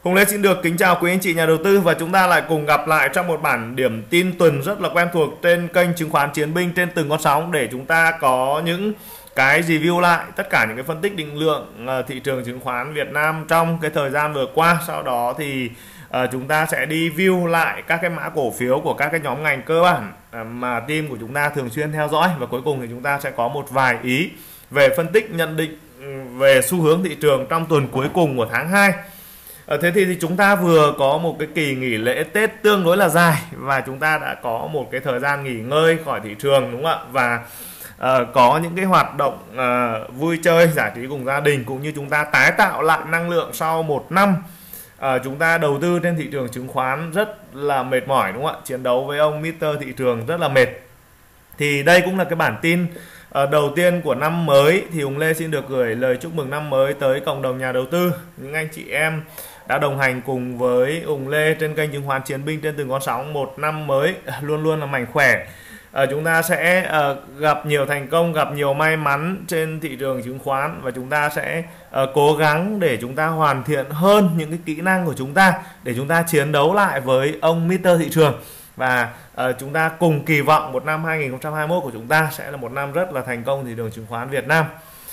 Hùng Lê xin được kính chào quý anh chị nhà đầu tư và chúng ta lại cùng gặp lại trong một bản điểm tin tuần rất là quen thuộc trên kênh chứng khoán Chiến Binh trên từng con sóng, để chúng ta có những cái review lại tất cả những cái phân tích định lượng thị trường chứng khoán Việt Nam trong cái thời gian vừa qua. Sau đó thì chúng ta sẽ đi view lại các cái mã cổ phiếu của các cái nhóm ngành cơ bản mà team của chúng ta thường xuyên theo dõi, và cuối cùng thì chúng ta sẽ có một vài ý về phân tích nhận định về xu hướng thị trường trong tuần cuối cùng của tháng 2. Thế thì chúng ta vừa có một cái kỳ nghỉ lễ Tết tương đối là dài và chúng ta đã có một cái thời gian nghỉ ngơi khỏi thị trường, đúng không ạ? Và có những cái hoạt động vui chơi giải trí cùng gia đình, cũng như chúng ta tái tạo lại năng lượng sau một năm chúng ta đầu tư trên thị trường chứng khoán rất là mệt mỏi, đúng không ạ? Chiến đấu với ông Mr. thị trường rất là mệt. Thì đây cũng là cái bản tin đầu tiên của năm mới. Thì Hùng Lê xin được gửi lời chúc mừng năm mới tới cộng đồng nhà đầu tư, những anh chị em đã đồng hành cùng với Hùng Lê trên kênh chứng khoán Chiến Binh trên từng con sóng. Một năm mới luôn luôn là mạnh khỏe. Chúng ta sẽ gặp nhiều thành công, gặp nhiều may mắn trên thị trường chứng khoán, và chúng ta sẽ cố gắng để chúng ta hoàn thiện hơn những cái kỹ năng của chúng ta để chúng ta chiến đấu lại với ông Mr. thị trường. Và chúng ta cùng kỳ vọng một năm 2021 của chúng ta sẽ là một năm rất là thành công thị trường chứng khoán Việt Nam.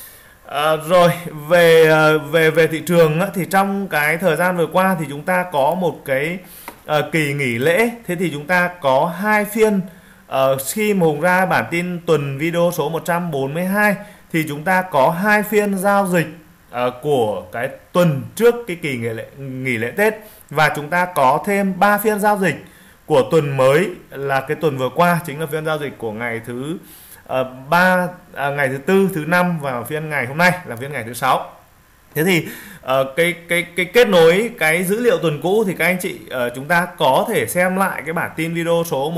Rồi về thị trường thì trong cái thời gian vừa qua thì chúng ta có một cái kỳ nghỉ lễ. Thế thì chúng ta có hai phiên. Khi mà Hùng ra bản tin tuần video số 142 thì chúng ta có hai phiên giao dịch của cái tuần trước cái kỳ nghỉ lễ Tết, và chúng ta có thêm 3 phiên giao dịch của tuần mới là cái tuần vừa qua, chính là phiên giao dịch của ngày thứ ngày thứ tư, thứ năm và phiên ngày hôm nay là phiên ngày thứ 6. Thế thì cái kết nối cái dữ liệu tuần cũ thì các anh chị chúng ta có thể xem lại cái bản tin video số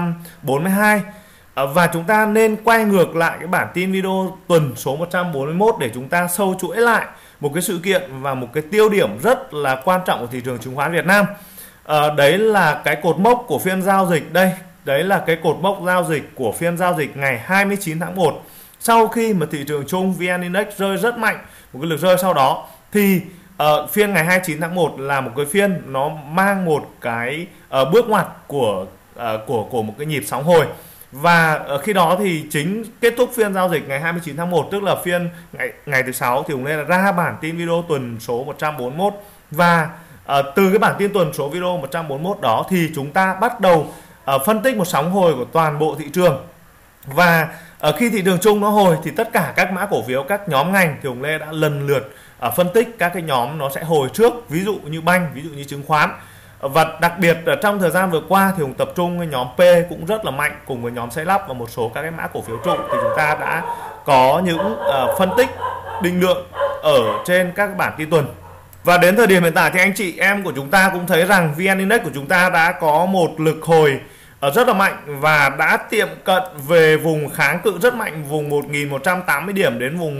142 và chúng ta nên quay ngược lại cái bản tin video tuần số 141 để chúng ta sâu chuỗi lại một cái sự kiện và một cái tiêu điểm rất là quan trọng của thị trường chứng khoán Việt Nam. Đấy là cái cột mốc của phiên giao dịch đây. Đấy là cái cột mốc giao dịch của phiên giao dịch ngày 29 tháng 1. Sau khi mà thị trường chung VN Index rơi rất mạnh, một cái lực rơi sau đó, thì phiên ngày 29 tháng 1 là một cái phiên nó mang một cái bước ngoặt của một cái nhịp sóng hồi. Và khi đó thì chính kết thúc phiên giao dịch ngày 29 tháng 1, tức là phiên ngày thứ 6, thì Hùng Lê ra bản tin video tuần số 141. Và từ cái bản tin tuần số video 141 đó thì chúng ta bắt đầu phân tích một sóng hồi của toàn bộ thị trường. Và khi thị trường chung nó hồi thì tất cả các mã cổ phiếu, các nhóm ngành thì Hùng Lê đã lần lượt phân tích các cái nhóm nó sẽ hồi trước, ví dụ như banh, ví dụ như chứng khoán. Và đặc biệt trong thời gian vừa qua thì Hùng tập trung với nhóm P cũng rất là mạnh, cùng với nhóm xây lắp và một số các cái mã cổ phiếu trụ, thì chúng ta đã có những phân tích định lượng ở trên các bản tin tuần. Và đến thời điểm hiện tại thì anh chị em của chúng ta cũng thấy rằng VN Index của chúng ta đã có một lực hồi rất là mạnh và đã tiệm cận về vùng kháng cự rất mạnh, vùng 1.180 điểm đến vùng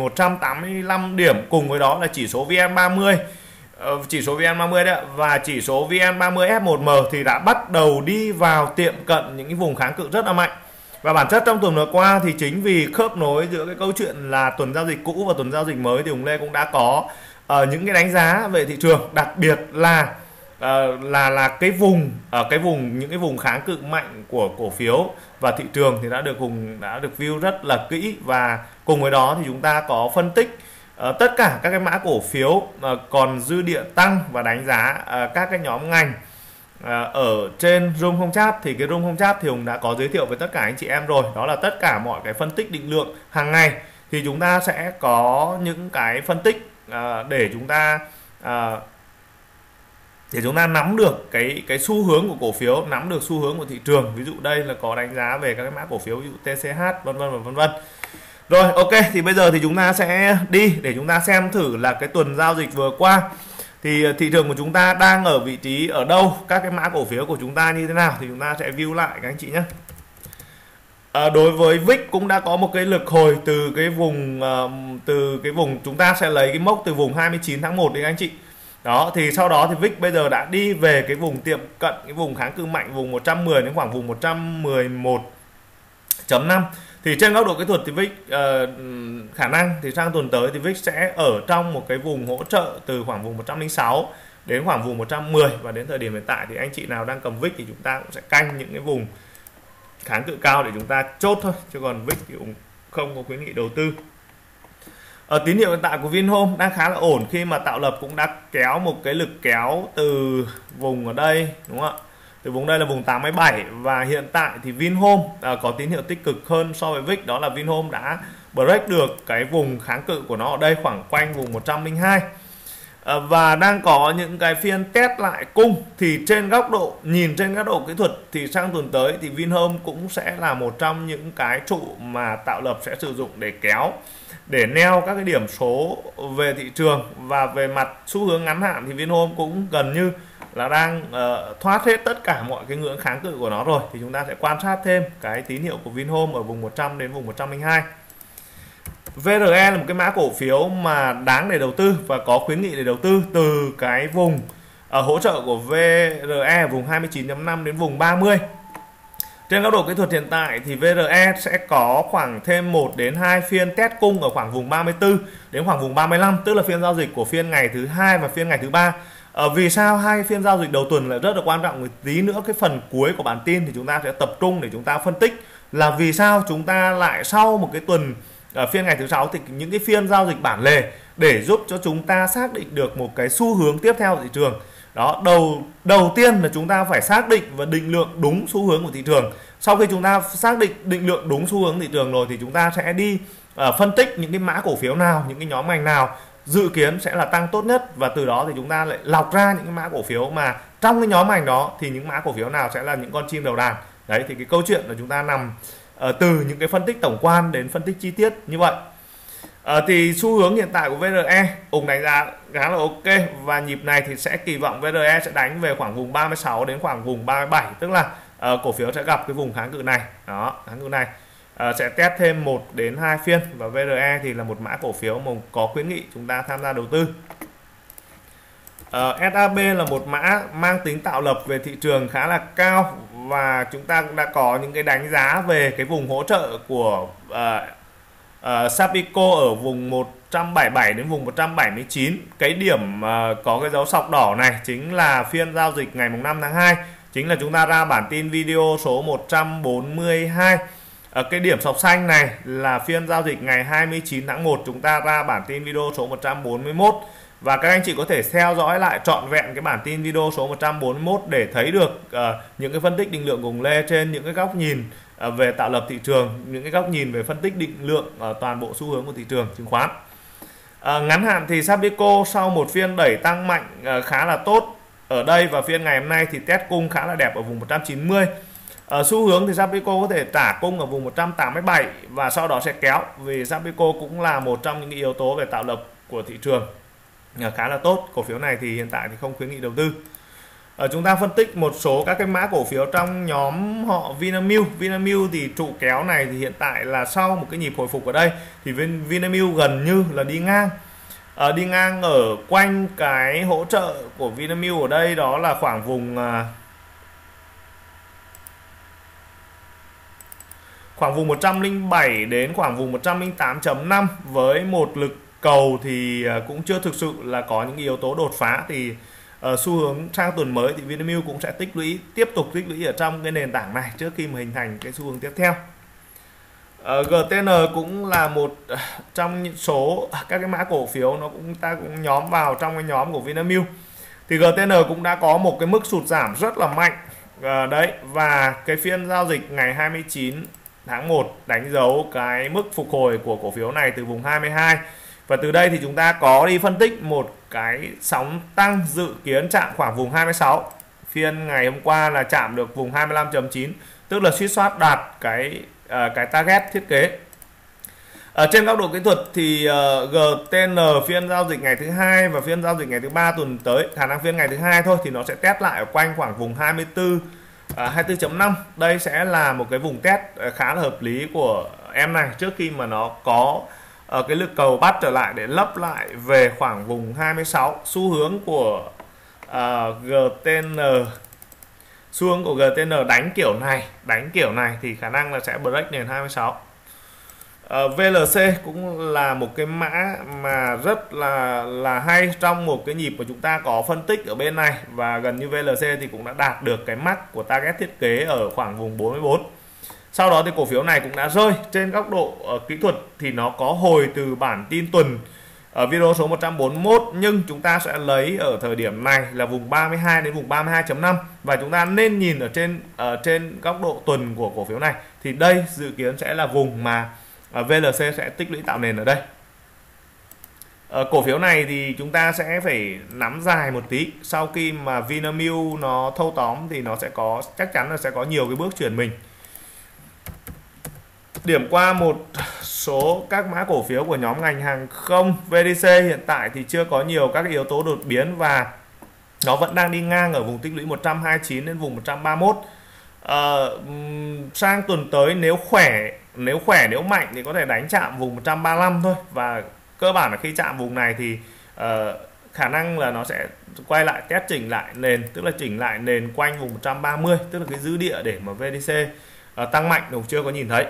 1.185 điểm. Cùng với đó là chỉ số VN30, chỉ số VN30 đấy, và chỉ số VN30 F1M thì đã bắt đầu đi vào tiệm cận những cái vùng kháng cự rất là mạnh. Và bản chất trong tuần vừa qua thì chính vì khớp nối giữa cái câu chuyện là tuần giao dịch cũ và tuần giao dịch mới thì Hùng Lê cũng đã có những cái đánh giá về thị trường, đặc biệt là cái vùng những cái vùng kháng cự mạnh của cổ phiếu và thị trường thì đã được view rất là kỹ. Và cùng với đó thì chúng ta có phân tích tất cả các cái mã cổ phiếu còn dư địa tăng và đánh giá các cái nhóm ngành ở trên room home chat. Thì cái room home chat thì Hùng đã có giới thiệu với tất cả anh chị em rồi, đó là tất cả mọi cái phân tích định lượng hàng ngày. Thì chúng ta sẽ có những cái phân tích để chúng ta nắm được cái xu hướng của cổ phiếu, nắm được xu hướng của thị trường. Ví dụ đây là có đánh giá về các cái mã cổ phiếu, ví dụ TCH vân vân và vân vân. Rồi, ok, thì bây giờ thì chúng ta sẽ đi để chúng ta xem thử là cái tuần giao dịch vừa qua thì thị trường của chúng ta đang ở vị trí ở đâu, các cái mã cổ phiếu của chúng ta như thế nào, thì chúng ta sẽ view lại các anh chị nhé. Đối với VIX cũng đã có một cái lực hồi từ cái vùng chúng ta sẽ lấy cái mốc từ vùng 29 tháng 1 đi anh chị. Đó, thì sau đó thì VIX bây giờ đã đi về cái vùng tiệm cận cái vùng kháng cự mạnh, vùng 110 đến khoảng vùng 111.5. Thì trên góc độ kỹ thuật thì VIX khả năng thì sang tuần tới thì VIX sẽ ở trong một cái vùng hỗ trợ từ khoảng vùng 106 đến khoảng vùng 110, và đến thời điểm hiện tại thì anh chị nào đang cầm VIX thì chúng ta cũng sẽ canh những cái vùng kháng cự cao để chúng ta chốt thôi, chứ còn VIX thì cũng không có khuyến nghị đầu tư. Tín hiệu hiện tại của Vinhome đang khá là ổn khi mà tạo lập cũng đã kéo một cái lực kéo từ vùng ở đây, đúng không ạ? Từ vùng đây là vùng 87, và hiện tại thì Vinhome có tín hiệu tích cực hơn so với VIX, đó là Vinhome đã break được cái vùng kháng cự của nó ở đây khoảng quanh vùng 102. Và đang có những cái phiên test lại cung. Thì trên góc độ nhìn trên góc độ kỹ thuật thì sang tuần tới thì Vinhome cũng sẽ là một trong những cái trụ mà tạo lập sẽ sử dụng để kéo, để neo các cái điểm số về thị trường. Và về mặt xu hướng ngắn hạn thì Vinhome cũng gần như là đang thoát hết tất cả mọi cái ngưỡng kháng cự của nó rồi, thì chúng ta sẽ quan sát thêm cái tín hiệu của Vinhome ở vùng 100 đến vùng 102. VRE là một cái mã cổ phiếu mà đáng để đầu tư và có khuyến nghị để đầu tư từ cái vùng hỗ trợ của VRE vùng 29.5 đến vùng 30. Trên góc độ kỹ thuật hiện tại thì VRE sẽ có khoảng thêm 1 đến 2 phiên test cung ở khoảng vùng 34 đến khoảng vùng 35, tức là phiên giao dịch của phiên ngày thứ hai và phiên ngày thứ ba. Vì sao hai phiên giao dịch đầu tuần lại rất là quan trọng? Một tí nữa cái phần cuối của bản tin thì chúng ta sẽ tập trung để chúng ta phân tích là vì sao chúng ta lại sau một cái tuần phiên ngày thứ 6 thì những cái phiên giao dịch bản lề để giúp cho chúng ta xác định được một cái xu hướng tiếp theo của thị trường. Đó, đầu tiên là chúng ta phải xác định và định lượng đúng xu hướng của thị trường. Sau khi chúng ta xác định lượng đúng xu hướng thị trường rồi thì chúng ta sẽ đi phân tích những cái mã cổ phiếu nào, những cái nhóm ngành nào dự kiến sẽ là tăng tốt nhất, và từ đó thì chúng ta lại lọc ra những cái mã cổ phiếu mà trong cái nhóm ngành đó thì những mã cổ phiếu nào sẽ là những con chim đầu đàn. Đấy, thì cái câu chuyện là chúng ta nằm từ những cái phân tích tổng quan đến phân tích chi tiết như vậy. Thì xu hướng hiện tại của VRE Hùng đánh giá khá là ok, và nhịp này thì sẽ kỳ vọng VRE sẽ đánh về khoảng vùng 36 đến khoảng vùng 37, tức là cổ phiếu sẽ gặp cái vùng kháng cự này. Đó, kháng cự này sẽ test thêm 1 đến 2 phiên, và VRE thì là một mã cổ phiếu mà có khuyến nghị chúng ta tham gia đầu tư. SAB là một mã mang tính tạo lập về thị trường khá là cao, và chúng ta cũng đã có những cái đánh giá về cái vùng hỗ trợ của Sapico ở vùng 177 đến vùng 179. Cái điểm có cái dấu sọc đỏ này chính là phiên giao dịch ngày 5 tháng 2, chính là chúng ta ra bản tin video số 142. Cái điểm sọc xanh này là phiên giao dịch ngày 29 tháng 1, chúng ta ra bản tin video số 141. Và các anh chị có thể theo dõi lại trọn vẹn cái bản tin video số 141 để thấy được những cái phân tích định lượng cùng Lê trên những cái góc nhìn về tạo lập thị trường, những cái góc nhìn về phân tích định lượng toàn bộ xu hướng của thị trường chứng khoán. Ngắn hạn thì Sapico sau một phiên đẩy tăng mạnh khá là tốt ở đây, và phiên ngày hôm nay thì test cung khá là đẹp ở vùng 190. Xu hướng thì Sapico có thể trả cung ở vùng 187 và sau đó sẽ kéo, vì Sapico cũng là một trong những yếu tố về tạo lập của thị trường khá là tốt. Cổ phiếu này thì hiện tại thì không khuyến nghị đầu tư. Chúng ta phân tích một số các cái mã cổ phiếu trong nhóm họ Vinamilk. Vinamilk thì trụ kéo này thì hiện tại là sau một cái nhịp hồi phục ở đây thì Vinamilk gần như là đi ngang ở quanh cái hỗ trợ của Vinamilk ở đây, đó là khoảng vùng 107 đến khoảng vùng 108.5 với một lực cầu thì cũng chưa thực sự là có những yếu tố đột phá. Thì xu hướng sang tuần mới thì Vinamilk cũng sẽ tiếp tục tích lũy ở trong cái nền tảng này trước khi mà hình thành cái xu hướng tiếp theo. GTN cũng là một trong những số các cái mã cổ phiếu ta cũng nhóm vào trong cái nhóm của Vinamilk. Thì GTN cũng đã có một cái mức sụt giảm rất là mạnh đấy, và cái phiên giao dịch ngày 29 tháng 1 đánh dấu cái mức phục hồi của cổ phiếu này từ vùng 22. Và từ đây thì chúng ta có đi phân tích một cái sóng tăng dự kiến chạm khoảng vùng 26. Phiên ngày hôm qua là chạm được vùng 25.9, tức là suýt soát đạt cái target thiết kế. Trên góc độ kỹ thuật thì GTN phiên giao dịch ngày thứ hai và phiên giao dịch ngày thứ ba tuần tới, khả năng phiên ngày thứ hai thôi thì nó sẽ test lại ở quanh khoảng vùng 24.5. Đây sẽ là một cái vùng test khá là hợp lý của em này trước khi mà nó có cái lực cầu bắt trở lại để lấp lại về khoảng vùng 26. Xu hướng của GTN đánh kiểu này thì khả năng là sẽ break nền 26. VLC cũng là một cái mã mà rất là hay trong một cái nhịp mà chúng ta có phân tích ở bên này, và gần như VLC thì cũng đã đạt được cái mắc của target thiết kế ở khoảng vùng 44. Sau đó thì cổ phiếu này cũng đã rơi. Trên góc độ kỹ thuật thì nó có hồi từ bản tin tuần ở video số 141, nhưng chúng ta sẽ lấy ở thời điểm này là vùng 32 đến vùng 32.5, và chúng ta nên nhìn ở trên góc độ tuần của cổ phiếu này thì đây dự kiến sẽ là vùng mà VLC sẽ tích lũy tạo nền ở đây. Cổ phiếu này thì chúng ta sẽ phải nắm dài một tí. Sau khi mà Vinamilk nó thâu tóm thì nó sẽ có, chắc chắn là sẽ có nhiều cái bước chuyển mình. Điểm qua một số các mã cổ phiếu của nhóm ngành hàng không. VDC hiện tại thì chưa có nhiều các yếu tố đột biến và nó vẫn đang đi ngang ở vùng tích lũy 129 đến vùng 131. Sang tuần tới nếu khỏe, nếu mạnh thì có thể đánh chạm vùng 135 thôi, và cơ bản là khi chạm vùng này thì khả năng là nó sẽ quay lại test chỉnh lại nền, tức là chỉnh lại nền quanh vùng 130, tức là cái dư địa để mà VDC tăng mạnh cũng chưa có nhìn thấy.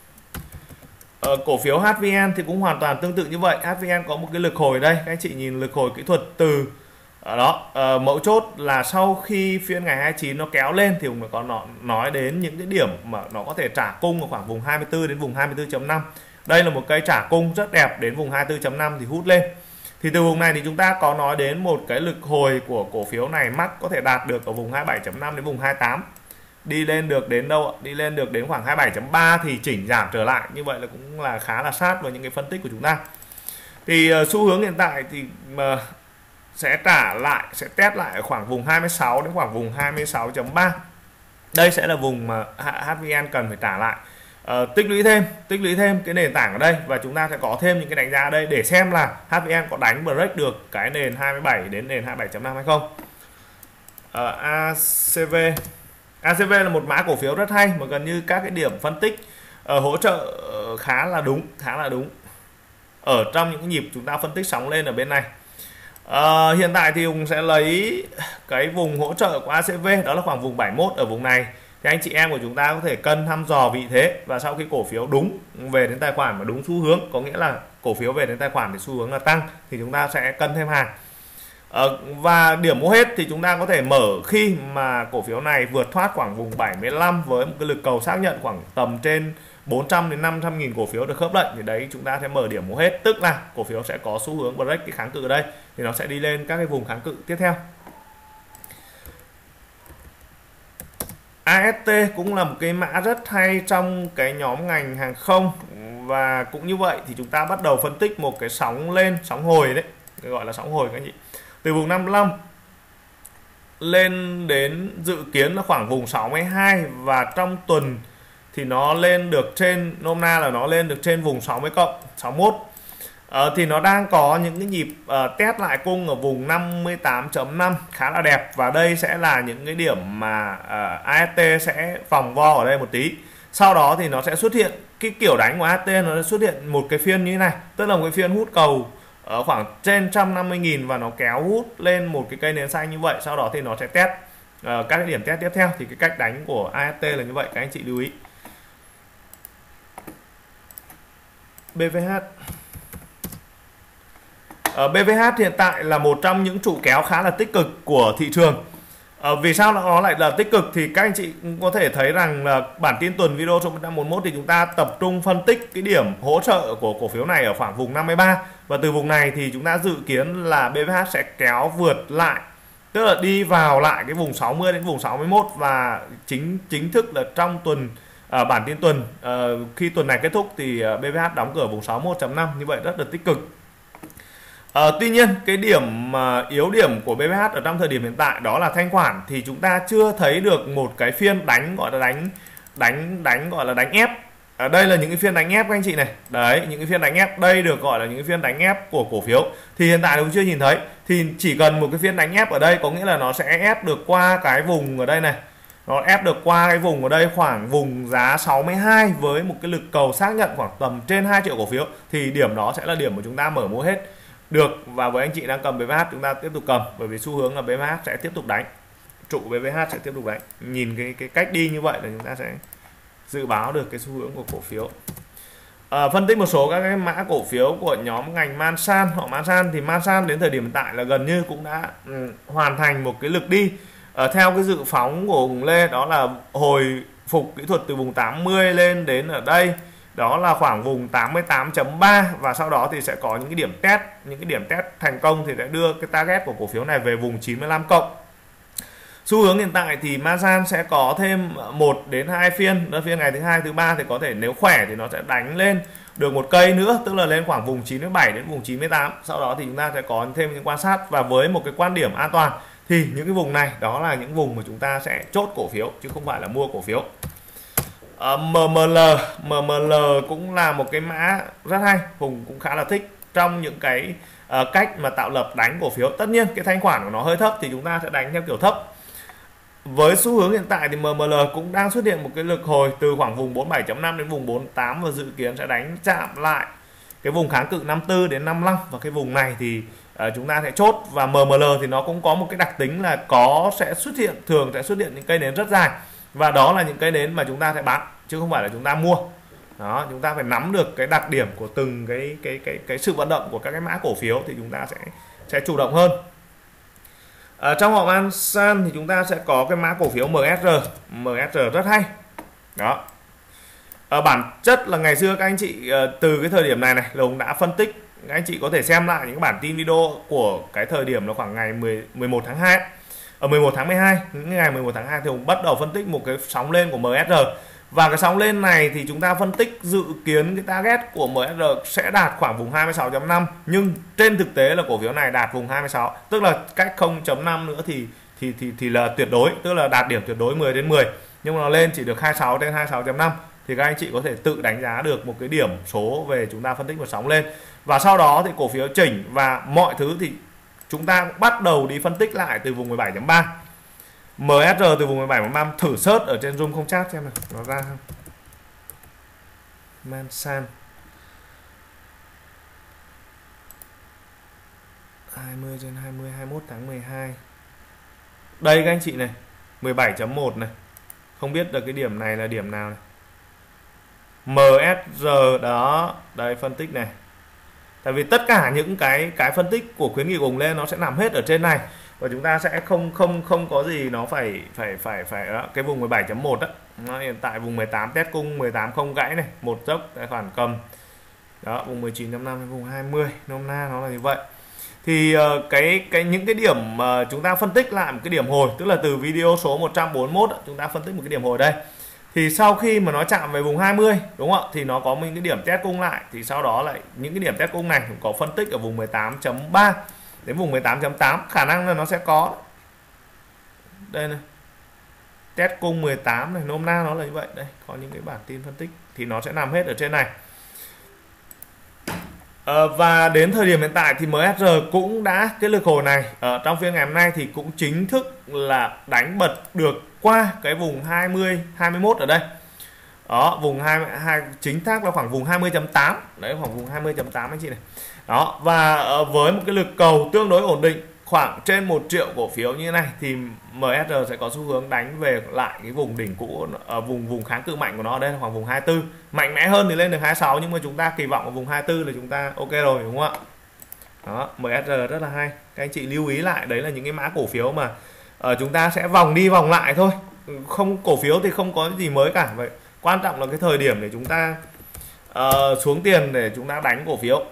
Cổ phiếu HVN thì cũng hoàn toàn tương tự như vậy. HVN có một cái lực hồi đây, các anh chị nhìn lực hồi kỹ thuật từ đó, mấu chốt là sau khi phiên ngày 29 nó kéo lên thì cũng có nói đến những cái điểm mà nó có thể trả cung ở khoảng vùng 24 đến vùng 24.5. Đây là một cây trả cung rất đẹp đến vùng 24.5 thì hút lên. Thì từ vùng này thì chúng ta có nói đến một cái lực hồi của cổ phiếu này mắc có thể đạt được ở vùng 27.5 đến vùng 28. Đi lên được đến đâu? Đi lên được đến khoảng 27.3 thì chỉnh giảm trở lại. Như vậy là cũng là khá là sát với những cái phân tích của chúng ta. Thì xu hướng hiện tại thì sẽ sẽ test lại ở khoảng vùng 26 đến khoảng vùng 26.3. Đây sẽ là vùng mà HVN cần phải trả lại. Tích lũy thêm cái nền tảng ở đây, và chúng ta sẽ có thêm những cái đánh giá ở đây để xem là HVN có đánh break được cái nền 27 đến nền 27.5 hay không. ACV là một mã cổ phiếu rất hay mà gần như các cái điểm phân tích hỗ trợ khá là đúng ở trong những nhịp chúng ta phân tích sóng lên ở bên này. Hiện tại thì Hùng sẽ lấy cái vùng hỗ trợ của ACV, đó là khoảng vùng 71. Ở vùng này thì anh chị em của chúng ta có thể cân thăm dò vị thế, và sau khi cổ phiếu đúng về đến tài khoản và đúng xu hướng, có nghĩa là cổ phiếu về đến tài khoản thì xu hướng là tăng, thì chúng ta sẽ cân thêm hàng. Và điểm mua hết thì chúng ta có thể mở khi mà cổ phiếu này vượt thoát khoảng vùng 75 với một cái lực cầu xác nhận khoảng tầm trên 400 đến 500 nghìn cổ phiếu được khớp lệnh, thì đấy chúng ta sẽ mở điểm mua hết, tức là cổ phiếu sẽ có xu hướng break cái kháng cự ở đây thì nó sẽ đi lên các cái vùng kháng cự tiếp theo. AST cũng là một cái mã rất hay trong cái nhóm ngành hàng không, và cũng như vậy thì chúng ta bắt đầu phân tích một cái sóng lên, sóng hồi đấy, gọi là sóng hồi các anh chị, từ vùng 55 lên đến dự kiến là khoảng vùng 62, và trong tuần thì nó lên được trên, nôm na là nó lên được trên vùng 60 cộng 61. Thì nó đang có những cái nhịp test lại cung ở vùng 58.5 khá là đẹp, và đây sẽ là những cái điểm mà AST sẽ vòng vo ở đây một tí. Sau đó thì nó sẽ xuất hiện cái kiểu đánh của AST, nó sẽ xuất hiện một cái phiên như thế này, tức là một cái phiên hút cầu ở khoảng trên 150.000 và nó kéo hút lên một cái cây nến xanh như vậy. Sau đó thì nó sẽ test các cái điểm test tiếp theo. Thì cái cách đánh của AST là như vậy, các anh chị lưu ý. BVH BVH hiện tại là một trong những trụ kéo khá là tích cực của thị trường. Vì sao nó lại là tích cực thì các anh chị cũng có thể thấy rằng là bản tin tuần video số 141 thì chúng ta tập trung phân tích cái điểm hỗ trợ của cổ phiếu này ở khoảng vùng 53, và từ vùng này thì chúng ta dự kiến là BVH sẽ kéo vượt lại, tức là đi vào lại cái vùng 60 đến vùng 61, và chính thức là trong tuần bản tin tuần khi tuần này kết thúc thì BVH đóng cửa vùng 61.5, như vậy rất là tích cực. Tuy nhiên cái điểm yếu điểm của BVH ở trong thời điểm hiện tại đó là thanh khoản, thì chúng ta chưa thấy được một cái phiên đánh gọi là đánh ép. Đây là những cái phiên đánh ép các anh chị này, đấy, những cái phiên đánh ép đây được gọi là những cái phiên đánh ép của cổ phiếu, thì hiện tại cũng chưa nhìn thấy. Thì chỉ cần một cái phiên đánh ép ở đây có nghĩa là nó sẽ ép được qua cái vùng ở đây này, nó ép được qua cái vùng ở đây khoảng vùng giá 62 với một cái lực cầu xác nhận khoảng tầm trên 2 triệu cổ phiếu, thì điểm đó sẽ là điểm mà chúng ta mở mua hết được. Và với anh chị đang cầm BVH chúng ta tiếp tục cầm, bởi vì xu hướng là BVH sẽ tiếp tục đánh, trụ BVH sẽ tiếp tục đánh. Nhìn cái cách đi như vậy là chúng ta sẽ dự báo được cái xu hướng của cổ phiếu. Phân tích một số các cái mã cổ phiếu của nhóm ngành Masan. Họ Masan thì Masan đến thời điểm hiện tại là gần như cũng đã hoàn thành một cái lực đi theo cái dự phóng của Hùng Lê, đó là hồi phục kỹ thuật từ vùng 80 lên đến ở đây, đó là khoảng vùng 88.3, và sau đó thì sẽ có những cái điểm test thành công thì sẽ đưa cái target của cổ phiếu này về vùng 95 cộng. Xu hướng hiện tại thì Masan sẽ có thêm 1 đến 2 phiên, phiên ngày thứ hai, thứ ba thì có thể nếu khỏe thì nó sẽ đánh lên được một cây nữa, tức là lên khoảng vùng 97 đến vùng 98. Sau đó thì chúng ta sẽ có thêm những quan sát, và với một cái quan điểm an toàn thì những cái vùng này đó là những vùng mà chúng ta sẽ chốt cổ phiếu chứ không phải là mua cổ phiếu. MML cũng là một cái mã rất hay, Hùng cũng khá là thích trong những cái cách mà tạo lập đánh cổ phiếu. Tất nhiên cái thanh khoản của nó hơi thấp thì chúng ta sẽ đánh theo kiểu thấp. Với xu hướng hiện tại thì MML cũng đang xuất hiện một cái lực hồi từ khoảng vùng 47.5 đến vùng 48, và dự kiến sẽ đánh chạm lại cái vùng kháng cự 54 đến 55, và cái vùng này thì chúng ta sẽ chốt. Và MML thì nó cũng có một cái đặc tính là thường sẽ xuất hiện những cây nến rất dài, và đó là những cây nến mà chúng ta sẽ bán chứ không phải là chúng ta mua. Đó, chúng ta phải nắm được cái đặc điểm của từng cái sự vận động của các cái mã cổ phiếu thì chúng ta sẽ chủ động hơn. Trong họ Masan thì chúng ta sẽ có cái mã cổ phiếu MSR rất hay. Đó. Bản chất là ngày xưa các anh chị từ cái thời điểm này là Hùng đã phân tích, các anh chị có thể xem lại những bản tin video của cái thời điểm là khoảng ngày 11 tháng 2. Ở 11 tháng 12, những ngày 11 tháng 2 thì Hùng bắt đầu phân tích một cái sóng lên của MSR. Và cái sóng lên này thì chúng ta phân tích dự kiến cái target của MSR sẽ đạt khoảng vùng 26.5, nhưng trên thực tế là cổ phiếu này đạt vùng 26, tức là cách 0.5 nữa thì là tuyệt đối, tức là đạt điểm tuyệt đối 10 đến 10, nhưng mà nó lên chỉ được 26 đến 26.5 thì các anh chị có thể tự đánh giá được một cái điểm số về chúng ta phân tích một sóng lên. Và sau đó thì cổ phiếu chỉnh và mọi thứ thì chúng ta bắt đầu đi phân tích lại từ vùng 17.3. MSR từ vùng 17.5, thử search ở trên Zoom không chat xem nào, nó ra không. Masan 20/20 21 tháng 12. Đây các anh chị này, 17.1 này. Không biết được cái điểm này là điểm nào này. MSR đó, đây phân tích này. Tại vì tất cả những cái phân tích của khuyến nghị của Hùng Lê nó sẽ nằm hết ở trên này, và chúng ta sẽ không có gì nó phải đó. Cái vùng 17.1 đó, nó hiện tại vùng 18 test cung, 18 không gãy này, một dốc tài khoản cầm. Đó, vùng 19.5 vùng 20, nôm na nó là như vậy. Thì những cái điểm mà chúng ta phân tích lại một cái điểm hồi, tức là từ video số 141 đó, chúng ta phân tích một cái điểm hồi đây. Thì sau khi mà nó chạm về vùng 20, đúng không ạ? Thì nó có những cái điểm test cung lại, thì sau đó lại những cái điểm test cung này cũng có phân tích ở vùng 18.3 đến vùng 18.8, khả năng là nó sẽ có. Đây này. Test cung 18 này, nôm na nó là như vậy. Đây, có những cái bản tin phân tích thì nó sẽ nằm hết ở trên này. Và đến thời điểm hiện tại thì MSR cũng đã cái lực hồi này trong phiên ngày hôm nay thì cũng chính thức là đánh bật được qua cái vùng 20-21 ở đây. Đó, vùng 22 chính xác là khoảng vùng 20.8. Đấy, khoảng vùng 20.8 anh chị này. Đó, và với một cái lực cầu tương đối ổn định khoảng trên 1 triệu cổ phiếu như thế này thì MSR sẽ có xu hướng đánh về lại cái vùng đỉnh cũ, vùng kháng cự mạnh của nó ở đây là khoảng vùng 24. Mạnh mẽ hơn thì lên được 26, nhưng mà chúng ta kỳ vọng ở vùng 24 là chúng ta ok rồi, đúng không ạ? Đó, MSR rất là hay. Các anh chị lưu ý lại, đấy là những cái mã cổ phiếu mà chúng ta sẽ vòng đi vòng lại thôi. Không, cổ phiếu thì không có gì mới cả. Vậy quan trọng là cái thời điểm để chúng ta xuống tiền để chúng ta đánh cổ phiếu.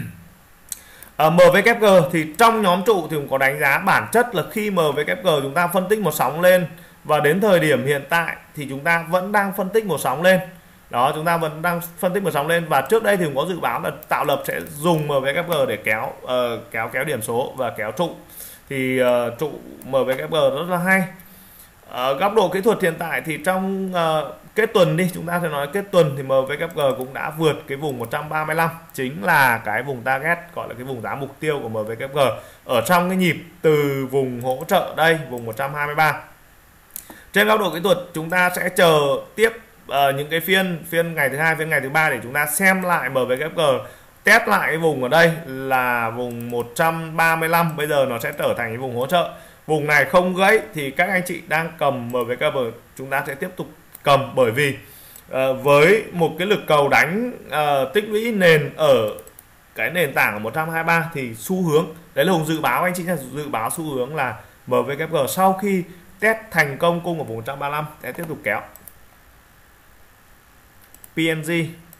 MWG thì trong nhóm trụ thì cũng có đánh giá bản chất là khi MWG chúng ta phân tích một sóng lên, và đến thời điểm hiện tại thì chúng ta vẫn đang phân tích một sóng lên. Đó, chúng ta vẫn đang phân tích một sóng lên, và trước đây thì cũng có dự báo là tạo lập sẽ dùng MWG để kéo điểm số và kéo trụ. Thì trụ MWG rất là hay. Góc độ kỹ thuật hiện tại thì trong kết tuần đi, chúng ta sẽ nói kết tuần thì MWG cũng đã vượt cái vùng 135, chính là cái vùng target, gọi là cái vùng giá mục tiêu của MWG ở trong cái nhịp từ vùng hỗ trợ đây, vùng 123. Trên góc độ kỹ thuật chúng ta sẽ chờ tiếp những cái phiên ngày thứ hai, phiên ngày thứ ba để chúng ta xem lại MWG test lại cái vùng ở đây là vùng 135, bây giờ nó sẽ trở thành cái vùng hỗ trợ. Vùng này không gãy thì các anh chị đang cầm MWG chúng ta sẽ tiếp tục cầm, bởi vì với một cái lực cầu đánh tích lũy nền ở cái nền tảng ở 123 thì xu hướng đấy là Hùng dự báo anh chị nhé, dự báo xu hướng là MWG sau khi test thành công cung ở vùng 135 sẽ tiếp tục kéo. PNG,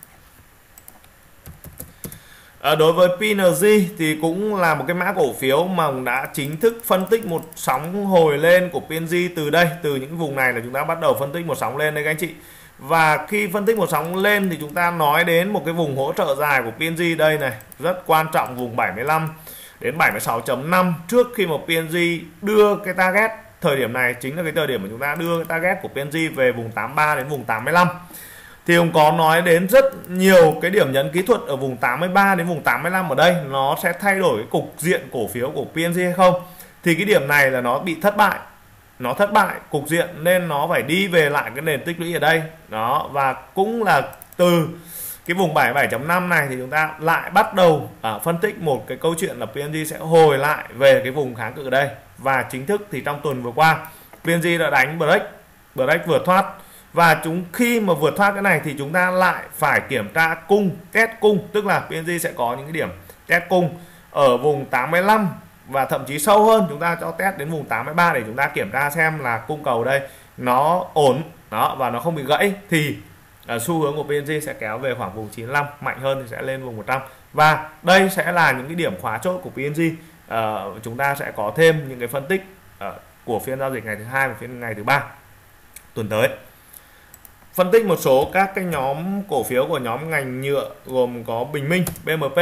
đối với PNG thì cũng là một cái mã cổ phiếu mà đã chính thức phân tích một sóng hồi lên của PNG từ đây, từ những vùng này là chúng ta bắt đầu phân tích một sóng lên đây các anh chị. Và khi phân tích một sóng lên thì chúng ta nói đến một cái vùng hỗ trợ dài của PNG đây này, rất quan trọng, vùng 75 đến 76.5 trước khi mà PNG đưa cái target. Thời điểm này chính là cái thời điểm mà chúng ta đưa cái target của PNG về vùng 83 đến vùng 85. Thì ông có nói đến rất nhiều cái điểm nhấn kỹ thuật ở vùng 83 đến vùng 85 ở đây nó sẽ thay đổi cái cục diện cổ phiếu của PNG hay không. Thì cái điểm này là nó bị thất bại. Nó thất bại cục diện nên nó phải đi về lại cái nền tích lũy ở đây. Đó, và cũng là từ cái vùng 77.5 này thì chúng ta lại bắt đầu phân tích một cái câu chuyện là PNG sẽ hồi lại về cái vùng kháng cự ở đây. Và chính thức thì trong tuần vừa qua PNG đã đánh break vượt thoát. Và khi mà vượt thoát cái này thì chúng ta lại phải kiểm tra cung, test cung, tức là PNG sẽ có những cái điểm test cung ở vùng 85 và thậm chí sâu hơn, chúng ta cho test đến vùng 83 để chúng ta kiểm tra xem là cung cầu đây nó ổn đó và nó không bị gãy thì xu hướng của PNG sẽ kéo về khoảng vùng 95, mạnh hơn thì sẽ lên vùng 100. Và đây sẽ là những cái điểm khóa chốt của PNG. Chúng ta sẽ có thêm những cái phân tích của phiên giao dịch ngày thứ hai và phiên ngày thứ ba tuần tới. Phân tích một số các cái nhóm cổ phiếu của nhóm ngành nhựa gồm có Bình Minh, BMP.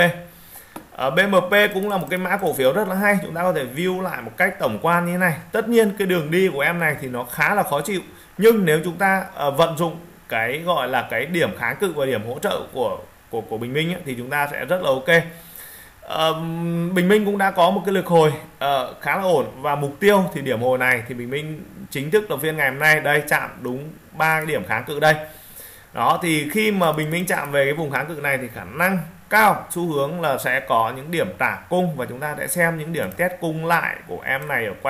BMP cũng là một cái mã cổ phiếu rất là hay, chúng ta có thể view lại một cách tổng quan như thế này. Tất nhiên cái đường đi của em này thì nó khá là khó chịu, nhưng nếu chúng ta vận dụng cái gọi là cái điểm kháng cự và điểm hỗ trợ của Bình Minh ấy, thì chúng ta sẽ rất là ok. Bình Minh cũng đã có một cái lực hồi khá là ổn và mục tiêu thì điểm hồi này thì Bình Minh chính thức là phiên ngày hôm nay đây chạm đúng 3 cái điểm kháng cự đây. Đó thì khi mà Bình Minh chạm về cái vùng kháng cự này thì khả năng cao xu hướng là sẽ có những điểm trả cung và chúng ta sẽ xem những điểm test cung lại của em này ở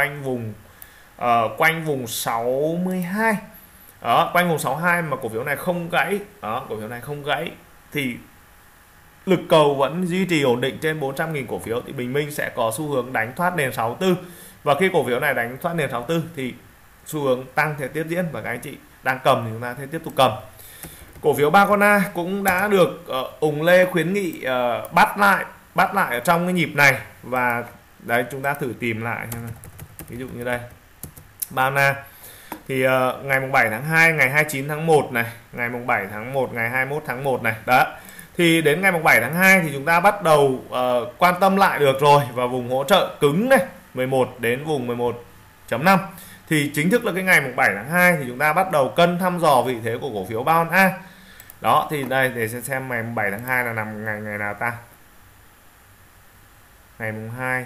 quanh vùng 62. Đó, quanh vùng 62 mà cổ phiếu này không gãy, đó, cổ phiếu này không gãy thì lực cầu vẫn duy trì ổn định trên 400.000 cổ phiếu thì Bình Minh sẽ có xu hướng đánh thoát nền 64. Và khi cổ phiếu này đánh thoát nền 64 thì xu hướng tăng sẽ tiếp diễn và các anh chị đang cầm thì chúng ta sẽ tiếp tục cầm. Cổ phiếu Bacona cũng đã được Ủng Lê khuyến nghị bắt lại ở trong cái nhịp này và đấy chúng ta thử tìm lại. Ví dụ như đây Bacona thì ngày mùng 7 tháng 2, ngày 29 tháng 1 này, ngày mùng 7 tháng 1, ngày 21 tháng 1 này. Đó. Thì đến ngày mùng 7 tháng 2 thì chúng ta bắt đầu quan tâm lại được rồi và vùng hỗ trợ cứng này 11 đến vùng 11.5 thì chính thức là cái ngày mùng 7 tháng 2 thì chúng ta bắt đầu cân thăm dò vị thế của cổ phiếu Bacona. Đó thì đây để xem ngày mùng 7 tháng 2 là nằm ngày nào ta? Ngày mùng 2.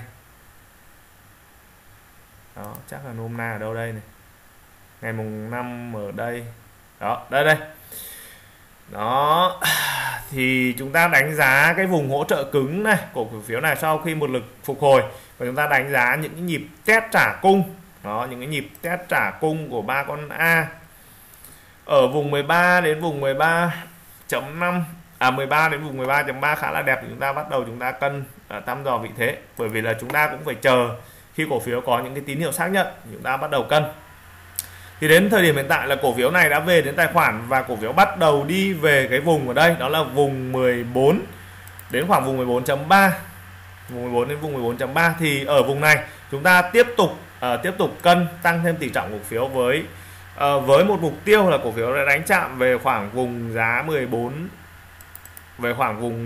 Đó, chắc là hôm nay ở đâu đây này. Ngày mùng 5 ở đây. Đó, đây. Đó. Thì chúng ta đánh giá cái vùng hỗ trợ cứng này của cổ phiếu này sau khi một lực phục hồi và chúng ta đánh giá những cái nhịp test trả cung. Đó, những cái nhịp test trả cung của Bacona ở vùng 13 đến vùng 13.5 13 đến vùng 13.3 khá là đẹp thì chúng ta bắt đầu chúng ta cân thăm dò vị thế, bởi vì là chúng ta cũng phải chờ khi cổ phiếu có những cái tín hiệu xác nhận chúng ta bắt đầu cân. Thì đến thời điểm hiện tại là cổ phiếu này đã về đến tài khoản và cổ phiếu bắt đầu đi về cái vùng ở đây, đó là vùng 14 đến khoảng vùng 14.3, vùng 14 đến vùng 14.3 thì ở vùng này chúng ta tiếp tục cân tăng thêm tỷ trọng cổ phiếu với một mục tiêu là cổ phiếu đã đánh chạm về khoảng vùng giá 14, về khoảng vùng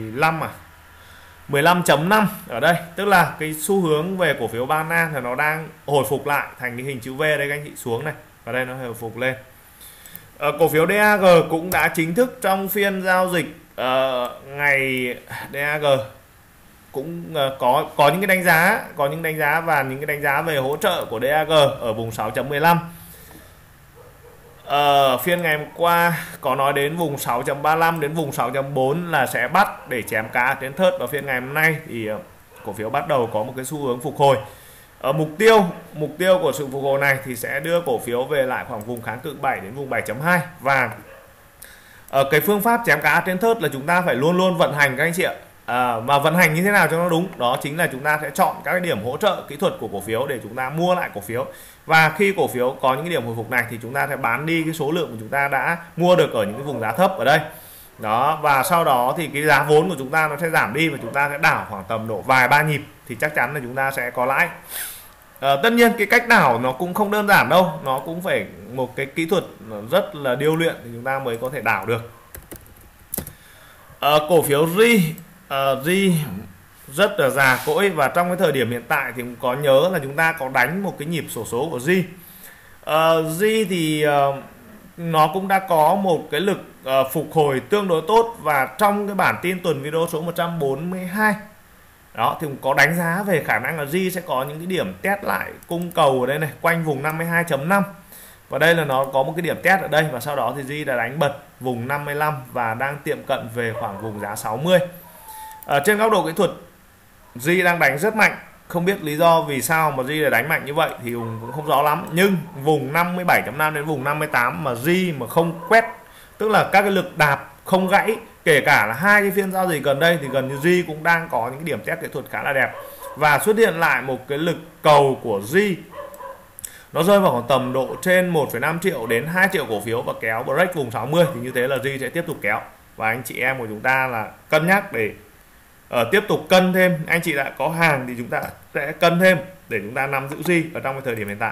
15.5 ở đây, tức là cái xu hướng về cổ phiếu Bacona là nó đang hồi phục lại thành cái hình chữ V đây các anh chị, xuống này và đây nó hồi phục lên. Cổ phiếu DAG cũng đã chính thức trong phiên giao dịch ngày DAG cũng có những cái đánh giá và những cái đánh giá về hỗ trợ của DAG ở vùng 6.15. Phiên ngày hôm qua có nói đến vùng 6.35 đến vùng 6.4 là sẽ bắt để chém cá đến thớt, và phiên ngày hôm nay thì cổ phiếu bắt đầu có một cái xu hướng phục hồi. Mục tiêu của sự phục hồi này thì sẽ đưa cổ phiếu về lại khoảng vùng kháng cự 7 đến vùng 7.2 và Cái phương pháp chém cá trên thớt là chúng ta phải luôn luôn vận hành các anh chị ạ. Mà vận hành như thế nào cho nó đúng, đó chính là chúng ta sẽ chọn các cái điểm hỗ trợ kỹ thuật của cổ phiếu để chúng ta mua lại cổ phiếu. Và khi cổ phiếu có những cái điểm hồi phục này thì chúng ta sẽ bán đi cái số lượng của chúng ta đã mua được ở những cái vùng giá thấp ở đây. Đó, và sau đó thì cái giá vốn của chúng ta nó sẽ giảm đi và chúng ta sẽ đảo khoảng tầm độ vài ba nhịp thì chắc chắn là chúng ta sẽ có lãi. Tất nhiên cái cách đảo nó cũng không đơn giản đâu, nó cũng phải một cái kỹ thuật rất là điêu luyện thì chúng ta mới có thể đảo được. Cổ phiếu RI rất là già cỗi, và trong cái thời điểm hiện tại thì cũng có nhớ là chúng ta có đánh một cái nhịp xổ số của RI thì nó cũng đã có một cái lực phục hồi tương đối tốt, và trong cái bản tin tuần video số 142 đó thì cũng có đánh giá về khả năng là RI sẽ có những cái điểm test lại cung cầu ở đây này quanh vùng 52.5, và đây là nó có một cái điểm test ở đây, và sau đó thì RI đã đánh bật vùng 55 và đang tiệm cận về khoảng vùng giá 60. Trên góc độ kỹ thuật RI đang đánh rất mạnh, không biết lý do vì sao mà RI lại đánh mạnh như vậy thì cũng không rõ lắm, nhưng vùng 57.5 đến vùng 58 mà RI mà không quét, tức là các cái lực đạp không gãy, kể cả là hai cái phiên giao dịch gần đây thì gần như RI cũng đang có những cái điểm test kỹ thuật khá là đẹp, và xuất hiện lại một cái lực cầu của RI nó rơi vào khoảng tầm độ trên 1,5 triệu đến 2 triệu cổ phiếu và kéo break vùng 60, thì như thế là RI sẽ tiếp tục kéo, và anh chị em của chúng ta là cân nhắc để tiếp tục cân thêm. Anh chị đã có hàng thì chúng ta sẽ cân thêm để chúng ta nắm giữ RI ở trong cái thời điểm hiện tại.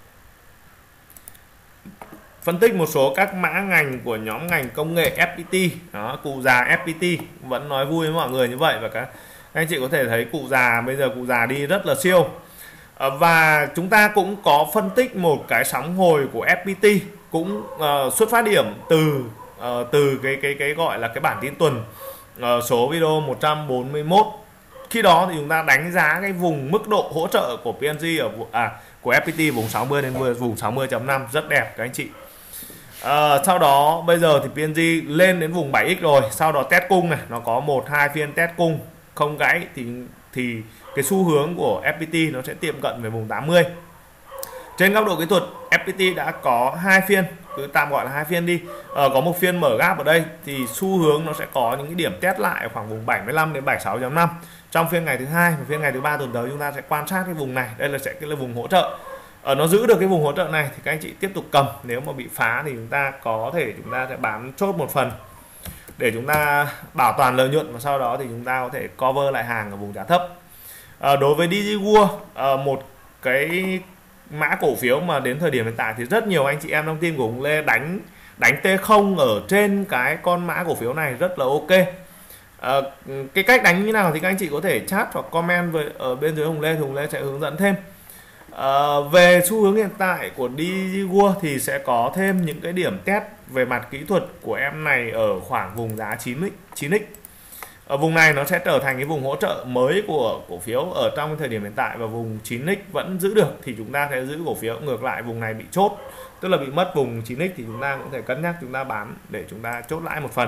Phân tích một số các mã ngành của nhóm ngành công nghệ FPT. Đó, cụ già FPT vẫn nói vui với mọi người như vậy, và các anh chị có thể thấy cụ già bây giờ cụ già đi rất là siêu. Và chúng ta cũng có phân tích một cái sóng hồi của FPT cũng xuất phát điểm từ cái gọi là cái bản tin tuần số video 141. Khi đó thì chúng ta đánh giá cái vùng mức độ hỗ trợ của PNG của FPT vùng 60 đến vùng 60.5 rất đẹp các anh chị. Sau đó bây giờ thì PNG lên đến vùng 7x rồi, sau đó test cung này, nó có 1-2 phiên test cung không gãy thì cái xu hướng của FPT nó sẽ tiệm cận về vùng 80. Trên góc độ kỹ thuật FPT đã có 2 phiên, cứ tạm gọi là 2 phiên đi, có một phiên mở gap ở đây thì xu hướng nó sẽ có những cái điểm test lại ở khoảng vùng 75 đến 76.5 trong phiên ngày thứ hai, và phiên ngày thứ ba tuần tới chúng ta sẽ quan sát cái vùng này, đây là sẽ cái là vùng hỗ trợ. Nó giữ được cái vùng hỗ trợ này thì các anh chị tiếp tục cầm, nếu mà bị phá thì chúng ta sẽ bán chốt một phần để chúng ta bảo toàn lợi nhuận, và sau đó thì chúng ta có thể cover lại hàng ở vùng giá thấp. Đối với DigiWorld, một cái mã cổ phiếu mà đến thời điểm hiện tại thì rất nhiều anh chị em trong team của Hùng Lê đánh T0 ở trên cái con mã cổ phiếu này rất là ok. Cái cách đánh như nào thì các anh chị có thể chat hoặc comment ở bên dưới Hùng Lê thì Hùng Lê sẽ hướng dẫn thêm. Về xu hướng hiện tại của DigiWorld thì sẽ có thêm những cái điểm test về mặt kỹ thuật của em này ở khoảng vùng giá 9x. Ở vùng này nó sẽ trở thành cái vùng hỗ trợ mới của cổ phiếu ở trong thời điểm hiện tại, và vùng 9x vẫn giữ được thì chúng ta sẽ giữ cổ phiếu. Ngược lại vùng này bị chốt, tức là bị mất vùng 9x thì chúng ta cũng thể cân nhắc chúng ta bán để chúng ta chốt lãi một phần.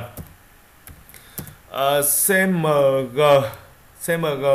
CMG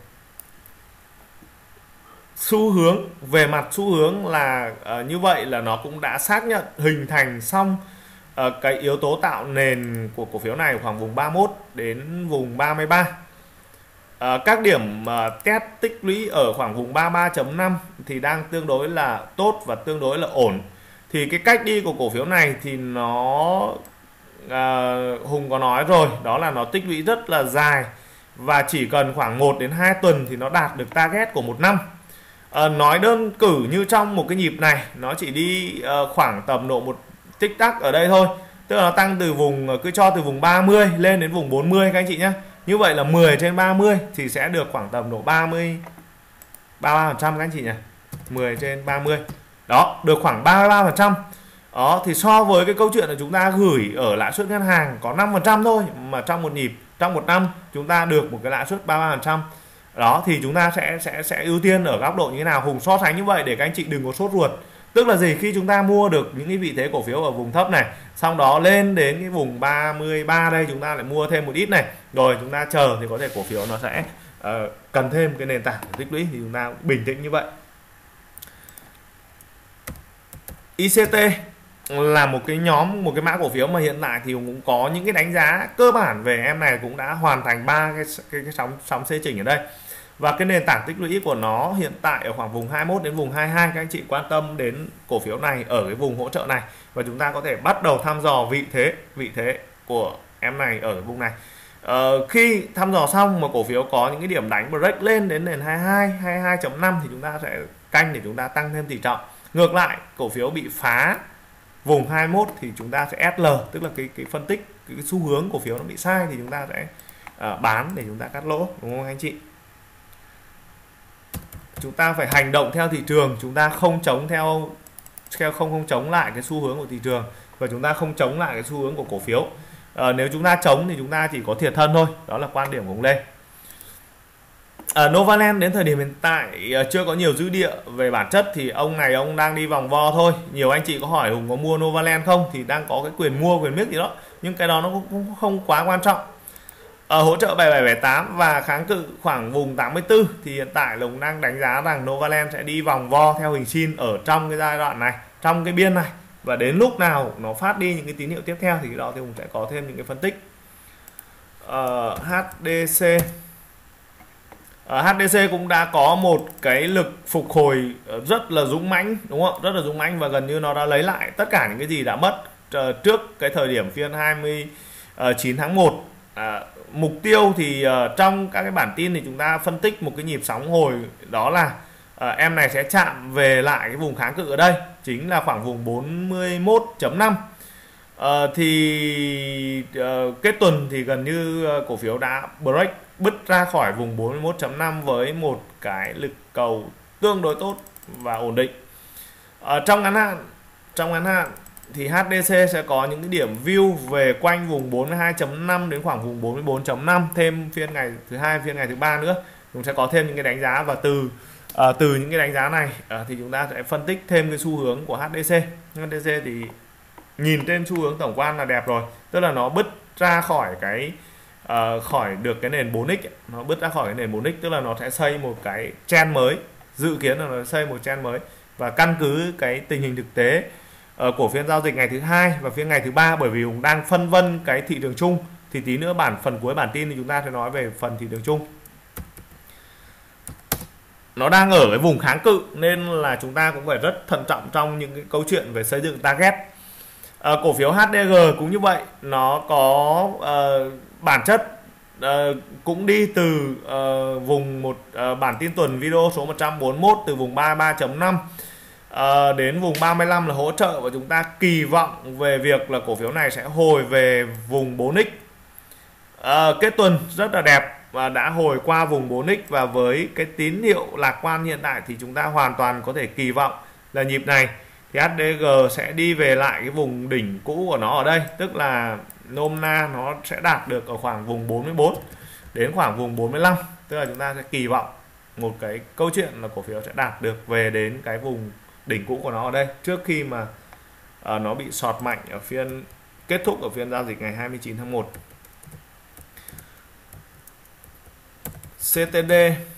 xu hướng, về mặt xu hướng là như vậy là nó cũng đã xác nhận hình thành xong cái yếu tố tạo nền của cổ phiếu này khoảng vùng 31 đến vùng 33. Các điểm test tích lũy ở khoảng vùng 33.5 thì đang tương đối là tốt và tương đối là ổn. Thì cái cách đi của cổ phiếu này thì nó Hùng có nói rồi, đó là nó tích lũy rất là dài, và chỉ cần khoảng 1 đến 2 tuần thì nó đạt được target của một năm. Nói đơn cử như trong một cái nhịp này nó chỉ đi khoảng tầm độ một tích tắc ở đây thôi, tức là nó tăng từ vùng, cứ cho từ vùng 30 lên đến vùng 40 các anh chị nhé. Như vậy là 10 trên 30 thì sẽ được khoảng tầm độ 33% các anh chị nhỉ. 10 trên 30 đó, được khoảng 33%. Đó thì so với cái câu chuyện là chúng ta gửi ở lãi suất ngân hàng có 5% thôi, mà trong một nhịp, trong một năm chúng ta được một cái lãi suất 33%. Đó thì chúng ta sẽ ưu tiên ở góc độ như thế nào. Hùng so sánh như vậy để các anh chị đừng có sốt ruột. Tức là gì, khi chúng ta mua được những cái vị thế cổ phiếu ở vùng thấp này, xong đó lên đến cái vùng 33 đây chúng ta lại mua thêm một ít này, rồi chúng ta chờ thì có thể cổ phiếu nó sẽ cần thêm cái nền tảng tích lũy, thì chúng ta bình tĩnh như vậy. ICT là một cái nhóm, một cái mã cổ phiếu mà hiện tại thì cũng có những cái đánh giá cơ bản về em này, cũng đã hoàn thành ba cái sóng xê chỉnh ở đây. Và cái nền tảng tích lũy của nó hiện tại ở khoảng vùng 21 đến vùng 22. Các anh chị quan tâm đến cổ phiếu này ở cái vùng hỗ trợ này, và chúng ta có thể bắt đầu thăm dò vị thế của em này ở vùng này. Khi thăm dò xong mà cổ phiếu có những cái điểm đánh break lên đến nền 22, 22.5 thì chúng ta sẽ canh để chúng ta tăng thêm tỷ trọng. Ngược lại, cổ phiếu bị phá vùng 21 thì chúng ta sẽ SL, tức là cái phân tích cái xu hướng cổ phiếu nó bị sai thì chúng ta sẽ bán để chúng ta cắt lỗ, đúng không anh chị? Chúng ta phải hành động theo thị trường, chúng ta không chống không chống lại cái xu hướng của thị trường, và chúng ta không chống lại cái xu hướng của cổ phiếu. Nếu chúng ta chống thì chúng ta chỉ có thiệt thân thôi. Đó là quan điểm của ông Lê. Novaland đến thời điểm hiện tại chưa có nhiều dữ liệu về bản chất, thì ông này ông đang đi vòng vo thôi. Nhiều anh chị có hỏi Hùng có mua Novaland không, thì đang có cái quyền mua, quyền miết gì đó, nhưng cái đó nó cũng không quá quan trọng. Hỗ trợ 7778 và kháng cự khoảng vùng 84 thì hiện tại là Hùng đang đánh giá rằng Novaland sẽ đi vòng vo theo hình sin ở trong cái giai đoạn này, trong cái biên này, và đến lúc nào nó phát đi những cái tín hiệu tiếp theo thì cái đó thì Hùng sẽ có thêm những cái phân tích. HDC HDC cũng đã có một cái lực phục hồi rất là dũng mãnh, đúng không? Rất là dũng mãnh, và gần như nó đã lấy lại tất cả những cái gì đã mất trước cái thời điểm phiên 29 tháng 1. Mục tiêu thì trong các cái bản tin thì chúng ta phân tích một cái nhịp sóng hồi, đó là em này sẽ chạm về lại cái vùng kháng cự ở đây, chính là khoảng vùng 41.5. Kết tuần thì gần như cổ phiếu đã break, bứt ra khỏi vùng 41.5 với một cái lực cầu tương đối tốt và ổn định. Trong ngắn hạn thì HDC sẽ có những cái điểm view về quanh vùng 42.5 đến khoảng vùng 44.5, thêm phiên ngày thứ hai, phiên ngày thứ ba nữa chúng sẽ có thêm những cái đánh giá, và từ những cái đánh giá này thì chúng ta sẽ phân tích thêm cái xu hướng của HDC. HDC thì nhìn trên xu hướng tổng quan là đẹp rồi, tức là nó bứt ra khỏi cái khỏi được cái nền 4x, nó bứt ra khỏi cái nền 4x, tức là nó sẽ xây một cái trend mới, dự kiến là nó xây một trend mới. Và căn cứ cái tình hình thực tế của phiên giao dịch ngày thứ hai và phiên ngày thứ ba, bởi vì cũng đang phân vân cái thị trường chung, thì tí nữa phần cuối bản tin thì chúng ta sẽ nói về phần thị trường chung. Nó đang ở cái vùng kháng cự nên là chúng ta cũng phải rất thận trọng trong những cái câu chuyện về xây dựng target. Cổ phiếu HDG cũng như vậy, nó có bản chất cũng đi từ vùng bản tin tuần video số 141 từ vùng 33.5 đến vùng 35 là hỗ trợ, và chúng ta kỳ vọng về việc là cổ phiếu này sẽ hồi về vùng 4x. Kết tuần rất là đẹp và đã hồi qua vùng 4x, và với cái tín hiệu lạc quan hiện tại thì chúng ta hoàn toàn có thể kỳ vọng là nhịp này thì HDG sẽ đi về lại cái vùng đỉnh cũ của nó ở đây, tức là nôm na nó sẽ đạt được ở khoảng vùng 44 đến khoảng vùng 45, tức là chúng ta sẽ kỳ vọng một cái câu chuyện là cổ phiếu sẽ đạt được về đến cái vùng đỉnh cũ của nó ở đây trước khi mà nó bị sọt mạnh ở phiên kết thúc ở phiên giao dịch ngày 29 tháng 1. CTD,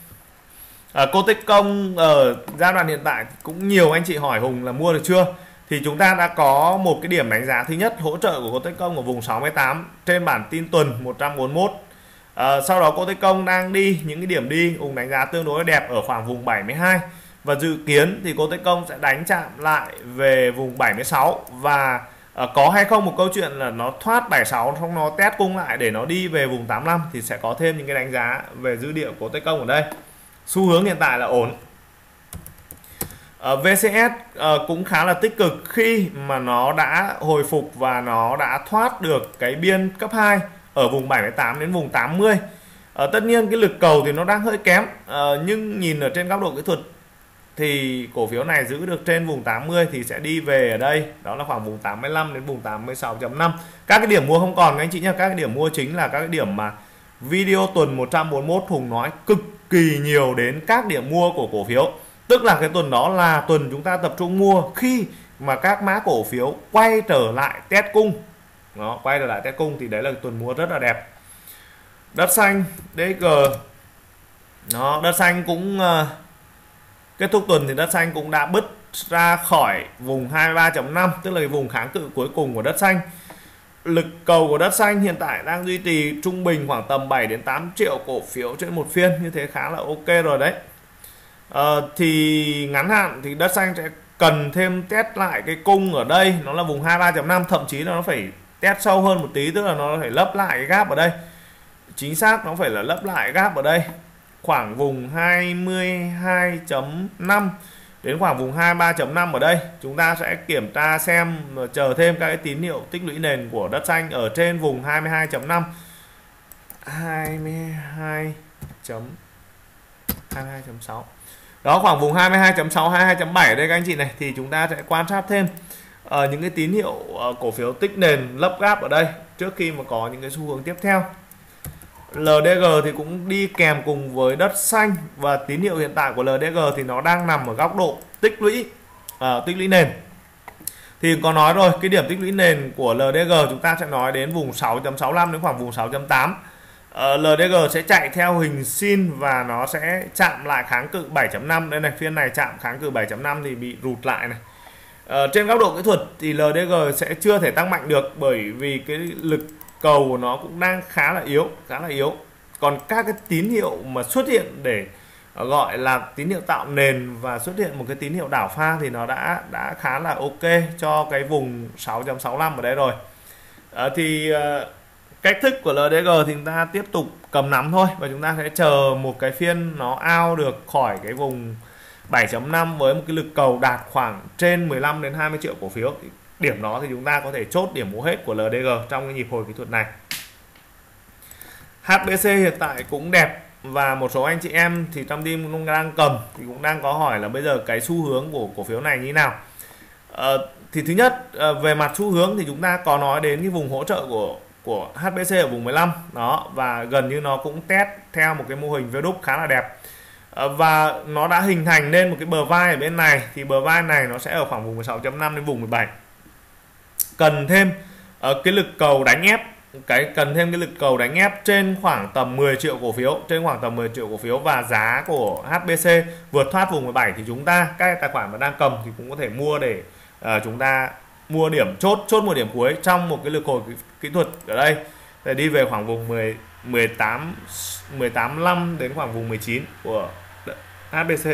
Cotecom ở giai đoạn hiện tại cũng nhiều anh chị hỏi Hùng là mua được chưa, thì chúng ta đã có một cái điểm đánh giá thứ nhất, hỗ trợ của Cotecom ở vùng 68 trên bản tin tuần 141. Sau đó Cotecom đang đi những cái điểm đi Hùng đánh giá tương đối đẹp ở khoảng vùng 72, và dự kiến thì Cotecom sẽ đánh chạm lại về vùng 76, và có hay không một câu chuyện là nó thoát 76 xong nó test cung lại để nó đi về vùng 85 thì sẽ có thêm những cái đánh giá về dư địa của Cotecom ở đây. Xu hướng hiện tại là ổn. VCS cũng khá là tích cực khi mà nó đã hồi phục và nó đã thoát được cái biên cấp 2 ở vùng 78 đến vùng 80. Tất nhiên cái lực cầu thì nó đang hơi kém, nhưng nhìn ở trên góc độ kỹ thuật thì cổ phiếu này giữ được trên vùng 80 thì sẽ đi về ở đây, đó là khoảng vùng 85 đến vùng 86.5. Các cái điểm mua không còn anh chị nhé, các cái điểm mua chính là các cái điểm mà video tuần 141 Hùng nói cực kỳ nhiều đến các điểm mua của cổ phiếu. Tức là cái tuần đó là tuần chúng ta tập trung mua khi mà các mã cổ phiếu quay trở lại test cung. Nó quay trở lại test cung thì đấy là tuần mua rất là đẹp. Đất xanh DG, đất xanh cũng kết thúc tuần thì đất xanh cũng đã bứt ra khỏi vùng 23.5, tức là cái vùng kháng cự cuối cùng của đất xanh. Lực cầu của đất xanh hiện tại đang duy trì trung bình khoảng tầm 7 đến 8 triệu cổ phiếu trên một phiên, như thế khá là ok rồi đấy. Thì ngắn hạn thì đất xanh sẽ cần thêm test lại cái cung ở đây, nó là vùng 23.5, thậm chí là nó phải test sâu hơn một tí, tức là nó phải lấp lại cái gap ở đây. Chính xác nó phải là lấp lại gap ở đây khoảng vùng 22.5 đến khoảng vùng 23.5 ở đây. Chúng ta sẽ kiểm tra xem, chờ thêm các cái tín hiệu tích lũy nền của đất xanh ở trên vùng 22.5, 22.6. Đó, khoảng vùng 22.6, 22.7 ở đây các anh chị này, thì chúng ta sẽ quan sát thêm những cái tín hiệu cổ phiếu tích nền lấp gap ở đây trước khi mà có những cái xu hướng tiếp theo. LDG thì cũng đi kèm cùng với đất xanh, và tín hiệu hiện tại của LDG thì nó đang nằm ở góc độ tích lũy nền. Thì có nói rồi, cái điểm tích lũy nền của LDG chúng ta sẽ nói đến vùng 6.65 đến khoảng vùng 6.8. LDG sẽ chạy theo hình sin và nó sẽ chạm lại kháng cự 7.5. Đây này, phiên này chạm kháng cự 7.5 thì bị rụt lại này. Trên góc độ kỹ thuật thì LDG sẽ chưa thể tăng mạnh được, bởi vì cái lực cầu của nó cũng đang khá là yếu. Còn các cái tín hiệu mà xuất hiện để gọi là tín hiệu tạo nền và xuất hiện một cái tín hiệu đảo pha thì nó đã khá là ok cho cái vùng 6.65 ở đây rồi. Cách thức của LDG thì chúng ta tiếp tục cầm nắm thôi, và chúng ta sẽ chờ một cái phiên nó out được khỏi cái vùng 7.5 với một cái lực cầu đạt khoảng trên 15 đến 20 triệu cổ phiếu. Điểm đó thì chúng ta có thể chốt điểm mua hết của LDG trong cái nhịp hồi kỹ thuật này. HBC hiện tại cũng đẹp, và một số anh chị em thì trong team cũng đang cầm thì cũng đang có hỏi là bây giờ cái xu hướng của cổ phiếu này như thế nào. Thì thứ nhất, về mặt xu hướng thì chúng ta có nói đến cái vùng hỗ trợ của HBC ở vùng 15 đó, và gần như nó cũng test theo một cái mô hình V đúc khá là đẹp. Và nó đã hình thành nên một cái bờ vai ở bên này, thì bờ vai này nó sẽ ở khoảng vùng 16.5 đến vùng 17. Cần thêm cái lực cầu đánh ép, lực cầu đánh ép trên khoảng tầm 10 triệu cổ phiếu, và giá của HBC vượt thoát vùng 17 thì chúng ta, các tài khoản mà đang cầm thì cũng có thể mua để chúng ta mua điểm chốt một điểm cuối trong một cái lực hồi kỹ thuật ở đây, để đi về khoảng vùng 18.5 đến khoảng vùng 19 của HBC.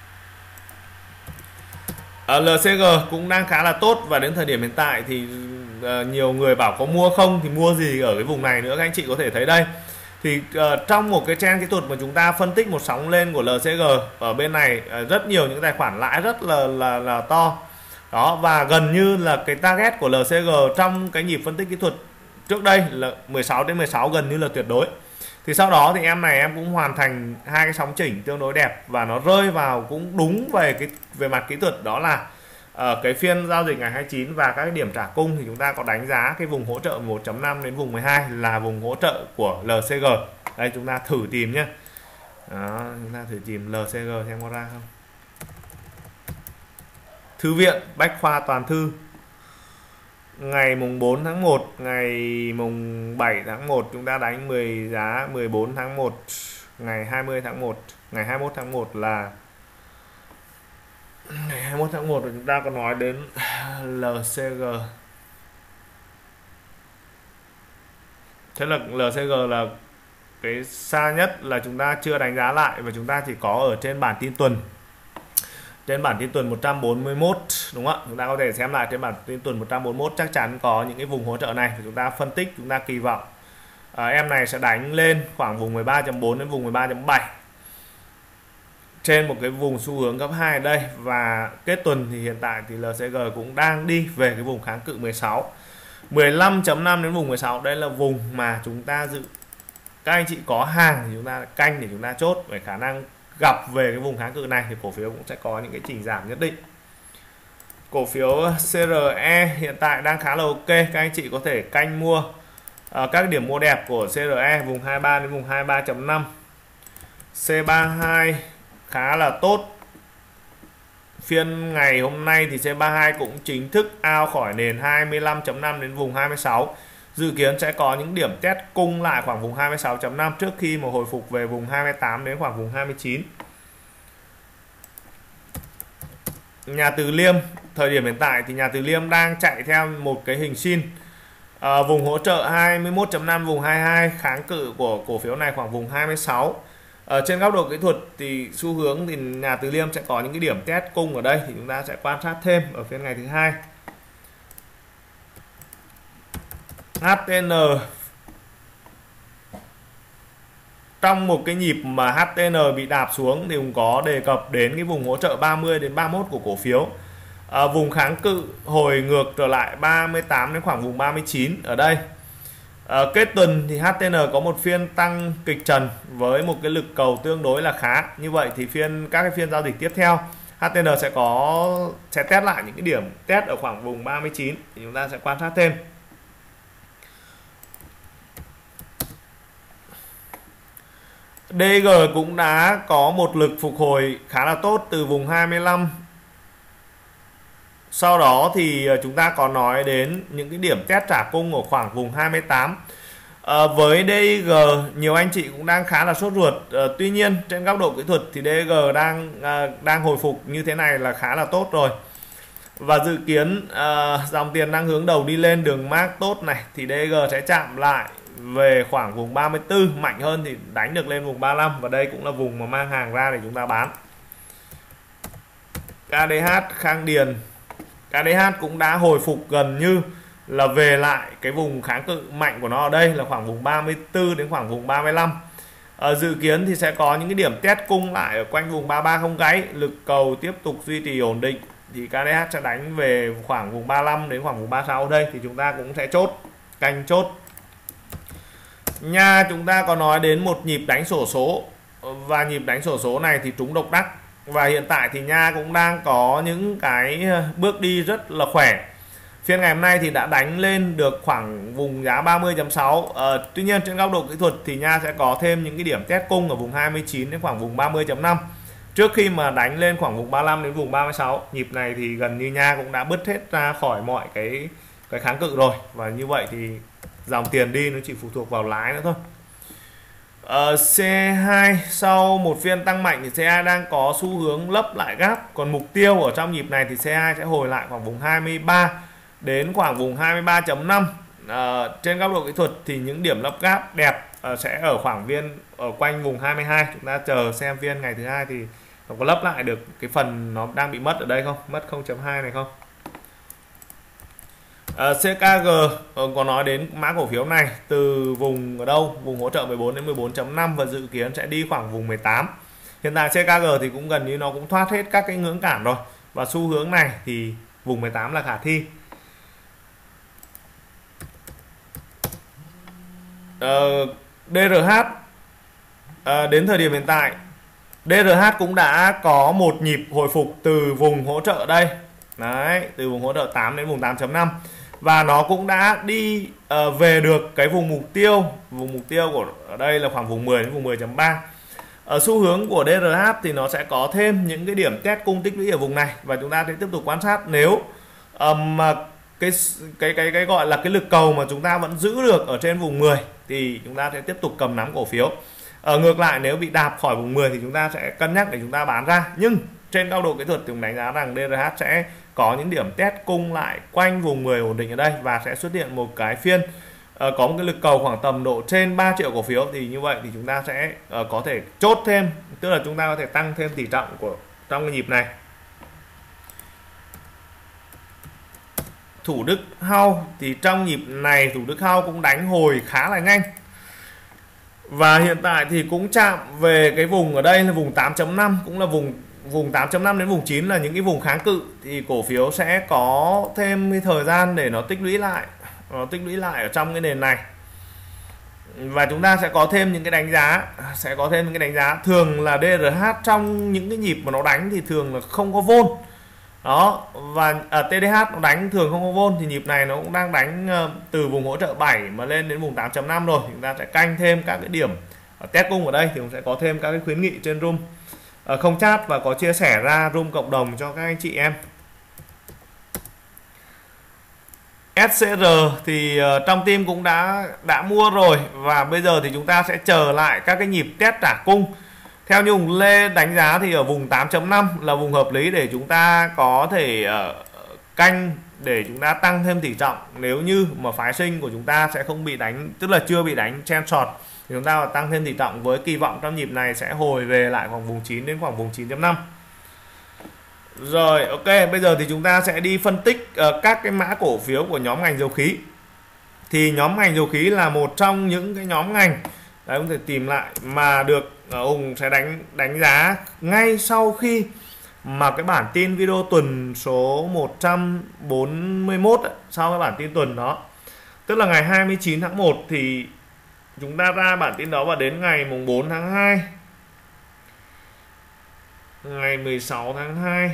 LCG cũng đang khá là tốt, và đến thời điểm hiện tại thì nhiều người bảo có mua không thì mua gì ở cái vùng này nữa, các anh chị có thể thấy đây. Thì trong một cái trend kỹ thuật mà chúng ta phân tích một sóng lên của LCG ở bên này, rất nhiều những tài khoản lãi rất là to đó, và gần như là cái target của LCG trong cái nhịp phân tích kỹ thuật trước đây là 16 đến 16 gần như là tuyệt đối. Thì sau đó thì em cũng hoàn thành hai cái sóng chỉnh tương đối đẹp, và nó rơi vào cũng đúng về mặt kỹ thuật, đó là cái phiên giao dịch ngày 29 và các cái điểm trả cung thì chúng ta có đánh giá cái vùng hỗ trợ 1.5 đến vùng 12 là vùng hỗ trợ của LCG. Đây, chúng ta thử tìm nhé. Đó, chúng ta thử tìm LCG xem có ra không. Thư viện Bách khoa Toàn thư, ngày mùng 4 tháng 1, ngày mùng 7 tháng 1 chúng ta đánh giá 14 tháng 1, ngày 20 tháng 1, ngày 21 tháng 1 là ngày 21 tháng 1 chúng ta có nói đến LCG. Thế là LCG là cái xa nhất là chúng ta chưa đánh giá lại, và chúng ta chỉ có ở trên bản tin tuần. Trên bản tin tuần 141, đúng không ạ? Chúng ta có thể xem lại trên bản tin tuần 141, chắc chắn có những cái vùng hỗ trợ này, chúng ta phân tích, chúng ta kỳ vọng em này sẽ đánh lên khoảng vùng 13.4 đến vùng 13.7 trên một cái vùng xu hướng cấp 2 ở đây. Và kết tuần thì hiện tại thì LCG cũng đang đi về cái vùng kháng cự 16, 15.5 đến vùng 16. Đây là vùng mà chúng ta dự, các anh chị có hàng thì chúng ta canh để chúng ta chốt, về khả năng gặp về cái vùng kháng cự này thì cổ phiếu cũng sẽ có những cái chỉnh giảm nhất định. Cổ phiếu CRE hiện tại đang khá là ok, các anh chị có thể canh mua các điểm mua đẹp của CRE vùng 23 đến vùng 23.5. C32 khá là tốt. Phiên ngày hôm nay thì C32 cũng chính thức out khỏi nền 25.5 đến vùng 26. Dự kiến sẽ có những điểm test cung lại khoảng vùng 26.5 trước khi mà hồi phục về vùng 28 đến khoảng vùng 29. Nhà Từ Liêm thời điểm hiện tại thì Nhà Từ Liêm đang chạy theo một cái hình sin vùng hỗ trợ 21.5 vùng 22, kháng cự của cổ phiếu này khoảng vùng 26. Ở trên góc độ kỹ thuật thì xu hướng thì Nhà Từ Liêm sẽ có những cái điểm test cung ở đây, thì chúng ta sẽ quan sát thêm ở phiên ngày thứ hai. HTN trong một cái nhịp mà HTN bị đạp xuống thì cũng có đề cập đến cái vùng hỗ trợ 30 đến 31 của cổ phiếu. Vùng kháng cự hồi ngược trở lại 38 đến khoảng vùng 39 ở đây. Kết tuần thì HTN có một phiên tăng kịch trần với một cái lực cầu tương đối là khá. Như vậy thì các cái phiên giao dịch tiếp theo HTN sẽ test lại những cái điểm test ở khoảng vùng 39 thì chúng ta sẽ quan sát thêm. DG cũng đã có một lực phục hồi khá là tốt từ vùng 25. Sau đó thì chúng ta có nói đến những cái điểm test trả cung ở khoảng vùng 28. Với DG nhiều anh chị cũng đang khá là sốt ruột. Tuy nhiên trên góc độ kỹ thuật thì DG đang hồi phục như thế này là khá là tốt rồi. Và dự kiến dòng tiền đang hướng đầu đi lên đường mác tốt này thì DG sẽ chạm lại về khoảng vùng 34, mạnh hơn thì đánh được lên vùng 35, và đây cũng là vùng mà mang hàng ra để chúng ta bán. KDH Khang Điền, KDH cũng đã hồi phục gần như là về lại cái vùng kháng cự mạnh của nó ở đây là khoảng vùng 34 đến khoảng vùng 35. Dự kiến thì sẽ có những cái điểm test cung lại ở quanh vùng 33 không gáy, lực cầu tiếp tục duy trì ổn định thì KDH sẽ đánh về khoảng vùng 35 đến khoảng vùng 36 ở đây thì chúng ta cũng sẽ canh chốt. Nha chúng ta có nói đến một nhịp đánh xổ số, và nhịp đánh xổ số này thì trúng độc đắc, và hiện tại thì Nha cũng đang có những cái bước đi rất là khỏe. Phiên ngày hôm nay thì đã đánh lên được khoảng vùng giá 30.6. Tuy nhiên trên góc độ kỹ thuật thì Nha sẽ có thêm những cái điểm test cung ở vùng 29 đến khoảng vùng 30.5 trước khi mà đánh lên khoảng vùng 35 đến vùng 36. Nhịp này thì gần như Nha cũng đã bứt hết ra khỏi mọi cái kháng cự rồi, và như vậy thì dòng tiền đi nó chỉ phụ thuộc vào lái nữa thôi. C2 sau một phiên tăng mạnh thì C2 đang có xu hướng lấp lại gap, còn mục tiêu ở trong nhịp này thì C2 sẽ hồi lại khoảng vùng 23 đến khoảng vùng 23.5. Trên góc độ kỹ thuật thì những điểm lấp gap đẹp sẽ ở khoảng ở quanh vùng 22. Chúng ta chờ xem phiên ngày thứ hai thì nó có lấp lại được cái phần nó đang bị mất ở đây không, mất 0.2 này không. CKG có nói đến mã cổ phiếu này từ vùng ở đâu, vùng hỗ trợ 14 đến 14.5 và dự kiến sẽ đi khoảng vùng 18. Hiện tại CKG thì cũng gần như nó cũng thoát hết các cái ngưỡng cản rồi, và xu hướng này thì vùng 18 là khả thi. DRH đến thời điểm hiện tại DRH cũng đã có một nhịp hồi phục từ vùng hỗ trợ đây. Đấy, từ vùng hỗ trợ 8 đến vùng 8.5, và nó cũng đã đi về được cái vùng mục tiêu của ở đây là khoảng vùng 10 đến vùng 10.3. Ở xu hướng của DRH thì nó sẽ có thêm những cái điểm test cung tích lũy ở vùng này, và chúng ta sẽ tiếp tục quan sát. Nếu mà cái gọi là cái lực cầu mà chúng ta vẫn giữ được ở trên vùng 10 thì chúng ta sẽ tiếp tục cầm nắm cổ phiếu. Ngược lại nếu bị đạp khỏi vùng 10 thì chúng ta sẽ cân nhắc để chúng ta bán ra. Nhưng trên góc độ kỹ thuật thì chúng đánh giá rằng DRH sẽ có những điểm test cung lại quanh vùng 10 ổn định ở đây, và sẽ xuất hiện một cái phiên có một cái lực cầu khoảng tầm độ trên 3 triệu cổ phiếu. Thì như vậy thì chúng ta sẽ có thể chốt thêm, tức là chúng ta có thể tăng thêm tỷ trọng trong cái nhịp này. Thủ Đức House thì trong nhịp này Thủ Đức House cũng đánh hồi khá là nhanh, và hiện tại thì cũng chạm về cái vùng ở đây là vùng 8.5, cũng là vùng 8.5 đến vùng 9 là những cái vùng kháng cự, thì cổ phiếu sẽ có thêm cái thời gian để nó tích lũy lại ở trong cái nền này, và chúng ta sẽ có thêm những cái đánh giá. Thường là DRH trong những cái nhịp mà nó đánh thì thường là không có vôn đó, và TDH nó đánh thường không có vôn, thì nhịp này nó cũng đang đánh từ vùng hỗ trợ 7 mà lên đến vùng 8.5 rồi. Chúng ta sẽ canh thêm các cái điểm test cung ở đây, thì cũng sẽ có thêm các cái khuyến nghị trên room không chat, và có chia sẻ ra room cộng đồng cho các anh chị em. SCR thì trong team cũng đã mua rồi, và bây giờ thì chúng ta sẽ chờ lại các cái nhịp test trả cung Theo như Hùng Lê đánh giá thì ở vùng 8.5 là vùng hợp lý để chúng ta có thể canh để chúng ta tăng thêm tỷ trọng. Nếu như mà phái sinh của chúng ta sẽ không bị đánh, tức là chưa bị đánh chen short, thì chúng ta tăng thêm tỷ trọng với kỳ vọng trong nhịp này sẽ hồi về lại khoảng vùng 9 đến khoảng vùng 9.5. Rồi, ok, bây giờ thì chúng ta sẽ đi phân tích các cái mã cổ phiếu của nhóm ngành dầu khí. Thì nhóm ngành dầu khí là một trong những cái nhóm ngành đấy, cũng thể tìm lại mà được Hùng sẽ đánh giá ngay sau khi mà cái bản tin video tuần số 141 ấy, sau cái bản tin tuần đó, tức là ngày 29 tháng 1 thì chúng ta ra bản tin đó, và đến ngày mùng 4 tháng 2, ngày 16 tháng 2,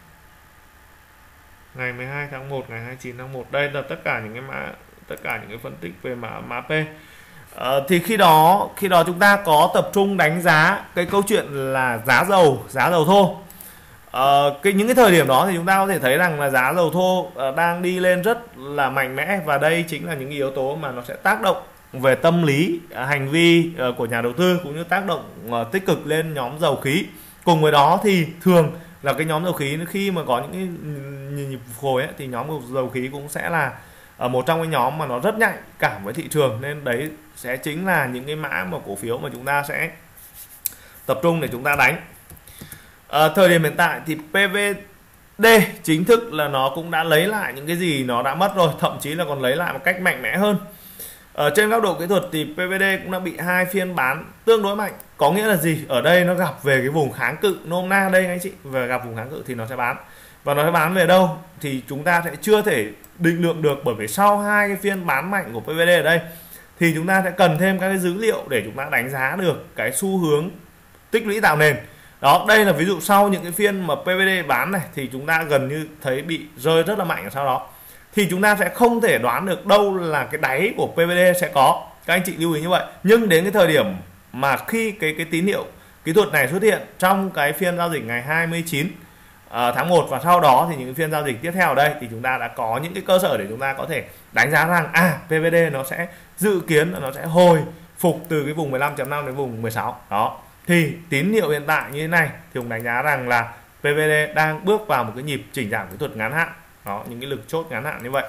ngày 12 tháng 1, ngày 29 tháng 1. Đây là tất cả những cái phân tích về mã P. Thì khi đó chúng ta có tập trung đánh giá cái câu chuyện là giá dầu thô. Những cái thời điểm đó thì chúng ta có thể thấy rằng là giá dầu thô đang đi lên rất là mạnh mẽ, và đây chính là những yếu tố mà nó sẽ tác động về tâm lý, hành vi của nhà đầu tư, cũng như tác động tích cực lên nhóm dầu khí. Cùng với đó thì thường là cái nhóm dầu khí khi mà có những cái nhịp phục hồi ấy, thì nhóm dầu khí cũng sẽ là một trong cái nhóm mà nó rất nhạy cảm với thị trường, nên đấy sẽ chính là những cái mã mà cổ phiếu mà chúng ta sẽ tập trung để chúng ta đánh. Thời điểm hiện tại thì PVD chính thức là nó cũng đã lấy lại những cái gì nó đã mất rồi, thậm chí là còn lấy lại một cách mạnh mẽ hơn. Trên góc độ kỹ thuật thì PVD cũng đã bị hai phiên bán tương đối mạnh. Có nghĩa là gì? Ở đây nó gặp về cái vùng kháng cự, nôm na đây anh chị, và gặp vùng kháng cự thì nó sẽ bán. Và nó sẽ bán về đâu thì chúng ta sẽ chưa thể định lượng được, bởi vì sau hai cái phiên bán mạnh của PVD ở đây thì chúng ta sẽ cần thêm các cái dữ liệu để chúng ta đánh giá được cái xu hướng tích lũy tạo nền. Đó, đây là ví dụ sau những cái phiên mà PVD bán này thì chúng ta gần như thấy bị rơi rất là mạnh ở sau đó, thì chúng ta sẽ không thể đoán được đâu là cái đáy của PVD sẽ có. Các anh chị lưu ý như vậy. Nhưng đến cái thời điểm mà khi cái tín hiệu kỹ thuật này xuất hiện trong cái phiên giao dịch ngày 29 tháng 1 và sau đó thì những cái phiên giao dịch tiếp theo ở đây, thì chúng ta đã có những cái cơ sở để chúng ta có thể đánh giá rằng PVD nó sẽ dự kiến là nó sẽ hồi phục từ cái vùng 15.5 đến vùng 16. Đó. Thì tín hiệu hiện tại như thế này thì cũng đánh giá rằng là PVD đang bước vào một cái nhịp chỉnh giảm kỹ thuật ngắn hạn. Đó, những cái lực chốt ngắn hạn như vậy.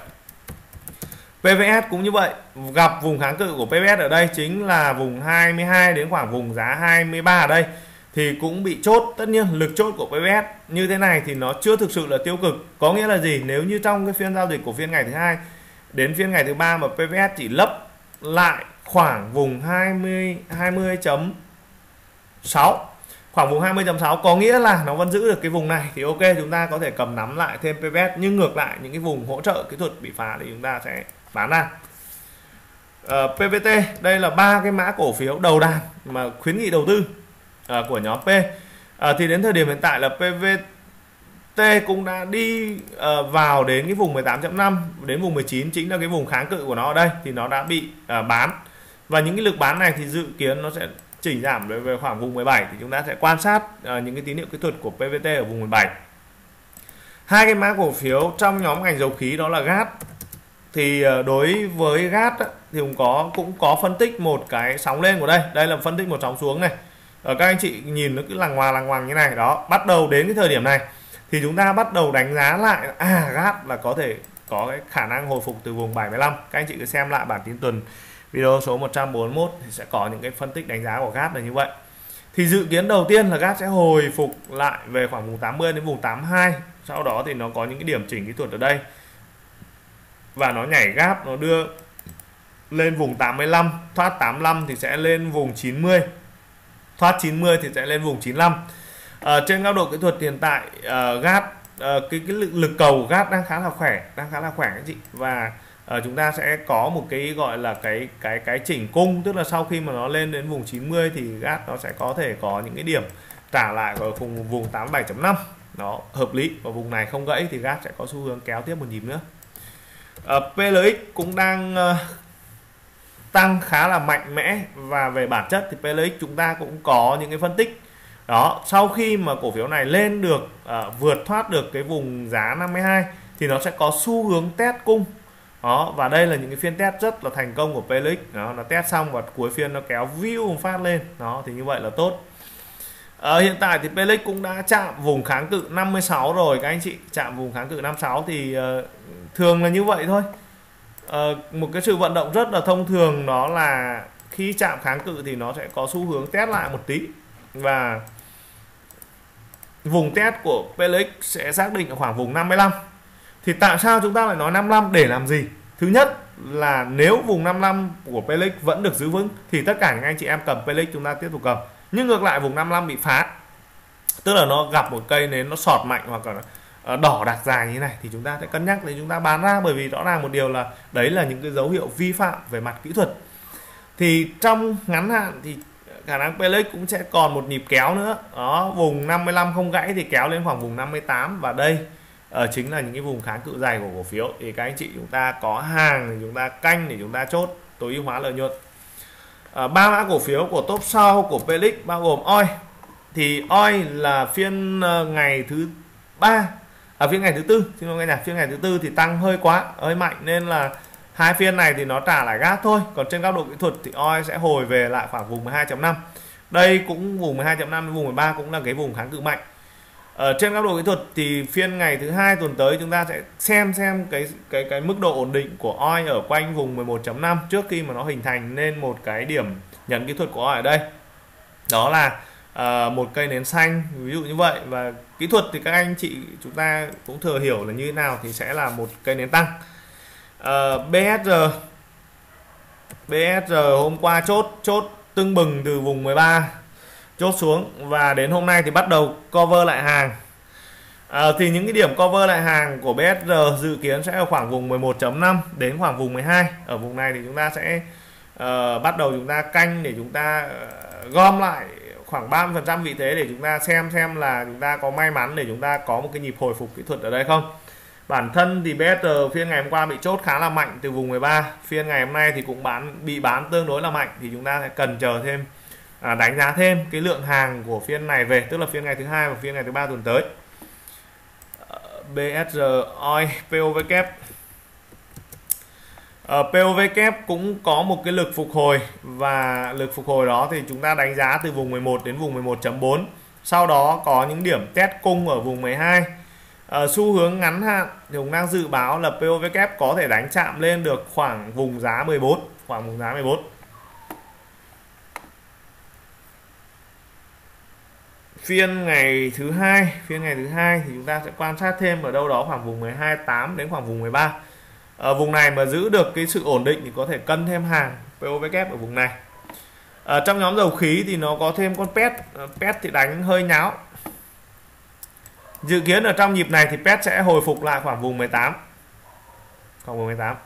PVS cũng như vậy, gặp vùng kháng cự của PVS ở đây chính là vùng 22 đến khoảng vùng giá 23 ở đây, thì cũng bị chốt. Tất nhiên lực chốt của PVS như thế này thì nó chưa thực sự là tiêu cực. Có nghĩa là gì? Nếu như trong cái phiên giao dịch của phiên ngày thứ hai đến phiên ngày thứ ba mà PVS chỉ lấp lại khoảng vùng 20.6, khoảng vùng 20.6, có nghĩa là nó vẫn giữ được cái vùng này, thì ok, chúng ta có thể cầm nắm lại thêm PVS. Nhưng ngược lại, những cái vùng hỗ trợ kỹ thuật bị phá thì chúng ta sẽ bán ra. PVT, đây là ba cái mã cổ phiếu đầu đàn mà khuyến nghị đầu tư của nhóm P. Thì đến thời điểm hiện tại là PVT cũng đã đi vào đến cái vùng 18.5 đến vùng 19, chính là cái vùng kháng cự của nó ở đây, thì nó đã bị bán. Và những cái lực bán này thì dự kiến nó sẽ chỉnh giảm về khoảng vùng 17, thì chúng ta sẽ quan sát những cái tín hiệu kỹ thuật của PVT ở vùng 17. Hai cái mã cổ phiếu trong nhóm ngành dầu khí đó là GAT. Thì đối với GAT thì cũng có phân tích một cái sóng lên của đây. Đây là phân tích một sóng xuống này. Các anh chị nhìn nó cứ lằng ngoằng như này. Đó, bắt đầu đến cái thời điểm này thì chúng ta bắt đầu đánh giá lại GAT là có thể có cái khả năng hồi phục từ vùng 75. Các anh chị cứ xem lại bản tin tuần video số 141 thì sẽ có những cái phân tích đánh giá của GAT là như vậy. Thì dự kiến đầu tiên là GAT sẽ hồi phục lại về khoảng vùng 80 đến vùng 82. Sau đó thì nó có những cái điểm chỉnh kỹ thuật ở đây, và nó nhảy gap, nó đưa lên vùng 85, thoát 85 thì sẽ lên vùng 90, thoát 90 thì sẽ lên vùng 95. Trên góc độ kỹ thuật hiện tại GAT cái lực cầu GAT đang khá là khỏe, các chị, và chúng ta sẽ có một cái gọi là cái chỉnh cung, tức là sau khi mà nó lên đến vùng 90 thì GAT nó sẽ có thể có những cái điểm trả lại ở vùng 87.5, nó hợp lý, và vùng này không gãy thì GAT sẽ có xu hướng kéo tiếp một nhịp nữa. PLX cũng đang tăng khá là mạnh mẽ, và về bản chất thì PLX chúng ta cũng có những cái phân tích đó. Sau khi mà cổ phiếu này lên được vượt thoát được cái vùng giá 52 thì nó sẽ có xu hướng test cung đó, và đây là những cái phiên test rất là thành công của PLX đó. Nó test xong và cuối phiên nó kéo view phát lên đó, thì như vậy là tốt. Hiện tại thì PLX cũng đã chạm vùng kháng cự 56 rồi các anh chị, chạm vùng kháng cự 56 thì thường là như vậy thôi. Một cái sự vận động rất là thông thường đó là khi chạm kháng cự thì nó sẽ có xu hướng test lại một tí, và vùng test của PLX sẽ xác định ở khoảng vùng 55. Thì tại sao chúng ta lại nói 55 để làm gì? Thứ nhất là nếu vùng 55 của PLX vẫn được giữ vững thì tất cả những anh chị em cầm PLX chúng ta tiếp tục cầm. Nhưng ngược lại vùng 55 bị phá, tức là nó gặp một cây nến nó sọt mạnh hoặc là đỏ đặt dài như thế này, thì chúng ta sẽ cân nhắc để chúng ta bán ra, bởi vì rõ ràng một điều là đấy là những cái dấu hiệu vi phạm về mặt kỹ thuật. Thì trong ngắn hạn thì khả năng PLX cũng sẽ còn một nhịp kéo nữa đó, vùng 55 không gãy thì kéo lên khoảng vùng 58, và đây chính là những cái vùng kháng cự dày của cổ phiếu. Thì các anh chị chúng ta có hàng thì chúng ta canh để chúng ta chốt tối ưu hóa lợi nhuận. Ba mã cổ phiếu của top sau của PLX bao gồm OI. Thì OI là phiên ngày thứ ba, phiên ngày thứ tư, xin lỗi cả nhà, phiên ngày thứ tư thì tăng hơi quá, hơi mạnh, nên là hai phiên này thì nó trả lại gác thôi. Còn trên góc độ kỹ thuật thì OI sẽ hồi về lại khoảng vùng 12.5. Đây cũng vùng 12.5 đến vùng 13 cũng là cái vùng kháng cự mạnh. Ở trên góc độ kỹ thuật thì phiên ngày thứ hai tuần tới chúng ta sẽ xem cái mức độ ổn định của OI ở quanh vùng 11.5 trước khi mà nó hình thành nên một cái điểm nhận kỹ thuật của OI ở đây. Đó là một cây nến xanh, ví dụ như vậy. Và kỹ thuật thì các anh chị chúng ta cũng thừa hiểu là như thế nào, thì sẽ là một cây nến tăng. BSR hôm qua chốt tưng bừng từ vùng 13 chốt xuống, và đến hôm nay thì bắt đầu cover lại hàng. Thì những cái điểm cover lại hàng của BSR dự kiến sẽ ở khoảng vùng 11.5 đến khoảng vùng 12. Ở vùng này thì chúng ta sẽ bắt đầu chúng ta canh để chúng ta gom lại khoảng 30% vị thế để chúng ta xem là chúng ta có may mắn để chúng ta có một cái nhịp hồi phục kỹ thuật ở đây không. Bản thân thì BSR phiên ngày hôm qua bị chốt khá là mạnh từ vùng 13, phiên ngày hôm nay thì cũng bị bán tương đối là mạnh, thì chúng ta sẽ cần chờ thêm, đánh giá thêm cái lượng hàng của phiên này về, tức là phiên ngày thứ hai và phiên ngày thứ ba tuần tới. BSR OI POVK. POVK cũng có một cái lực phục hồi, và lực phục hồi đó thì chúng ta đánh giá từ vùng 11 đến vùng 11.4. Sau đó có những điểm test cung ở vùng 12. Xu hướng ngắn hạn thì chúng đang dự báo là POVK có thể đánh chạm lên được khoảng vùng giá 14, khoảng vùng giá 14. Phiên ngày thứ hai thì chúng ta sẽ quan sát thêm ở đâu đó khoảng vùng 12.8 đến khoảng vùng 13. Ở vùng này mà giữ được cái sự ổn định thì có thể cân thêm hàng POVK ở vùng này. Trong nhóm dầu khí thì nó có thêm con PET thì đánh hơi nháo. Dự kiến ở trong nhịp này thì PET sẽ hồi phục lại khoảng vùng 18. Khoảng vùng 18.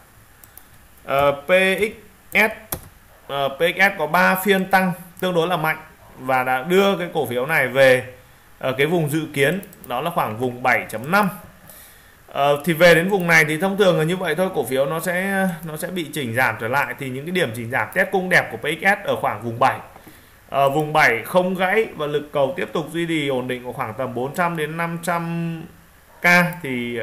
PXS có 3 phiên tăng tương đối là mạnh và đã đưa cái cổ phiếu này về ở cái vùng dự kiến, đó là khoảng vùng 7.5. Thì về đến vùng này thì thông thường là như vậy thôi, cổ phiếu nó sẽ bị chỉnh giảm trở lại. Thì những cái điểm chỉnh giảm test cung đẹp của PXS ở khoảng vùng 7. Vùng 7 không gãy và lực cầu tiếp tục duy trì ổn định của khoảng tầm 400 đến 500k thì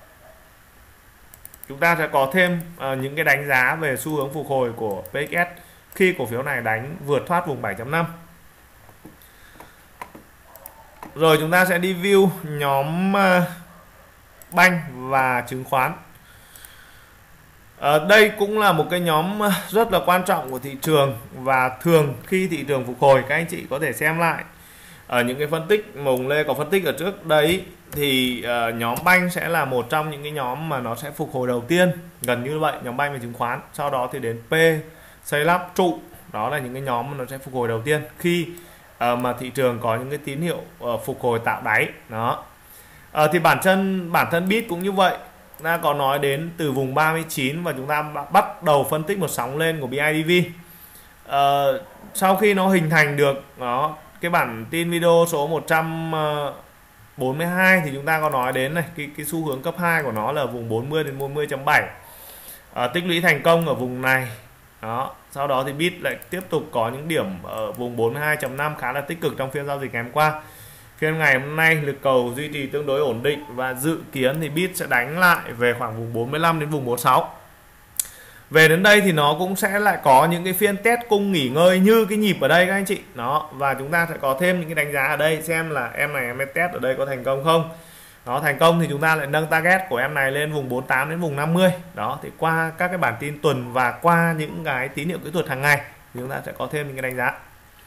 chúng ta sẽ có thêm những cái đánh giá về xu hướng phục hồi của PXS khi cổ phiếu này đánh vượt thoát vùng 7.5. Rồi chúng ta sẽ đi view nhóm banh và chứng khoán. Đây cũng là một cái nhóm rất là quan trọng của thị trường, và thường khi thị trường phục hồi các anh chị có thể xem lại ở những cái phân tích mà Hùng Lê có phân tích ở trước đấy, thì nhóm banh sẽ là một trong những cái nhóm mà nó sẽ phục hồi đầu tiên, gần như vậy, nhóm banh và chứng khoán. Sau đó thì đến P, xây lắp, trụ, đó là những cái nhóm mà nó sẽ phục hồi đầu tiên khi mà thị trường có những cái tín hiệu phục hồi tạo đáy đó. Thì bản thân BIT cũng như vậy, ta có nói đến từ vùng 39 và chúng ta bắt đầu phân tích một sóng lên của BIDV. Sau khi nó hình thành được đó, cái bản tin video số 142 thì chúng ta có nói đến này, cái xu hướng cấp 2 của nó là vùng 40 đến 40.7, tích lũy thành công ở vùng này đó. Sau đó thì BIT lại tiếp tục có những điểm ở vùng 42.5 khá là tích cực trong phiên giao dịch ngày hôm qua. Phiên ngày hôm nay lực cầu duy trì tương đối ổn định và dự kiến thì BIT sẽ đánh lại về khoảng vùng 45 đến vùng 46. Về đến đây thì nó cũng sẽ lại có những cái phiên test cung nghỉ ngơi như cái nhịp ở đây các anh chị. Đó, và chúng ta sẽ có thêm những cái đánh giá ở đây xem là em này em test ở đây có thành công không. Đó, thành công thì chúng ta lại nâng target của em này lên vùng 48 đến vùng 50. Đó, thì qua các cái bản tin tuần và qua những cái tín hiệu kỹ thuật hàng ngày thì chúng ta sẽ có thêm những cái đánh giá.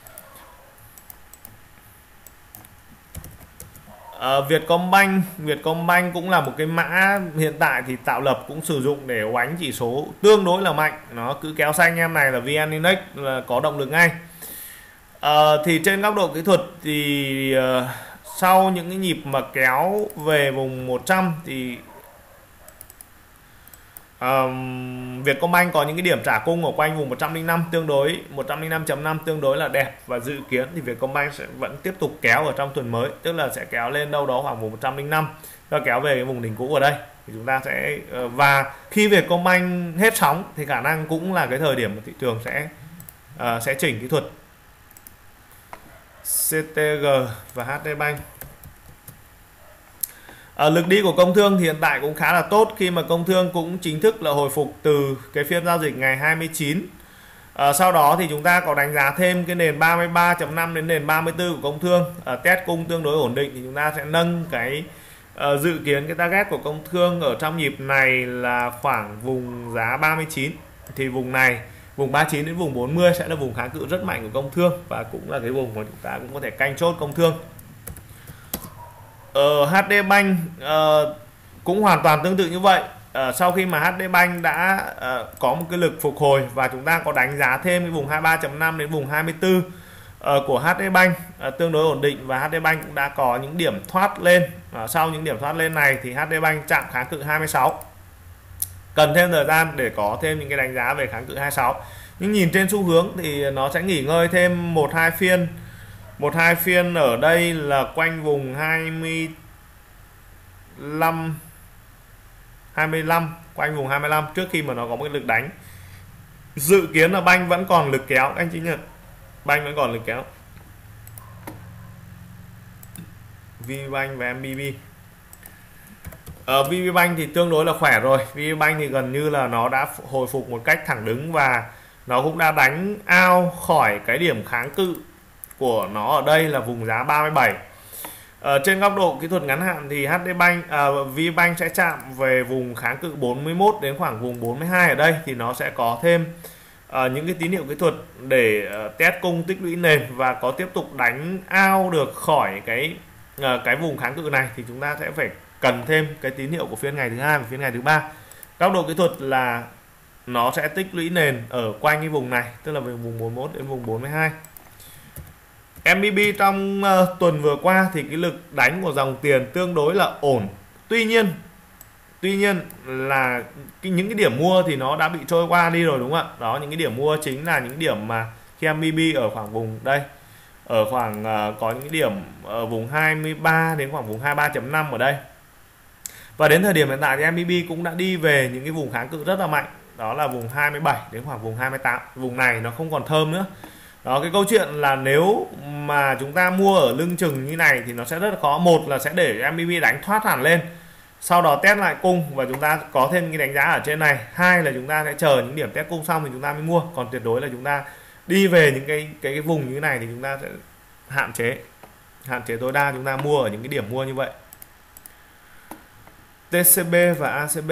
Vietcombank cũng là một cái mã hiện tại thì tạo lập cũng sử dụng để oánh chỉ số tương đối là mạnh. Nó cứ kéo xanh em này là VN Index là có động lực ngay. Thì trên góc độ kỹ thuật thì sau những cái nhịp mà kéo về vùng 100 thì Vietcombank có những cái điểm trả cung ở quanh vùng 105 tương đối 105.5 tương đối là đẹp, và dự kiến thì Vietcombank sẽ vẫn tiếp tục kéo ở trong tuần mới, tức là sẽ kéo lên đâu đó khoảng vùng 105 và kéo về cái vùng đỉnh cũ ở đây thì chúng ta sẽ và khi Vietcombank hết sóng thì khả năng cũng là cái thời điểm mà thị trường sẽ chỉnh kỹ thuật. CTG và HD Bank. Lực đi của Công Thương thì hiện tại cũng khá là tốt khi mà Công Thương cũng chính thức là hồi phục từ cái phiên giao dịch ngày 29. Sau đó thì chúng ta có đánh giá thêm cái nền 33.5 đến nền 34 của Công Thương, test cung tương đối ổn định thì chúng ta sẽ nâng cái dự kiến cái target của Công Thương ở trong nhịp này là khoảng vùng giá 39. Thì vùng này, vùng 39 đến vùng 40 sẽ là vùng kháng cự rất mạnh của Công Thương và cũng là cái vùng mà chúng ta cũng có thể canh chốt Công Thương. HD Bank cũng hoàn toàn tương tự như vậy. Sau khi mà HD Bank đã có một cái lực phục hồi và chúng ta có đánh giá thêm cái vùng 23.5 đến vùng 24 của HD Bank tương đối ổn định, và HD Bank cũng đã có những điểm thoát lên. Sau những điểm thoát lên này thì HD Bank chạm kháng cự 26. Cần thêm thời gian để có thêm những cái đánh giá về kháng cự 26. Nhưng nhìn trên xu hướng thì nó sẽ nghỉ ngơi thêm 1-2 phiên. 1-2 phiên ở đây là quanh vùng 25, quanh vùng 25 trước khi mà nó có một cái lực đánh. Dự kiến là Bank vẫn còn lực kéo anh chị nhỉ. Bank vẫn còn lực kéo. VPBank và MBB. VPBank thì tương đối là khỏe rồi. VPBank thì gần như là nó đã hồi phục một cách thẳng đứng và nó cũng đã đánh out khỏi cái điểm kháng cự của nó ở đây là vùng giá 37. Trên góc độ kỹ thuật ngắn hạn thì VPBank sẽ chạm về vùng kháng cự 41 đến khoảng vùng 42 ở đây thì nó sẽ có thêm những cái tín hiệu kỹ thuật để test cung tích lũy nền và có tiếp tục đánh out được khỏi cái vùng kháng cự này thì chúng ta sẽ phải cần thêm cái tín hiệu của phiên ngày thứ hai và phiên ngày thứ ba. Góc độ kỹ thuật là nó sẽ tích lũy nền ở quanh cái vùng này, tức là về vùng 41 đến vùng 42. MBB trong tuần vừa qua thì cái lực đánh của dòng tiền tương đối là ổn. Tuy nhiên là những cái điểm mua thì nó đã bị trôi qua đi rồi đúng không ạ? Đó, những cái điểm mua chính là những điểm mà khi MBB ở khoảng vùng đây, ở khoảng có những cái điểm ở vùng 23 đến khoảng vùng 23.5 ở đây. Và đến thời điểm hiện tại thì MBB cũng đã đi về những cái vùng kháng cự rất là mạnh, đó là vùng 27 đến khoảng vùng 28. Vùng này nó không còn thơm nữa. Đó, cái câu chuyện là nếu mà chúng ta mua ở lưng chừng như này thì nó sẽ rất là khó. Một là sẽ để MBB đánh thoát hẳn lên, sau đó test lại cung và chúng ta có thêm cái đánh giá ở trên này. Hai là chúng ta sẽ chờ những điểm test cung xong thì chúng ta mới mua. Còn tuyệt đối là chúng ta đi về những cái vùng như thế này thì chúng ta sẽ hạn chế tối đa chúng ta mua ở những cái điểm mua như vậy. TCB và ACB.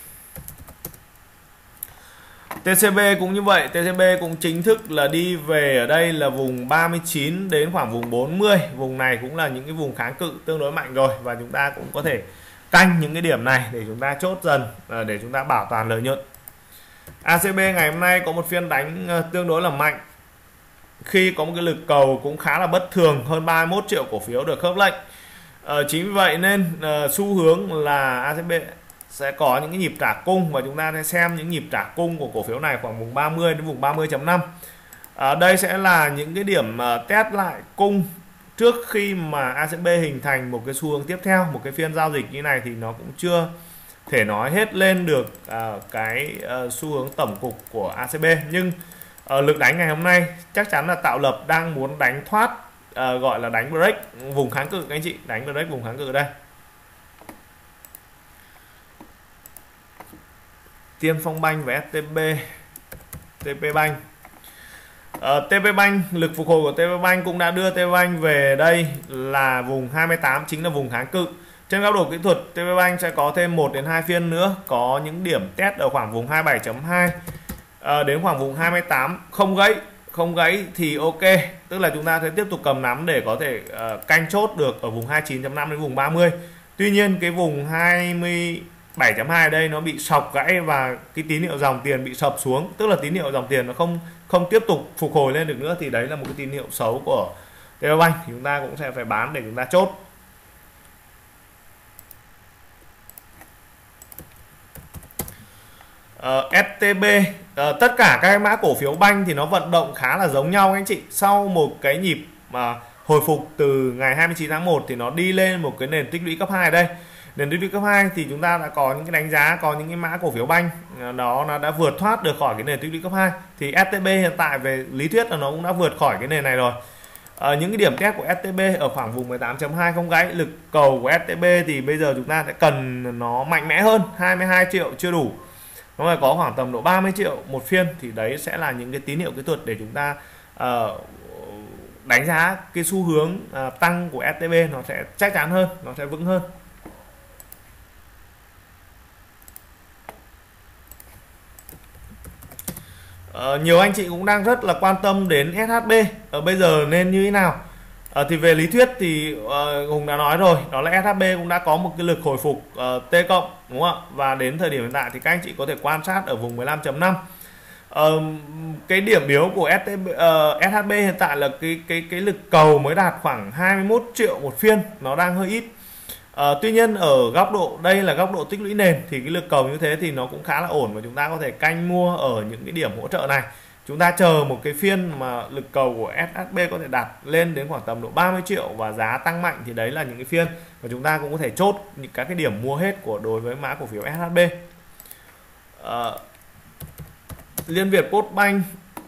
TCB cũng như vậy, TCB cũng chính thức là đi về ở đây là vùng 39 đến khoảng vùng 40. Vùng này cũng là những cái vùng kháng cự tương đối mạnh rồi và chúng ta cũng có thể canh những cái điểm này để chúng ta chốt dần để chúng ta bảo toàn lợi nhuận. ACB ngày hôm nay có một phiên đánh tương đối là mạnh khi có một cái lực cầu cũng khá là bất thường, hơn 31 triệu cổ phiếu được khớp lệnh. Chính vì vậy nên xu hướng là ACB sẽ có những cái nhịp trả cung và chúng ta sẽ xem những nhịp trả cung của cổ phiếu này khoảng vùng 30 đến vùng 30.5. Đây sẽ là những cái điểm test lại cung trước khi mà ACB hình thành một cái xu hướng tiếp theo. Một cái phiên giao dịch như này thì nó cũng chưa thể nói hết lên được cái xu hướng tổng cục của ACB, nhưng lực đánh ngày hôm nay chắc chắn là tạo lập đang muốn đánh thoát, gọi là đánh break vùng kháng cự các anh chị, đánh break vùng kháng cự đây. Tiên Phong Banh và STB, TP Bank. TP Bank, lực phục hồi của TP Bank cũng đã đưa TP Bank về đây là vùng 28, chính là vùng kháng cự. Trên góc độ kỹ thuật, TP Bank sẽ có thêm 1 đến 2 phiên nữa, có những điểm test ở khoảng vùng 27.2 đến khoảng vùng 28, không gãy thì ok, tức là chúng ta sẽ tiếp tục cầm nắm để có thể canh chốt được ở vùng 29.5 đến vùng 30. Tuy nhiên cái vùng 27.2 đây nó bị sọc gãy và cái tín hiệu dòng tiền bị sập xuống, tức là tín hiệu dòng tiền nó không tiếp tục phục hồi lên được nữa, thì đấy là một cái tín hiệu xấu của TP Bank, thì chúng ta cũng sẽ phải bán để chúng ta chốt. STB, tất cả các mã cổ phiếu banh thì nó vận động khá là giống nhau anh chị. Sau một cái nhịp mà hồi phục từ ngày 29 tháng 1 thì nó đi lên một cái nền tích lũy cấp 2 đây. Nền tích lũy cấp 2 thì chúng ta đã có những cái đánh giá, có những cái mã cổ phiếu banh đó nó đã vượt thoát được khỏi cái nền tích lũy cấp 2. Thì STB hiện tại về lý thuyết là nó cũng đã vượt khỏi cái nền này rồi. Những cái điểm test của STB ở khoảng vùng 18.2 không gãy. Lực cầu của STB thì bây giờ chúng ta sẽ cần nó mạnh mẽ hơn, 22 triệu chưa đủ, nó phải có khoảng tầm độ 30 triệu một phiên, thì đấy sẽ là những cái tín hiệu kỹ thuật để chúng ta đánh giá cái xu hướng tăng của STB nó sẽ chắc chắn hơn, nó sẽ vững hơn. Nhiều anh chị cũng đang rất là quan tâm đến SHB bây giờ nên như thế nào. Thì về lý thuyết thì Hùng đã nói rồi, đó là SHB cũng đã có một cái lực hồi phục T cộng, đúng không ạ? Và đến thời điểm hiện tại thì các anh chị có thể quan sát ở vùng 15.5. Cái điểm yếu của SHB hiện tại là cái lực cầu mới đạt khoảng 21 triệu một phiên, nó đang hơi ít. Tuy nhiên ở góc độ đây là góc độ tích lũy nền thì cái lực cầu như thế thì nó cũng khá là ổn, và chúng ta có thể canh mua ở những cái điểm hỗ trợ này. Chúng ta chờ một cái phiên mà lực cầu của SHB có thể đạt lên đến khoảng tầm độ 30 triệu và giá tăng mạnh, thì đấy là những cái phiên mà chúng ta cũng có thể chốt những các cái điểm mua hết của đối với mã cổ phiếu SHB. Liên Việt Postbank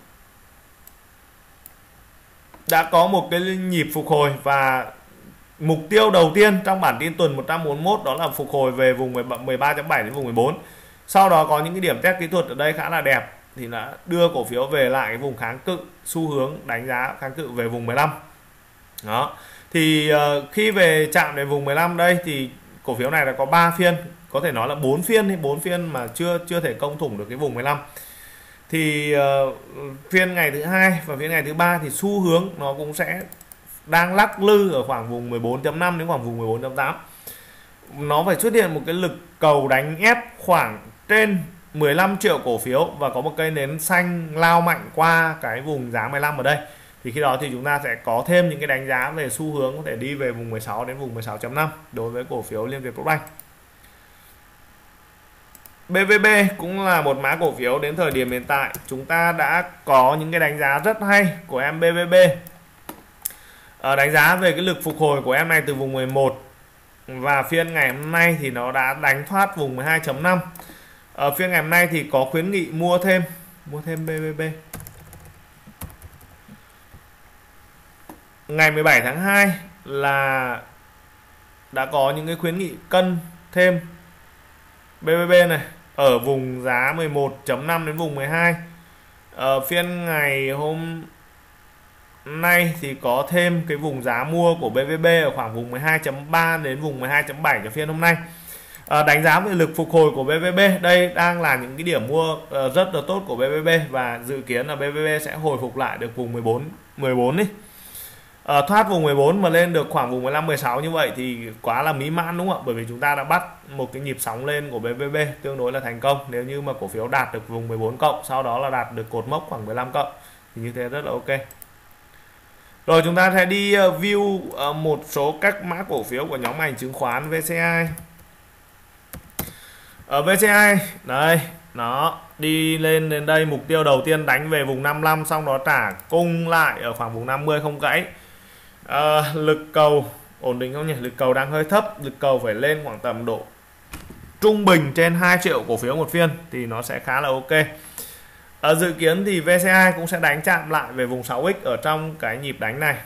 đã có một cái nhịp phục hồi, và mục tiêu đầu tiên trong bản tin tuần 141 đó là phục hồi về vùng 13.7 đến vùng 14. Sau đó có những cái điểm test kỹ thuật ở đây khá là đẹp, thì đã đưa cổ phiếu về lại cái vùng kháng cự, xu hướng đánh giá kháng cự về vùng 15. Đó. Thì khi về chạm đến vùng 15 đây thì cổ phiếu này đã có 3 phiên, có thể nói là 4 phiên mà chưa thể công thủng được cái vùng 15. Thì phiên ngày thứ 2 và phiên ngày thứ 3 thì xu hướng nó cũng sẽ đang lắc lư ở khoảng vùng 14.5 đến khoảng vùng 14.8. Nó phải xuất hiện một cái lực cầu đánh ép khoảng trên 15 triệu cổ phiếu và có một cây nến xanh lao mạnh qua cái vùng giá 15 ở đây. Thì khi đó thì chúng ta sẽ có thêm những cái đánh giá về xu hướng có thể đi về vùng 16 đến vùng 16.5 đối với cổ phiếu Liên Việt Postbank. BVB cũng là một mã cổ phiếu đến thời điểm hiện tại chúng ta đã có những cái đánh giá rất hay của em BVB. Đánh giá về cái lực phục hồi của em này từ vùng 11, và phiên ngày hôm nay thì nó đã đánh thoát vùng 12.5. Phiên ngày hôm nay thì có khuyến nghị mua thêm BVB. Ngày 17 tháng 2 là đã có những cái khuyến nghị cân thêm BVB này ở vùng giá 11.5 đến vùng 12. Phiên ngày hôm nay thì có thêm cái vùng giá mua của BVB ở khoảng vùng 12.3 đến vùng 12.7 cho phiên hôm nay. Đánh giá về lực phục hồi của BVB, đây đang là những cái điểm mua rất là tốt của BVB, và dự kiến là BVB sẽ hồi phục lại được vùng 14 đi. Thoát vùng 14 mà lên được khoảng vùng 15-16 như vậy thì quá là mỹ mãn, đúng không ạ? Bởi vì chúng ta đã bắt một cái nhịp sóng lên của BVB tương đối là thành công. Nếu như mà cổ phiếu đạt được vùng 14 cộng, sau đó là đạt được cột mốc khoảng 15 cộng thì như thế rất là ok. Rồi chúng ta sẽ đi view một số các mã cổ phiếu của nhóm ngành chứng khoán VCI. Ở VCI đây, nó đi lên đến đây, mục tiêu đầu tiên đánh về vùng 55, xong đó trả cung lại ở khoảng vùng 50 không gãy. Lực cầu ổn định không nhỉ? Lực cầu đang hơi thấp, lực cầu phải lên khoảng tầm độ trung bình trên 2 triệu cổ phiếu một phiên thì nó sẽ khá là ok. Dự kiến thì VCI cũng sẽ đánh chạm lại về vùng 6x ở trong cái nhịp đánh này.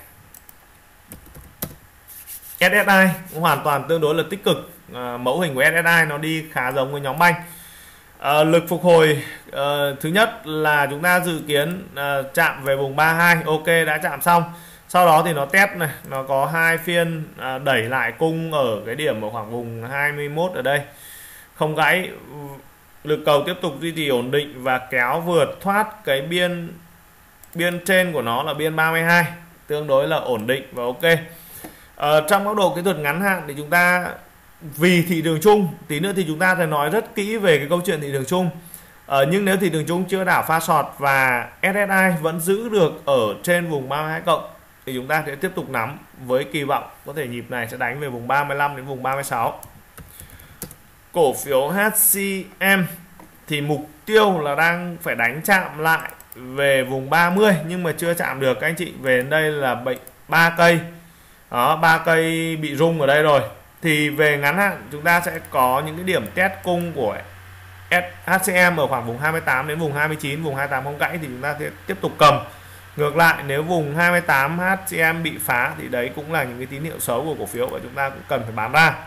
SSI cũng hoàn toàn tương đối là tích cực. Mẫu hình của SSI nó đi khá giống với nhóm banh. Lực phục hồi thứ nhất là chúng ta dự kiến chạm về vùng 32, ok, đã chạm xong. Sau đó thì nó test này, nó có hai phiên đẩy lại cung ở cái điểm ở khoảng vùng 21 ở đây, không gãy. Lực cầu tiếp tục duy trì ổn định và kéo vượt thoát cái biên trên của nó là biên 32, tương đối là ổn định và ok. Trong góc độ kỹ thuật ngắn hạn thì chúng ta, vì thị trường chung, tí nữa thì chúng ta sẽ nói rất kỹ về cái câu chuyện thị trường chung. Nhưng nếu thị trường chung chưa đảo pha sọt và SSI vẫn giữ được ở trên vùng 32 cộng thì chúng ta sẽ tiếp tục nắm với kỳ vọng có thể nhịp này sẽ đánh về vùng 35 đến vùng 36. Cổ phiếu HCM thì mục tiêu là đang phải đánh chạm lại về vùng 30 nhưng mà chưa chạm được các anh chị. Về đến đây là 3 cây. Đó, 3 cây bị rung ở đây rồi. Thì về ngắn hạn chúng ta sẽ có những cái điểm test cung của HCM ở khoảng vùng 28 đến vùng 29, vùng 28 không gãy thì chúng ta sẽ tiếp tục cầm. Ngược lại nếu vùng 28 HCM bị phá thì đấy cũng là những cái tín hiệu xấu của cổ phiếu và chúng ta cũng cần phải bán ra.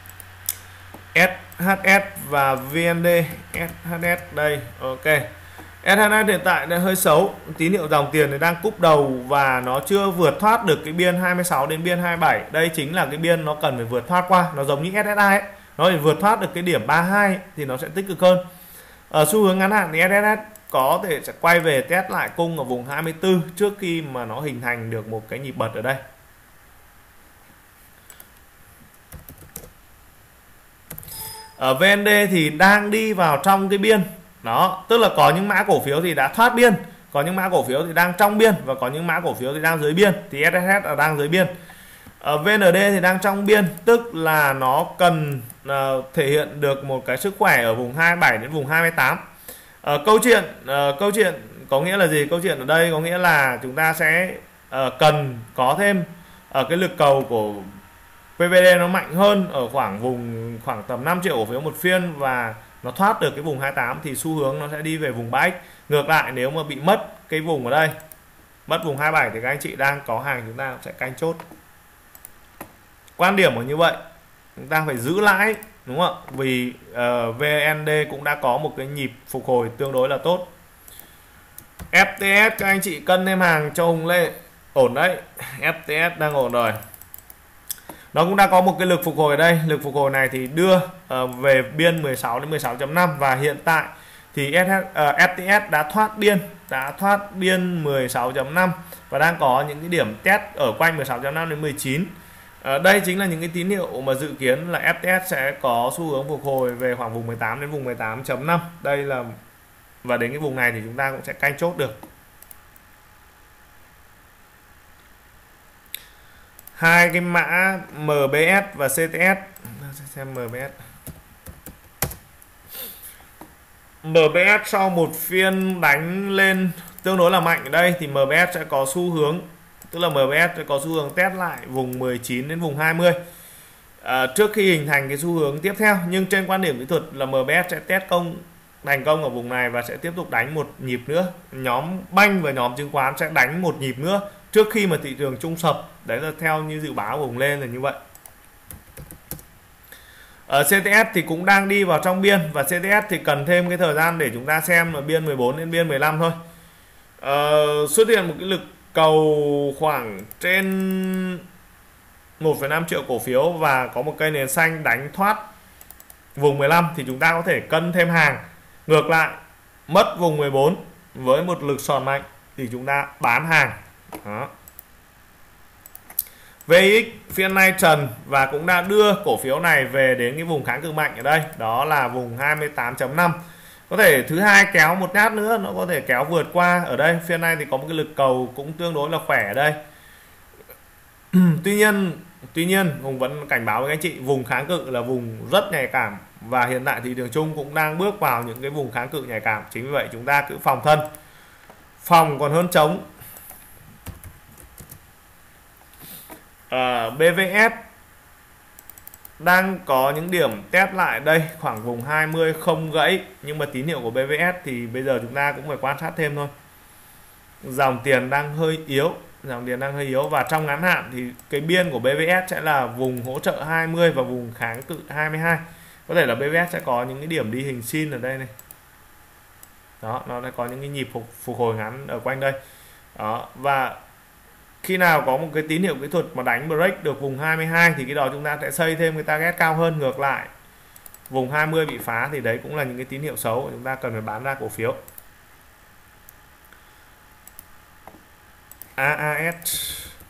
SHS và VND. SHS đây, ok. SHS hiện tại đang hơi xấu, tín hiệu dòng tiền này đang cúp đầu và nó chưa vượt thoát được cái biên 26 đến biên 27. Đây chính là cái biên nó cần phải vượt thoát qua, nó giống như SSI ấy, nó phải vượt thoát được cái điểm 32 ấy, thì nó sẽ tích cực hơn. Ở xu hướng ngắn hạn thì SHS có thể sẽ quay về test lại cung ở vùng 24 trước khi mà nó hình thành được một cái nhịp bật ở đây. Ở VND thì đang đi vào trong cái biên. Đó, tức là có những mã cổ phiếu thì đã thoát biên, có những mã cổ phiếu thì đang trong biên và có những mã cổ phiếu thì đang dưới biên, thì SHS là đang dưới biên. Ở VND thì đang trong biên, tức là nó cần thể hiện được một cái sức khỏe ở vùng 27 đến vùng 28. Câu chuyện có nghĩa là gì? Câu chuyện ở đây có nghĩa là chúng ta sẽ cần có thêm cái lực cầu của PVD nó mạnh hơn ở khoảng tầm 5 triệu cổ phiếu một phiên và nó thoát được cái vùng 28 thì xu hướng nó sẽ đi về vùng 3x. Ngược lại nếu mà bị mất cái vùng ở đây, mất vùng 27 thì các anh chị đang có hàng chúng ta sẽ canh chốt. Quan điểm là như vậy, chúng ta phải giữ lãi, đúng không ạ? Vì VND cũng đã có một cái nhịp phục hồi tương đối là tốt. FTS các anh chị cân thêm hàng cho Hùng Lê, ổn đấy. FTS đang ổn rồi, nó cũng đã có một cái lực phục hồi ở đây. Lực phục hồi này thì đưa về biên 16 đến 16.5 và hiện tại thì FTS đã thoát biên 16.5 và đang có những cái điểm test ở quanh 16.5 đến 19. Đây chính là những cái tín hiệu mà dự kiến là FTS sẽ có xu hướng phục hồi về khoảng vùng 18 đến vùng 18.5. Đây là, và đến cái vùng này thì chúng ta cũng sẽ canh chốt được. Hai cái mã MBS và CTS. Xem MBS. MBS sau một phiên đánh lên tương đối là mạnh ở đây thì MBS sẽ có xu hướng, tức là MBS sẽ có xu hướng test lại vùng 19 đến vùng 20 trước khi hình thành cái xu hướng tiếp theo. Nhưng trên quan điểm kỹ thuật là MBS sẽ test thành công ở vùng này và sẽ tiếp tục đánh một nhịp nữa. Nhóm banh và nhóm chứng khoán sẽ đánh một nhịp nữa trước khi mà thị trường chung sập. Đấy là theo như dự báo của Hùng lên là như vậy. Ở CTS thì cũng đang đi vào trong biên và CTS thì cần thêm cái thời gian để chúng ta xem là biên 14 đến biên 15 thôi. Xuất hiện một cái lực cầu khoảng trên 1,5 triệu cổ phiếu và có một cây nền xanh đánh thoát vùng 15 thì chúng ta có thể cân thêm hàng. Ngược lại mất vùng 14 với một lực sòn mạnh thì chúng ta bán hàng. Đó. VX phiên nay trần và cũng đã đưa cổ phiếu này về đến cái vùng kháng cự mạnh ở đây, đó là vùng 28.5. Có thể thứ hai kéo một nhát nữa nó có thể kéo vượt qua ở đây. Phiên nay thì có một cái lực cầu cũng tương đối là khỏe ở đây. Tuy nhiên Hùng vẫn cảnh báo với anh chị, vùng kháng cự là vùng rất nhạy cảm và hiện tại thị trường chung cũng đang bước vào những cái vùng kháng cự nhạy cảm. Chính vì vậy chúng ta cứ phòng thân, phòng còn hơn chống. BVS đang có những điểm test lại đây khoảng vùng 20 không gãy, nhưng mà tín hiệu của BVS thì bây giờ chúng ta cũng phải quan sát thêm thôi. Dòng tiền đang hơi yếu, và trong ngắn hạn thì cái biên của BVS sẽ là vùng hỗ trợ 20 và vùng kháng cự 22. Có thể là BVS sẽ có những cái điểm đi hình sin ở đây này. Đó, nó sẽ có những cái nhịp phục hồi ngắn ở quanh đây. Đó, và khi nào có một cái tín hiệu kỹ thuật mà đánh break được vùng 22 thì cái đó chúng ta sẽ xây thêm cái target cao hơn. Ngược lại vùng 20 bị phá thì đấy cũng là những cái tín hiệu xấu, chúng ta cần phải bán ra cổ phiếu. AAS.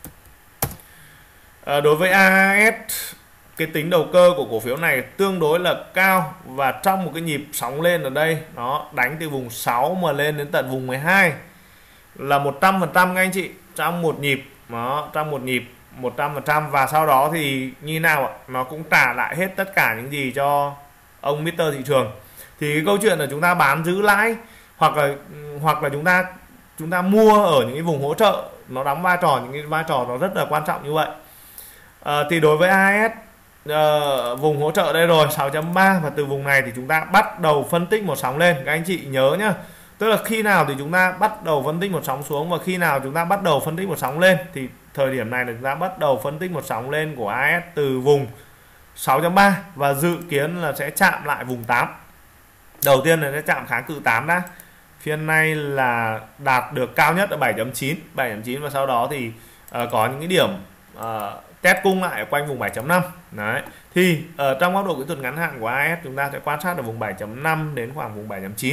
Đối với AAS, cái tính đầu cơ của cổ phiếu này tương đối là cao, và trong một cái nhịp sóng lên ở đây nó đánh từ vùng 6 mà lên đến tận vùng 12 là 100% các anh chị, trong một nhịp. Đó, trong một nhịp 100%, và sau đó thì như nào ạ? Nó cũng trả lại hết tất cả những gì cho ông Mr. thị trường. Thì cái câu chuyện là chúng ta bán giữ lãi, hoặc là chúng ta mua ở những cái vùng hỗ trợ, nó đóng vai trò, những cái vai trò nó rất là quan trọng như vậy. Thì đối với AS, vùng hỗ trợ đây rồi 6.3, và từ vùng này thì chúng ta bắt đầu phân tích một sóng lên. Các anh chị nhớ nhá, tức là khi nào thì chúng ta bắt đầu phân tích một sóng xuống và khi nào chúng ta bắt đầu phân tích một sóng lên, thì thời điểm này là chúng ta bắt đầu phân tích một sóng lên của AS từ vùng 6.3 và dự kiến là sẽ chạm lại vùng 8. Đầu tiên là sẽ chạm kháng cự 8 đã. Phiên nay là đạt được cao nhất là 7.9, và sau đó thì có những cái điểm test cung lại ở quanh vùng 7.5. Đấy. Thì ở trong góc độ kỹ thuật ngắn hạn của AS, chúng ta sẽ quan sát ở vùng 7.5 đến khoảng vùng 7.9.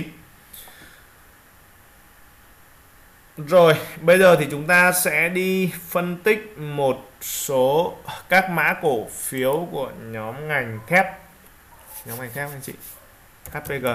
Rồi, bây giờ thì chúng ta sẽ đi phân tích một số các mã cổ phiếu của nhóm ngành thép. Nhóm ngành thép anh chị. HPG.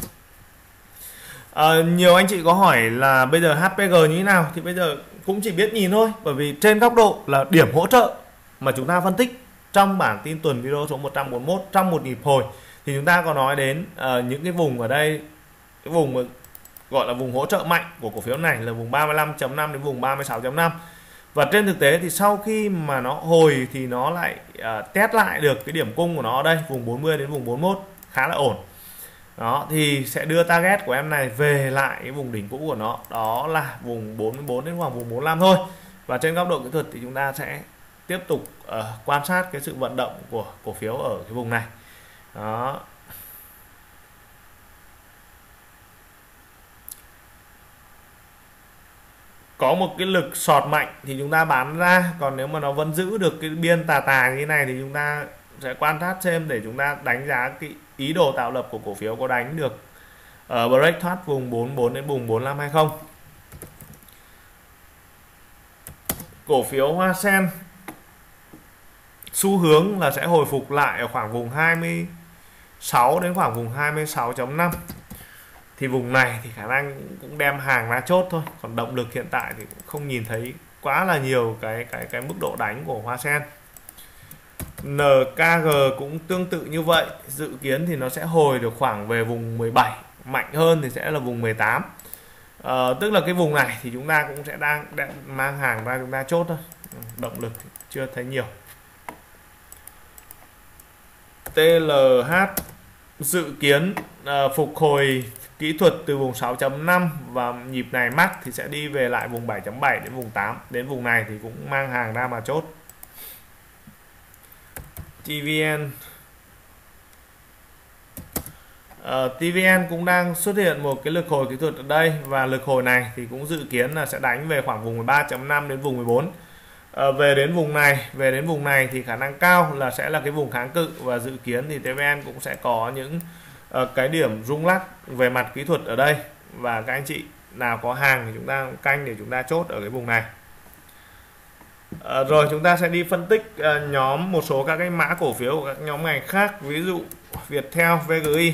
Nhiều anh chị có hỏi là bây giờ HPG như thế nào, thì bây giờ cũng chỉ biết nhìn thôi, bởi vì trên góc độ là điểm hỗ trợ mà chúng ta phân tích trong bản tin tuần video số 141 trong một nhịp hồi thì chúng ta có nói đến những cái vùng ở đây, cái vùng mà gọi là vùng hỗ trợ mạnh của cổ phiếu này là vùng 35.5 đến vùng 36.5. Và trên thực tế thì sau khi mà nó hồi thì nó lại test lại được cái điểm cung của nó ở đây, vùng 40 đến vùng 41 khá là ổn. Đó, thì sẽ đưa target của em này về lại cái vùng đỉnh cũ của nó, đó là vùng 44 đến khoảng vùng 45 thôi. Và trên góc độ kỹ thuật thì chúng ta sẽ tiếp tục quan sát cái sự vận động của cổ phiếu ở cái vùng này. Đó. Có một cái lực sọt mạnh thì chúng ta bán ra, còn nếu mà nó vẫn giữ được cái biên tà như thế này thì chúng ta sẽ quan sát xem để chúng ta đánh giá cái ý đồ tạo lập của cổ phiếu có đánh được break thoát vùng 44 đến vùng 45 hay không. Cổ phiếu Hoa Sen xu hướng là sẽ hồi phục lại ở khoảng vùng 26 đến khoảng vùng 26.5. Thì vùng này thì khả năng cũng đem hàng ra chốt thôi, còn động lực hiện tại thì cũng không nhìn thấy quá là nhiều cái mức độ đánh của Hoa Sen. NKG cũng tương tự như vậy, dự kiến thì nó sẽ hồi được khoảng về vùng 17, mạnh hơn thì sẽ là vùng 18. Tức là cái vùng này thì chúng ta cũng sẽ đang mang hàng ra chúng ta chốt thôi, động lực thì chưa thấy nhiều. TLH dự kiến phục hồi kỹ thuật từ vùng 6.5 và nhịp này mắc thì sẽ đi về lại vùng 7.7 đến vùng 8. Đến vùng này thì cũng mang hàng ra mà chốt. TVN TVN cũng đang xuất hiện một cái lực hồi kỹ thuật ở đây, và lực hồi này thì cũng dự kiến là sẽ đánh về khoảng vùng 13.5 đến vùng 14. Về đến vùng này thì khả năng cao là sẽ là cái vùng kháng cự, và dự kiến thì TVN cũng sẽ có những cái điểm rung lắc về mặt kỹ thuật ở đây, và các anh chị nào có hàng thì chúng ta canh để chúng ta chốt ở cái vùng này. Rồi chúng ta sẽ đi phân tích nhóm một số các cái mã cổ phiếu của các nhóm ngành khác, ví dụ Viettel, VGI.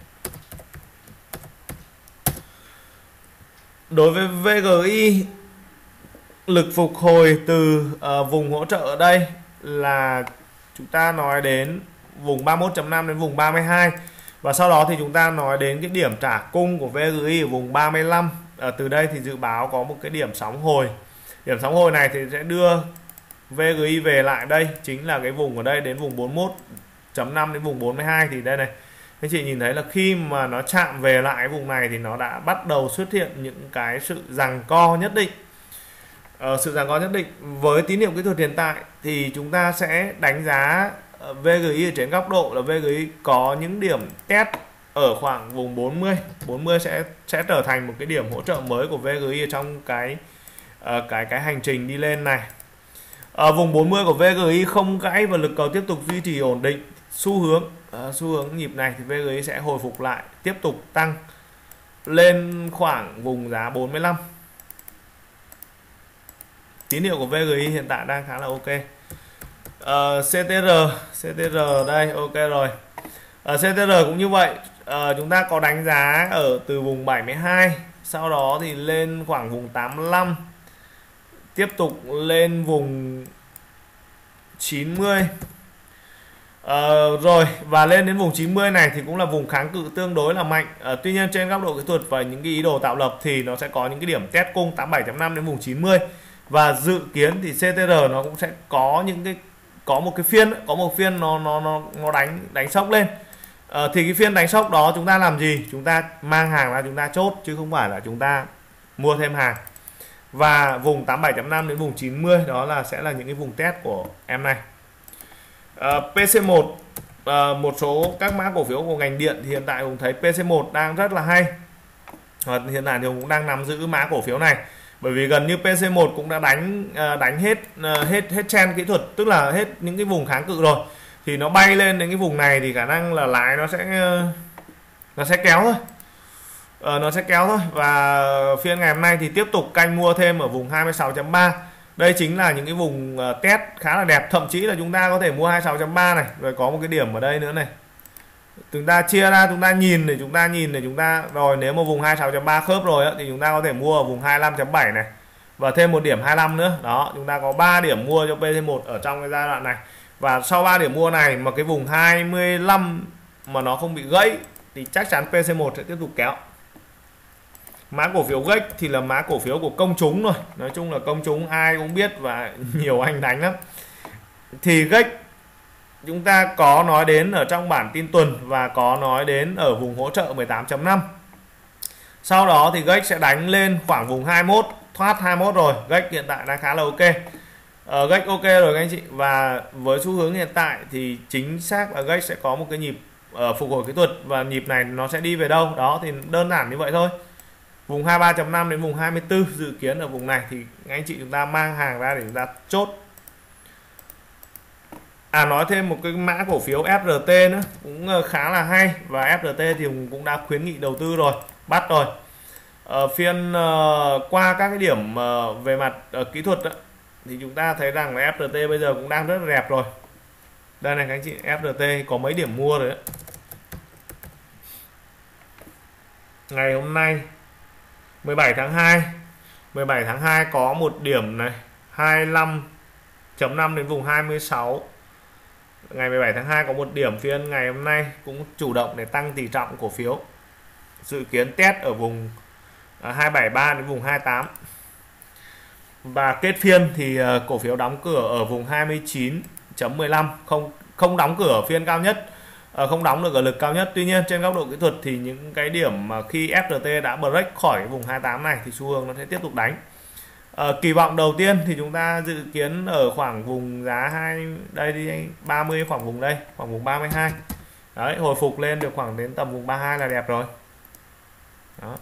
Đối với VGI, lực phục hồi từ vùng hỗ trợ ở đây là chúng ta nói đến vùng 31.5 đến vùng 32, và sau đó thì chúng ta nói đến cái điểm trả cung của VGI ở vùng 35. Từ đây thì dự báo có một cái điểm sóng hồi. Điểm sóng hồi này thì sẽ đưa VGI về lại đây, chính là cái vùng ở đây đến vùng 41.5 đến vùng 42. Thì đây này, anh chị nhìn thấy là khi mà nó chạm về lại cái vùng này thì nó đã bắt đầu xuất hiện những cái sự giằng co nhất định. Sự giằng co nhất định với tín hiệu kỹ thuật hiện tại thì chúng ta sẽ đánh giá VGI ở trên góc độ là VGI có những điểm test ở khoảng vùng 40 sẽ trở thành một cái điểm hỗ trợ mới của VGI ở trong cái hành trình đi lên này. Ở vùng 40 của VGI không gãy và lực cầu tiếp tục duy trì ổn định, xu hướng nhịp này thì VGI sẽ hồi phục lại, tiếp tục tăng lên khoảng vùng giá 45. Tín hiệu của VGI hiện tại đang khá là ok. CTR đây ok rồi. CTR cũng như vậy, chúng ta có đánh giá ở từ vùng 72, sau đó thì lên khoảng vùng 85, tiếp tục lên vùng 90, rồi và lên đến vùng 90 này thì cũng là vùng kháng cự tương đối là mạnh. Tuy nhiên trên góc độ kỹ thuật và những cái ý đồ tạo lập thì nó sẽ có những cái điểm test cung 87.5 đến vùng 90, và dự kiến thì CTR nó cũng sẽ có một phiên nó đánh sốc lên. Thì cái phiên đánh sốc đó chúng ta làm gì? Chúng ta mang hàng ra chúng ta chốt, chứ không phải là chúng ta mua thêm hàng. Và vùng 87.5 đến vùng 90 đó sẽ là những cái vùng test của em này. PC1, một số các mã cổ phiếu của ngành điện thì hiện tại Hùng thấy PC1 đang rất là hay. Hiện tại thì Hùng cũng đang nắm giữ mã cổ phiếu này, bởi vì gần như PC1 cũng đã đánh hết trend kỹ thuật, tức là hết những cái vùng kháng cự rồi, thì nó bay lên đến cái vùng này thì khả năng là lái nó sẽ kéo thôi. Nó sẽ kéo thôi. Và phiên ngày hôm nay thì tiếp tục canh mua thêm ở vùng 26.3. Đây chính là những cái vùng test khá là đẹp, thậm chí là chúng ta có thể mua 26.3 này, rồi có một cái điểm ở đây nữa này. Chúng ta chia ra, chúng ta nhìn để chúng ta rồi nếu mà vùng 26.3 khớp rồi á, thì chúng ta có thể mua ở vùng 25.7 này và thêm một điểm 25 nữa. Đó, chúng ta có 3 điểm mua cho PC1 ở trong cái giai đoạn này. Và sau 3 điểm mua này mà cái vùng 25 mà nó không bị gãy thì chắc chắn PC1 sẽ tiếp tục kéo. Mã cổ phiếu GEC thì là mã cổ phiếu của công chúng rồi. Nói chung là công chúng ai cũng biết và nhiều anh đánh lắm. Thì GEC chúng ta có nói đến ở trong bản tin tuần và có nói đến ở vùng hỗ trợ 18.5. Sau đó thì GEC sẽ đánh lên khoảng vùng 21, thoát 21 rồi. GEC hiện tại đang khá là ok. GEC ok rồi các anh chị. Và với xu hướng hiện tại thì chính xác là GEC sẽ có một cái nhịp phục hồi kỹ thuật, và nhịp này nó sẽ đi về đâu? Đó thì đơn giản như vậy thôi. Vùng 23.5 đến vùng 24 dự kiến ở vùng này thì anh chị chúng ta mang hàng ra để chúng ta chốt. Nói thêm một cái mã cổ phiếu FRT nữa cũng khá là hay, và FRT thì cũng đã khuyến nghị đầu tư rồi, bắt rồi. Phiên qua các cái điểm về mặt kỹ thuật đó, thì chúng ta thấy rằng là FRT bây giờ cũng đang rất là đẹp rồi. Đây này các anh chị, FRT có mấy điểm mua rồi đấy. Ngày hôm nay 17 tháng 2 có một điểm này, 25.5 đến vùng 26. Ngày 17 tháng 2 có một điểm, phiên ngày hôm nay cũng chủ động để tăng tỷ trọng cổ phiếu. Dự kiến test ở vùng 273 đến vùng 28. Và kết phiên thì cổ phiếu đóng cửa ở vùng 29.15, không đóng cửa ở phiên cao nhất, không đóng được ở lực cao nhất. Tuy nhiên trên góc độ kỹ thuật thì những cái điểm mà khi FRT đã break khỏi cái vùng 28 này thì xu hướng nó sẽ tiếp tục đánh. Kỳ vọng đầu tiên thì chúng ta dự kiến ở khoảng vùng giá đây đi 30, khoảng vùng đây, khoảng vùng 32. Đấy, hồi phục lên được khoảng đến tầm vùng 32 là đẹp rồi. Đó.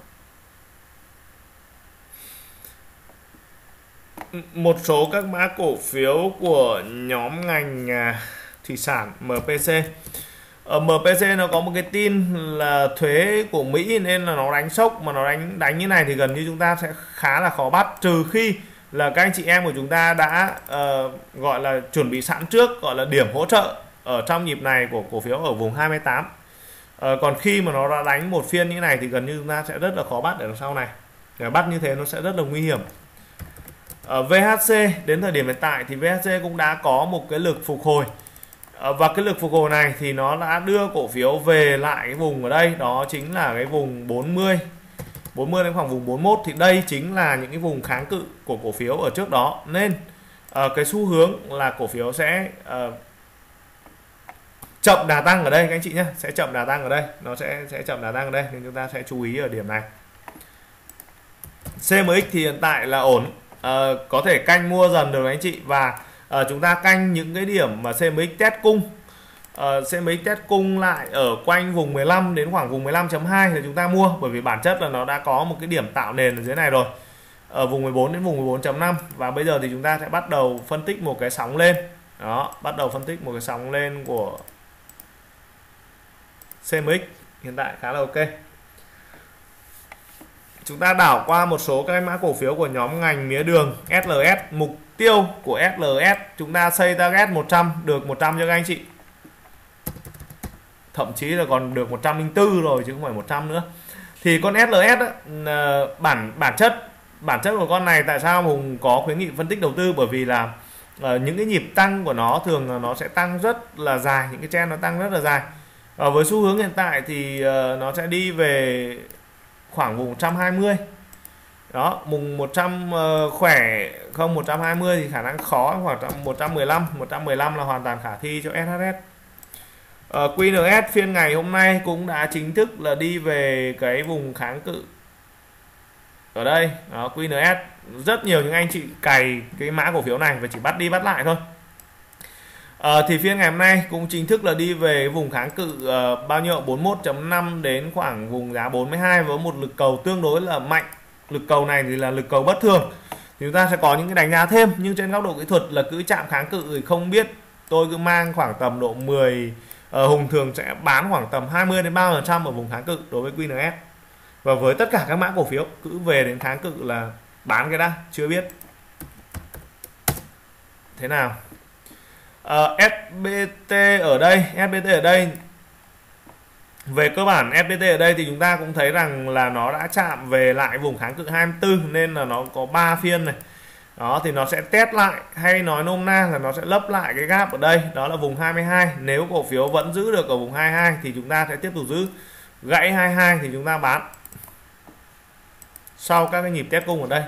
Một số các mã cổ phiếu của nhóm ngành thủy sản MPC. Ở MPC nó có một cái tin là thuế của Mỹ nên là nó đánh sốc, mà nó đánh như này thì gần như chúng ta sẽ khá là khó bắt, trừ khi là các anh chị em của chúng ta đã gọi là chuẩn bị sẵn trước, gọi là điểm hỗ trợ ở trong nhịp này của cổ phiếu ở vùng 28. Còn khi mà nó đã đánh một phiên như này thì gần như chúng ta sẽ rất là khó bắt ở đằng sau này. Để bắt như thế nó sẽ rất là nguy hiểm. VHC đến thời điểm hiện tại thì VHC cũng đã có một cái lực phục hồi. Và cái lực phục hồi này thì nó đã đưa cổ phiếu về lại cái vùng ở đây, đó chính là cái vùng 40 đến khoảng vùng 41. Thì đây chính là những cái vùng kháng cự của cổ phiếu ở trước đó, nên cái xu hướng là cổ phiếu sẽ chậm đà tăng ở đây các anh chị nhé, sẽ chậm đà tăng ở đây, nó sẽ chậm đà tăng ở đây, nên chúng ta sẽ chú ý ở điểm này. CMX thì hiện tại là ổn, có thể canh mua dần được anh chị, và chúng ta canh những cái điểm mà CMX test cung CMX test cung lại ở quanh vùng 15 đến khoảng vùng 15.2 thì chúng ta mua, bởi vì bản chất là nó đã có một cái điểm tạo nền ở dưới này rồi, ở vùng 14 đến vùng 14.5. Và bây giờ thì chúng ta sẽ bắt đầu phân tích một cái sóng lên. Đó, bắt đầu phân tích một cái sóng lên của CMX hiện tại khá là ok. Chúng ta đảo qua một số các mã cổ phiếu của nhóm ngành mía đường. SLS, mục tiêu của SLS chúng ta xây target 100, được 100 cho các anh chị. Thậm chí là còn được 104 rồi chứ không phải 100 nữa. Thì con SLS á, bản chất của con này tại sao Hùng có khuyến nghị phân tích đầu tư, bởi vì là những cái nhịp tăng của nó thường là nó sẽ tăng rất là dài, những cái trend nó tăng rất là dài. Với xu hướng hiện tại thì nó sẽ đi về khoảng vùng 120. Đó, vùng 100 khỏe không 120 thì khả năng khó, khoảng 115 là hoàn toàn khả thi cho SHS. QNS phiên ngày hôm nay cũng đã chính thức là đi về cái vùng kháng cự ở đây. Đó, QNS rất nhiều những anh chị cày cái mã cổ phiếu này và chỉ bắt đi bắt lại thôi. Thì phiên ngày hôm nay cũng chính thức là đi về vùng kháng cự bao nhiêu 41.5 đến khoảng vùng giá 42 với một lực cầu tương đối là mạnh. Lực cầu này thì là lực cầu bất thường, thì chúng ta sẽ có những cái đánh giá thêm, nhưng trên góc độ kỹ thuật là cứ chạm kháng cự thì không biết, tôi cứ mang khoảng tầm độ 10, Hùng thường sẽ bán khoảng tầm 20 đến 30% ở vùng kháng cự đối với QNS. Và với tất cả các mã cổ phiếu cứ về đến kháng cự là bán cái đã, chưa biết thế nào. SBT ở đây về cơ bản FPT ở đây thì chúng ta cũng thấy rằng là nó đã chạm về lại vùng kháng cự 24, nên là nó có 3 phiên này. Đó thì nó sẽ test lại, hay nói nôm na là nó sẽ lấp lại cái gap ở đây, đó là vùng 22. Nếu cổ phiếu vẫn giữ được ở vùng 22 thì chúng ta sẽ tiếp tục giữ. Gãy 22 thì chúng ta bán sau các cái nhịp test cung ở đây.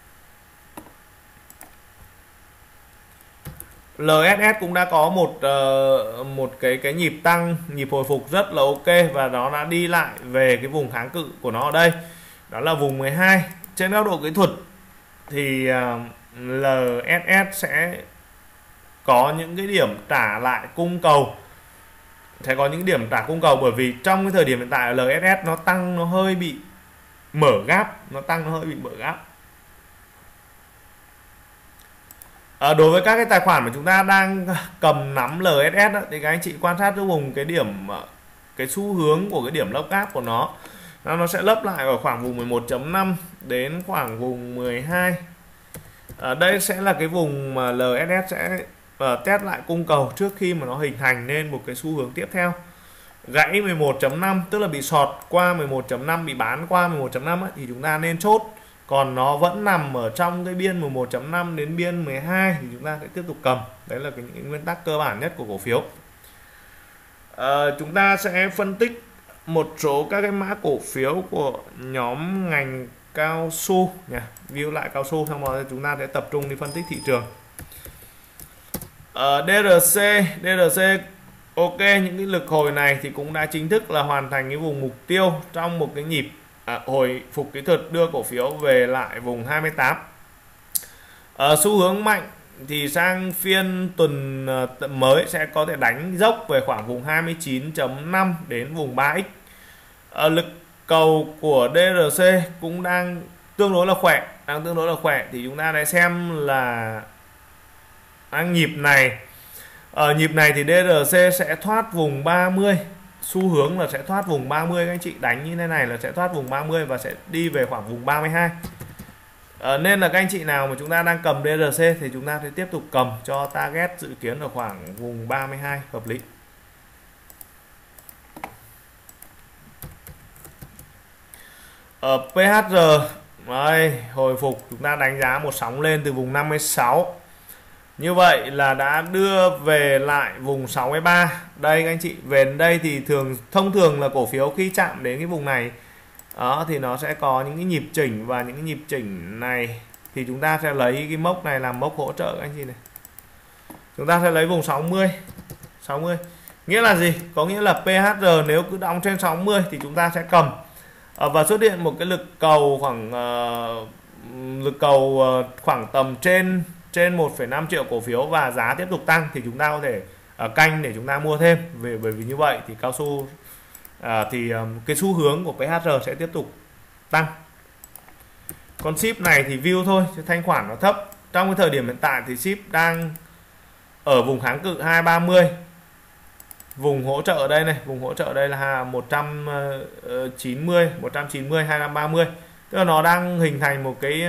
LSS cũng đã có một cái nhịp tăng, nhịp hồi phục rất là ok, và nó đã đi lại về cái vùng kháng cự của nó ở đây, đó là vùng 12. Trên góc độ kỹ thuật thì LSS sẽ có những cái điểm trả lại cung cầu, bởi vì trong cái thời điểm hiện tại LSS nó tăng nó hơi bị mở gap, đối với các cái tài khoản mà chúng ta đang cầm nắm LSS đó, thì các anh chị quan sát giúp Hùng cái điểm, cái xu hướng của cái điểm lấp gap của nó sẽ lấp lại ở khoảng vùng 11.5 đến khoảng vùng 12. Đây sẽ là cái vùng mà LSS sẽ test lại cung cầu trước khi mà nó hình thành nên một cái xu hướng tiếp theo. Gãy 11.5 tức là bị sọt qua 11.5, bị bán qua 11.5 thì chúng ta nên chốt. Còn nó vẫn nằm ở trong cái biên 11.5 đến biên 12 thì chúng ta sẽ tiếp tục cầm. Đấy là những nguyên tắc cơ bản nhất của cổ phiếu. Chúng ta sẽ phân tích một số các cái mã cổ phiếu của nhóm ngành cao su nha. View lại cao su, xong rồi chúng ta sẽ tập trung đi phân tích thị trường. DRC ok, những cái lực hồi này thì cũng đã chính thức là hoàn thành cái vùng mục tiêu trong một cái nhịp hồi phục kỹ thuật đưa cổ phiếu về lại vùng 28. Xu hướng mạnh thì sang phiên tuần mới sẽ có thể đánh dốc về khoảng vùng 29.5 đến vùng 3x. Lực cầu của DRC cũng đang tương đối là khỏe, thì chúng ta hãy xem là nhịp này thì DRC sẽ thoát vùng 30, xu hướng là sẽ thoát vùng 30. Các anh chị đánh như thế này là sẽ thoát vùng 30 và sẽ đi về khoảng vùng 32. Nên là các anh chị nào mà chúng ta đang cầm DRC thì chúng ta sẽ tiếp tục cầm cho target dự kiến ở khoảng vùng 32 hợp lý. PHR đây, hồi phục chúng ta đánh giá một sóng lên từ vùng 56. Như vậy là đã đưa về lại vùng 63. Đây các anh chị, về đến đây thì thông thường là cổ phiếu khi chạm đến cái vùng này đó thì nó sẽ có những cái nhịp chỉnh, và những cái nhịp chỉnh này thì chúng ta sẽ lấy cái mốc này làm mốc hỗ trợ các anh chị này. Chúng ta sẽ lấy vùng 60. Nghĩa là gì? Có nghĩa là PHR nếu cứ đóng trên 60 thì chúng ta sẽ cầm. Và xuất hiện một cái lực cầu khoảng tầm trên 1,5 triệu cổ phiếu và giá tiếp tục tăng thì chúng ta có thể canh để chúng ta mua thêm, bởi vì như vậy thì cao su cái xu hướng của PHR sẽ tiếp tục tăng. Con ship này thì view thôi, thanh khoản nó thấp. Trong cái thời điểm hiện tại thì ship đang ở vùng kháng cự 230, vùng hỗ trợ ở đây này, vùng hỗ trợ ở đây là 190 230, tức là nó đang hình thành một cái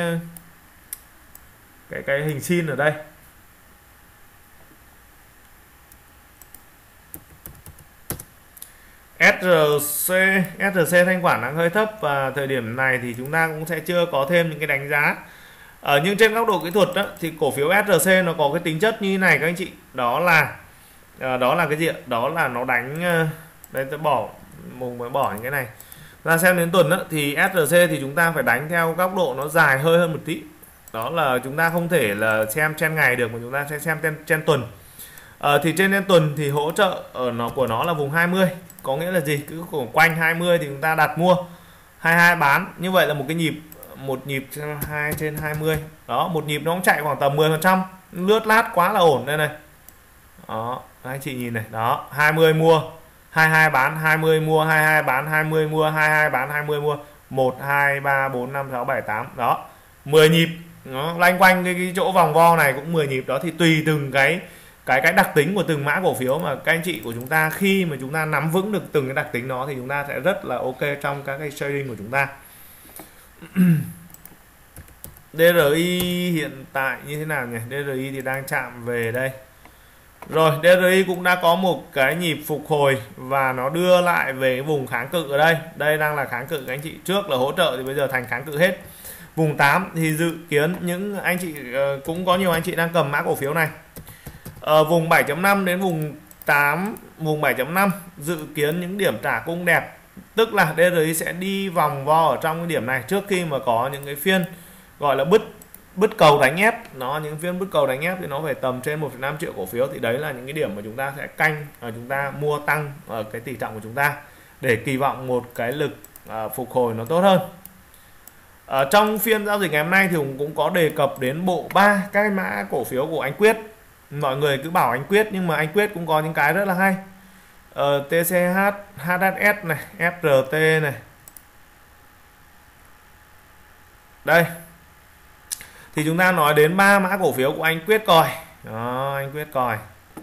hình sin ở đây. SRC thanh khoản đang hơi thấp và thời điểm này thì chúng ta cũng sẽ chưa có thêm những cái đánh giá. Nhưng trên góc độ kỹ thuật đó, thì cổ phiếu SRC nó có cái tính chất như thế này các anh chị, đó là cái gì ạ? Đó là nó đánh đây, tôi mới bỏ những cái này ra xem đến tuần đó, thì SRC thì chúng ta phải đánh theo góc độ nó dài hơi hơn một tí, đó là chúng ta không thể là xem trên ngày được mà chúng ta sẽ xem trên tuần. Thì trên tuần thì hỗ trợ của nó là vùng 20, có nghĩa là gì? Cứ quanh 20 thì chúng ta đặt mua, 22 bán. Như vậy là một nhịp 2 trên 20 đó, một nhịp nó cũng chạy khoảng tầm 10%, lướt lát quá là ổn đây này. Đó, anh chị nhìn này, đó, 20 mua, 22 bán, 20 mua, 22 bán, 20 mua, 22 bán, 20 mua, 1 2 3 4 5 6 7 8. Đó, 10 nhịp. Nó loanh quanh cái chỗ vòng vo này cũng 10 nhịp đó, thì tùy từng cái đặc tính của từng mã cổ phiếu mà các anh chị của chúng ta, khi mà chúng ta nắm vững được từng cái đặc tính đó thì chúng ta sẽ rất là ok trong các cái trading của chúng ta. DRI hiện tại như thế nào nhỉ? DRI thì đang chạm về đây. Rồi, DRI cũng đã có một cái nhịp phục hồi và nó đưa lại về cái vùng kháng cự ở đây. Đây đang là kháng cự các anh chị, trước là hỗ trợ thì bây giờ thành kháng cự hết. Vùng 8 thì dự kiến những anh chị cũng có nhiều anh chị đang cầm mã cổ phiếu này. Vùng 7.5 đến vùng 8, vùng 7.5 dự kiến những điểm trả cung đẹp, tức là DRI sẽ đi vòng vo ở trong cái điểm này trước khi mà có những cái phiên gọi là bứt cầu đánh ép. Những phiên bứt cầu đánh ép thì nó phải tầm trên 1,5 triệu cổ phiếu, thì đấy là những cái điểm mà chúng ta sẽ canh và chúng ta mua tăng ở cái tỷ trọng của chúng ta để kỳ vọng một cái lực phục hồi nó tốt hơn. Trong phiên giao dịch ngày hôm nay thì cũng có đề cập đến bộ 3 cái mã cổ phiếu của anh Quyết. Mọi người cứ bảo anh Quyết nhưng mà anh Quyết cũng có những cái rất là hay. TCH, HHS này, FRT này. Đây. Thì chúng ta nói đến 3 mã cổ phiếu của anh Quyết Còi. Đó, anh Quyết Còi.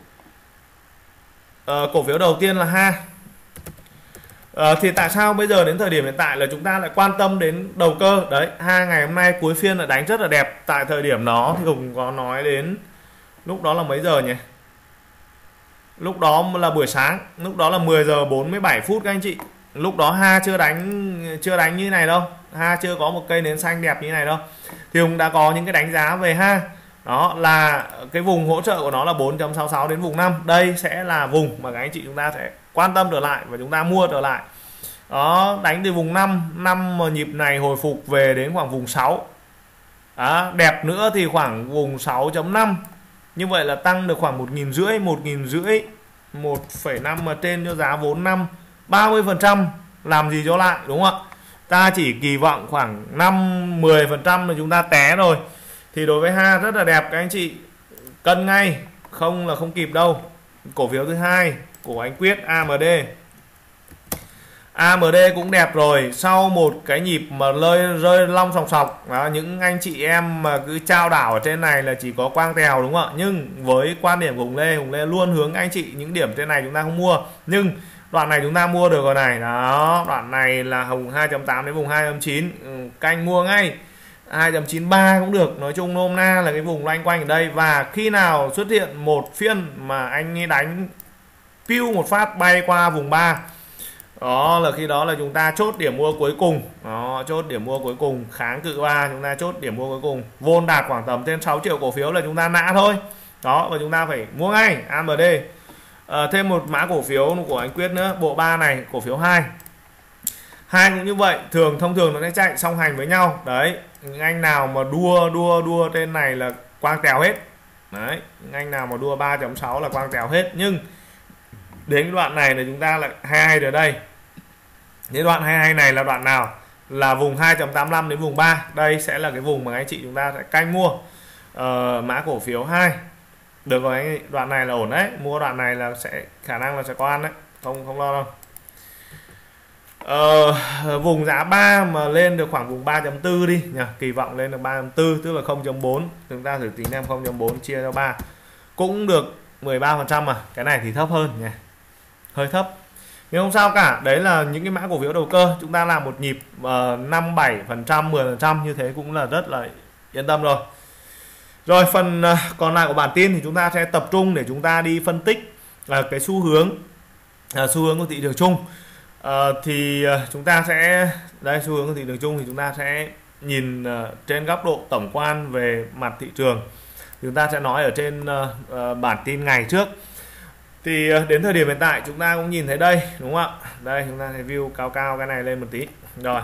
Cổ phiếu đầu tiên là HA. Thì tại sao bây giờ đến thời điểm hiện tại là chúng ta lại quan tâm đến đầu cơ? Đấy, HA ngày hôm nay cuối phiên là đánh rất là đẹp. Tại thời điểm đó thì Hùng có nói đến, lúc đó là mấy giờ nhỉ? Lúc đó là buổi sáng, lúc đó là 10 giờ 47 phút các anh chị. Lúc đó HA chưa đánh như thế này đâu. HA chưa có một cây nến xanh đẹp như thế này đâu. Thì Hùng đã có những cái đánh giá về HA. Đó là cái vùng hỗ trợ của nó là 4.66 đến vùng 5. Đây sẽ là vùng mà các anh chị chúng ta sẽ quan tâm trở lại và chúng ta mua trở lại. Đó, đánh từ vùng 5 mà nhịp này hồi phục về đến khoảng vùng 6. Đó, đẹp nữa thì khoảng vùng 6.5. Như vậy là tăng được khoảng 1.500, 1,5 mà trên cho giá vốn 5, 30% làm gì cho lại, đúng không ạ? Ta chỉ kỳ vọng khoảng 5-10% là chúng ta té rồi. Thì đối với HA rất là đẹp các anh chị, cân ngay, không là không kịp đâu. Cổ phiếu thứ hai của anh Quyết, AMD. AMD cũng đẹp rồi, sau một cái nhịp mà rơi long sòng sọc đó, những anh chị em mà cứ trao đảo ở trên này là chỉ có quang tèo, đúng không ạ? Nhưng với quan điểm của Hùng Lê luôn hướng anh chị những điểm trên này chúng ta không mua, nhưng đoạn này chúng ta mua được rồi này. Đó, đoạn này là vùng 2.8 đến vùng 2.9, canh mua ngay. 2.93 cũng được, nói chung nôm na là cái vùng loanh quanh ở đây. Và khi nào xuất hiện một phiên mà anh ấy đánh piu một phát bay qua vùng 3, đó là khi đó là chúng ta chốt điểm mua cuối cùng. Đó, chốt điểm mua cuối cùng, kháng cự 3 chúng ta chốt điểm mua cuối cùng. Vôn đạt khoảng tầm trên 6 triệu cổ phiếu là chúng ta nã thôi. Đó, và chúng ta phải mua ngay AMD. Thêm một mã cổ phiếu của anh Quyết nữa, bộ 3 này, cổ phiếu 2 cũng như vậy, thông thường nó sẽ chạy song hành với nhau. Đấy, những anh nào mà đua trên này là quang tèo hết. Đấy, những anh nào mà đua 3.6 là quang tèo hết. Nhưng đến đoạn này là chúng ta lại 22 ở đây. Đến đoạn 22 này là đoạn nào? Là vùng 2.85 đến vùng 3. Đây sẽ là cái vùng mà anh chị chúng ta sẽ canh mua. Mã cổ phiếu 2. Được rồi anh, đoạn này là ổn đấy, mua đoạn này là sẽ khả năng là sẽ có ăn đấy, không lo đâu. Vùng giá 3 mà lên được khoảng vùng 3.4 đi nhỉ, kỳ vọng lên được 3.4 tức là 0.4, chúng ta thử tính em 0.4 chia cho 3 cũng được 13% mà, cái này thì thấp hơn nhỉ, hơi thấp nhưng không sao cả. Đấy là những cái mã cổ phiếu đầu cơ, chúng ta làm một nhịp 5-7%, 10% như thế cũng là rất là yên tâm rồi. Rồi phần còn lại của bản tin thì chúng ta sẽ tập trung để chúng ta đi phân tích cái xu hướng của thị trường chung. Chúng ta sẽ đây, xu hướng của thị trường chung thì chúng ta sẽ nhìn trên góc độ tổng quan về mặt thị trường. Chúng ta sẽ nói ở trên bản tin ngày trước. Thì đến thời điểm hiện tại chúng ta cũng nhìn thấy đây, đúng không ạ? Đây chúng ta thấy view cao cao cái này lên một tí. Rồi.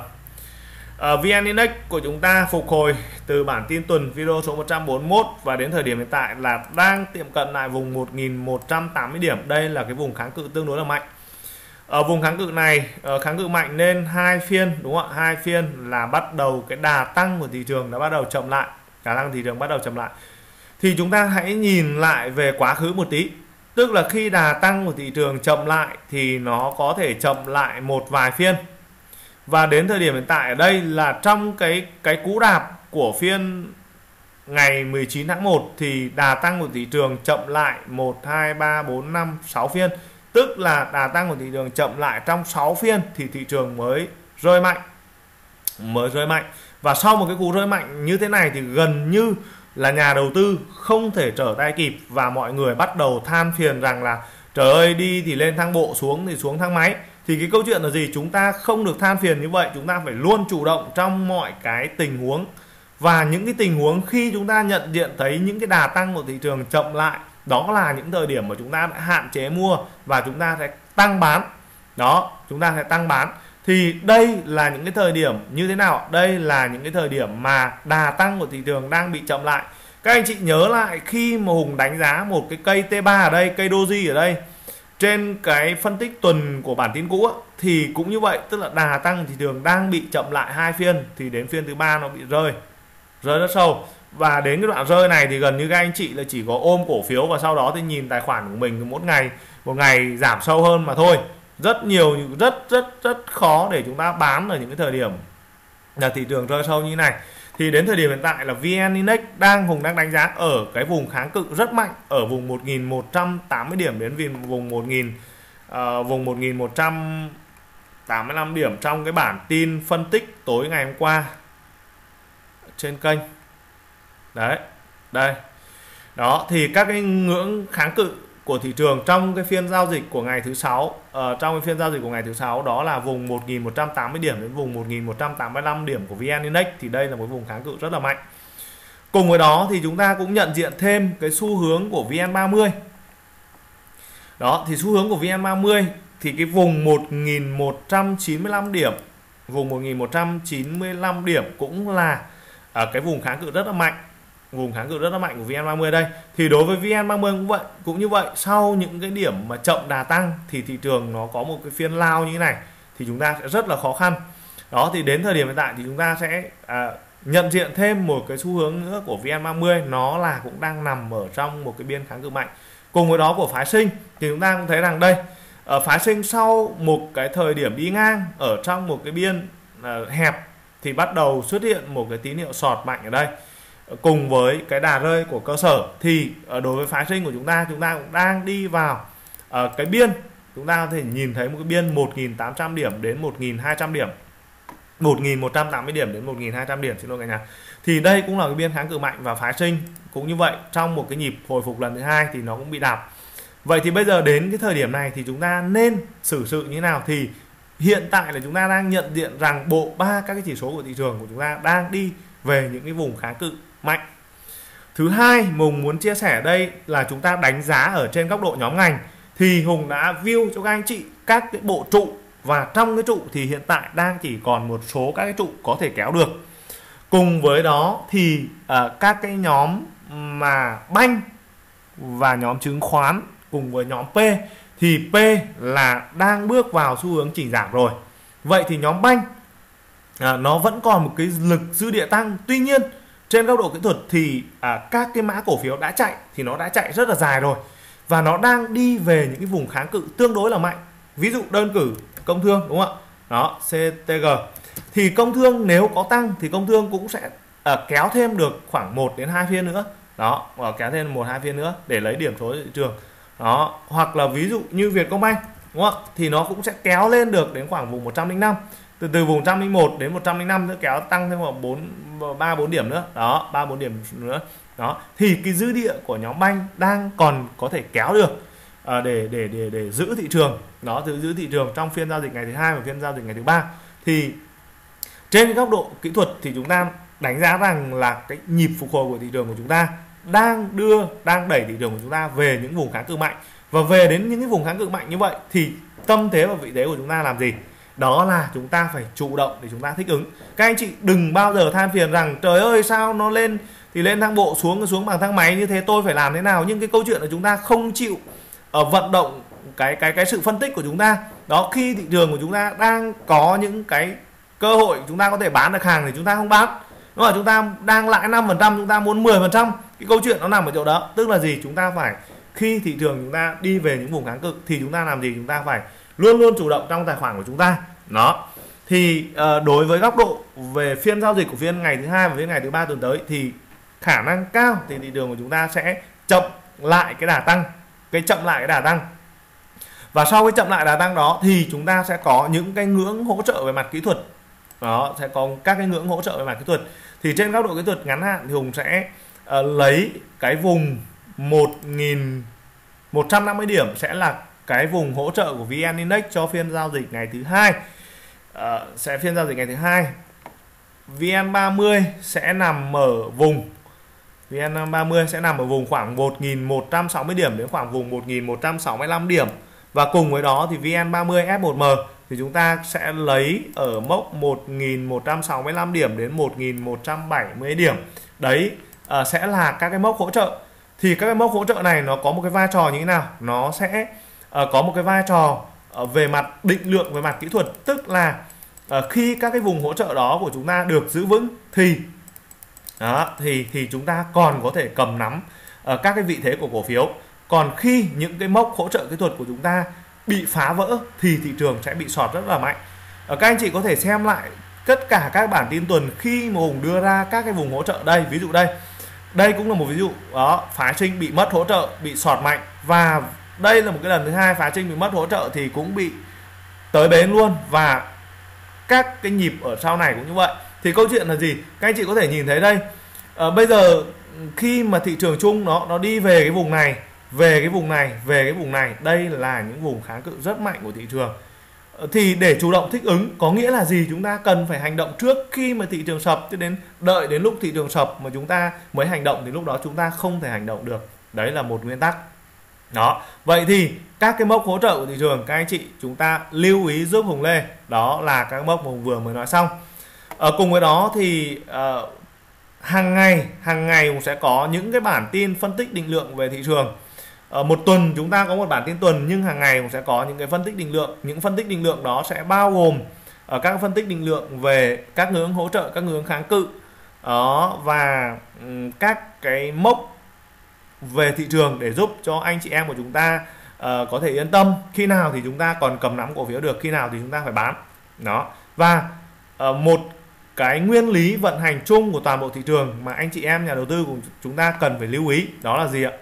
VN Index của chúng ta phục hồi từ bản tin tuần video số 141 và đến thời điểm hiện tại là đang tiệm cận lại vùng 1180 điểm. Đây là cái vùng kháng cự tương đối là mạnh. Ở vùng kháng cự này, kháng cự mạnh nên 2 phiên, đúng không ạ? 2 phiên là bắt đầu cái đà tăng của thị trường đã bắt đầu chậm lại, khả năng thị trường bắt đầu chậm lại. Thì chúng ta hãy nhìn lại về quá khứ một tí. Tức là khi đà tăng của thị trường chậm lại thì nó có thể chậm lại một vài phiên. Và đến thời điểm hiện tại ở đây là trong cái cú đạp của phiên ngày 19 tháng 1 thì đà tăng của thị trường chậm lại 1, 2, 3, 4, 5, 6 phiên. Tức là đà tăng của thị trường chậm lại trong 6 phiên thì thị trường mới rơi mạnh. Và sau một cái cú rơi mạnh như thế này thì gần như là nhà đầu tư không thể trở tay kịp và mọi người bắt đầu than phiền rằng là trời ơi, đi thì lên thang bộ, xuống thì xuống thang máy. Thì cái câu chuyện là gì? Chúng ta không được than phiền như vậy, chúng ta phải luôn chủ động trong mọi cái tình huống. Và những cái tình huống khi chúng ta nhận diện thấy những cái đà tăng của thị trường chậm lại, đó là những thời điểm mà chúng ta đã hạn chế mua và chúng ta sẽ tăng bán. Đó, chúng ta sẽ tăng bán. Thì đây là những cái thời điểm như thế nào? Đây là những cái thời điểm mà đà tăng của thị trường đang bị chậm lại. Các anh chị nhớ lại khi mà Hùng đánh giá một cái cây T3 ở đây, cây Doji ở đây, trên cái phân tích tuần của bản tin cũ thì cũng như vậy, tức là đà tăng của thị trường đang bị chậm lại 2 phiên thì đến phiên thứ 3 nó bị rơi rất sâu. Và đến cái đoạn rơi này thì gần như các anh chị là chỉ có ôm cổ phiếu và sau đó thì nhìn tài khoản của mình một ngày giảm sâu hơn mà thôi. Rất nhiều, rất khó để chúng ta bán ở những cái thời điểm là thị trường rơi sâu như thế này. Thì đến thời điểm hiện tại là VN Index Hùng đang đánh giá ở cái vùng kháng cự rất mạnh ở vùng 1180 điểm đến vùng 1185 điểm trong cái bản tin phân tích tối ngày hôm qua trên kênh. Đấy, đây. Đó, thì các cái ngưỡng kháng cự của thị trường trong cái phiên giao dịch của ngày thứ 6, trong cái phiên giao dịch của ngày thứ 6 đó là vùng 1180 điểm đến vùng 1185 điểm của VN Index, thì đây là một vùng kháng cự rất là mạnh. Cùng với đó thì chúng ta cũng nhận diện thêm cái xu hướng của VN30. Đó, thì xu hướng của VN30 thì cái vùng 1195 điểm, vùng 1195 điểm cũng là cái vùng kháng cự rất là mạnh. Vùng kháng cự rất là mạnh của VN30 đây. Thì đối với VN30 cũng như vậy, sau những cái điểm mà chậm đà tăng thì thị trường nó có một cái phiên lao như thế này thì chúng ta sẽ rất là khó khăn. Đó, thì đến thời điểm hiện tại thì chúng ta sẽ nhận diện thêm một cái xu hướng nữa của VN30, nó là cũng đang nằm ở trong một cái biên kháng cự mạnh. Cùng với đó của phái sinh thì chúng ta cũng thấy rằng đây, ở phái sinh sau một cái thời điểm đi ngang ở trong một cái biên hẹp thì bắt đầu xuất hiện một cái tín hiệu sọt mạnh ở đây. Cùng với cái đà rơi của cơ sở thì đối với phái sinh của chúng ta cũng đang đi vào cái biên, chúng ta có thể nhìn thấy một cái biên 1.800 điểm đến 1.200 điểm, 1.180 điểm đến 1.200 điểm, xin lỗi cả nhà. Thì đây cũng là cái biên kháng cự mạnh và phái sinh cũng như vậy, trong một cái nhịp hồi phục lần thứ hai thì nó cũng bị đạp. Vậy thì bây giờ đến cái thời điểm này thì chúng ta nên xử sự như thế nào? Thì hiện tại là chúng ta đang nhận diện rằng bộ ba các cái chỉ số của thị trường của chúng ta đang đi về những cái vùng kháng cự mạnh. Thứ hai Hùng muốn chia sẻ đây là chúng ta đánh giá ở trên góc độ nhóm ngành. Thì Hùng đã view cho các anh chị các cái bộ trụ, và trong cái trụ thì hiện tại đang chỉ còn một số các cái trụ có thể kéo được. Cùng với đó thì các cái nhóm mà banh và nhóm chứng khoán cùng với nhóm P thì P là đang bước vào xu hướng chỉnh giảm rồi. Vậy thì nhóm banh nó vẫn còn một cái lực dư địa tăng. Tuy nhiên trên góc độ kỹ thuật thì các cái mã cổ phiếu đã chạy thì nó đã chạy rất là dài rồi và nó đang đi về những cái vùng kháng cự tương đối là mạnh. Ví dụ đơn cử Công Thương, đúng không ạ? Đó, CTG. Thì Công Thương nếu có tăng thì Công Thương cũng sẽ kéo thêm được khoảng 1 đến 2 phiên nữa. Đó, và kéo thêm 1-2 phiên nữa để lấy điểm số thị trường. Đó, hoặc là ví dụ như Vietcombank, đúng không ạ? Thì nó cũng sẽ kéo lên được đến khoảng vùng 105. Từ vùng 101 đến 105 nữa, kéo tăng thêm khoảng 3-4 điểm nữa. Đó, 3-4 điểm nữa. Đó, thì cái dư địa của nhóm banh đang còn có thể kéo được để giữ thị trường. Đó, giữ thị trường trong phiên giao dịch ngày thứ hai và phiên giao dịch ngày thứ ba. Thì trên góc độ kỹ thuật thì chúng ta đánh giá rằng là cái nhịp phục hồi của thị trường của chúng ta đang đẩy thị trường của chúng ta về những vùng kháng cự mạnh, và về đến những cái vùng kháng cự mạnh như vậy thì tâm thế và vị thế của chúng ta làm gì? Đó là chúng ta phải chủ động để chúng ta thích ứng. Các anh chị đừng bao giờ than phiền rằng trời ơi sao nó lên thì lên thang bộ, xuống bằng thang máy như thế, tôi phải làm thế nào. Nhưng cái câu chuyện là chúng ta không chịu vận động cái sự phân tích của chúng ta. Đó, khi thị trường của chúng ta đang có những cái cơ hội chúng ta có thể bán được hàng thì chúng ta không bán. Đúng rồi, chúng ta đang lãi 5%, chúng ta muốn 10%. Cái câu chuyện nó nằm ở chỗ đó. Tức là gì? Chúng ta phải, khi thị trường chúng ta đi về những vùng kháng cự thì chúng ta làm gì? Chúng ta phải luôn luôn chủ động trong tài khoản của chúng ta. Đó. Thì đối với góc độ về phiên giao dịch của phiên ngày thứ hai và phiên ngày thứ ba tuần tới thì khả năng cao thì thị trường của chúng ta sẽ chậm lại cái đà tăng. Và sau cái chậm lại đà tăng đó thì chúng ta sẽ có những cái ngưỡng hỗ trợ về mặt kỹ thuật. Đó, sẽ có các cái ngưỡng hỗ trợ về mặt kỹ thuật. Thì trên góc độ kỹ thuật ngắn hạn thì Hùng sẽ lấy cái vùng 1.150 điểm sẽ là cái vùng hỗ trợ của VN Index cho phiên giao dịch ngày thứ hai. Phiên giao dịch ngày thứ hai. VN30 sẽ nằm ở vùng khoảng 1.160 điểm đến khoảng vùng 1.165 điểm. Và cùng với đó thì VN30 F1M thì chúng ta sẽ lấy ở mốc 1.165 điểm đến 1.170 điểm. Đấy sẽ là các cái mốc hỗ trợ. Thì các cái mốc hỗ trợ này nó có một cái vai trò như thế nào? Nó sẽ có một cái vai trò về mặt định lượng, về mặt kỹ thuật. Tức là khi các cái vùng hỗ trợ đó của chúng ta được giữ vững thì chúng ta còn có thể cầm nắm các cái vị thế của cổ phiếu. Còn khi những cái mốc hỗ trợ kỹ thuật của chúng ta bị phá vỡ thì thị trường sẽ bị sọt rất là mạnh. Các anh chị có thể xem lại tất cả các bản tin tuần khi mà Hùng đưa ra các cái vùng hỗ trợ đây. Ví dụ đây cũng là một ví dụ. Đó, phái sinh bị mất hỗ trợ, bị sọt mạnh. Và đây là một cái lần thứ hai phái sinh bị mất hỗ trợ thì cũng bị tới bến luôn. Và các cái nhịp ở sau này cũng như vậy. Thì câu chuyện là gì? Các anh chị có thể nhìn thấy đây. Bây giờ khi mà thị trường chung nó đi về cái vùng này, về cái vùng này, đây là những vùng kháng cự rất mạnh của thị trường. Thì để chủ động thích ứng có nghĩa là gì? Chúng ta cần phải hành động trước khi mà thị trường sập, chứ đợi đến lúc thị trường sập mà chúng ta mới hành động thì lúc đó chúng ta không thể hành động được. Đấy là một nguyên tắc. Đó. Vậy thì các cái mốc hỗ trợ của thị trường các anh chị chúng ta lưu ý giúp Hùng Lê. Đó là các mốc mà Hùng vừa mới nói xong. Cùng với đó thì hàng ngày Hùng sẽ có những cái bản tin phân tích định lượng về thị trường. Một tuần chúng ta có một bản tin tuần, nhưng hàng ngày cũng sẽ có những cái phân tích định lượng. Những phân tích định lượng đó sẽ bao gồm các phân tích định lượng về các ngưỡng hỗ trợ, các ngưỡng kháng cự đó, và các cái mốc về thị trường để giúp cho anh chị em của chúng ta có thể yên tâm khi nào thì chúng ta còn cầm nắm cổ phiếu được, khi nào thì chúng ta phải bán. Đó. Và một cái nguyên lý vận hành chung của toàn bộ thị trường mà anh chị em nhà đầu tư của chúng ta cần phải lưu ý đó là gì ạ?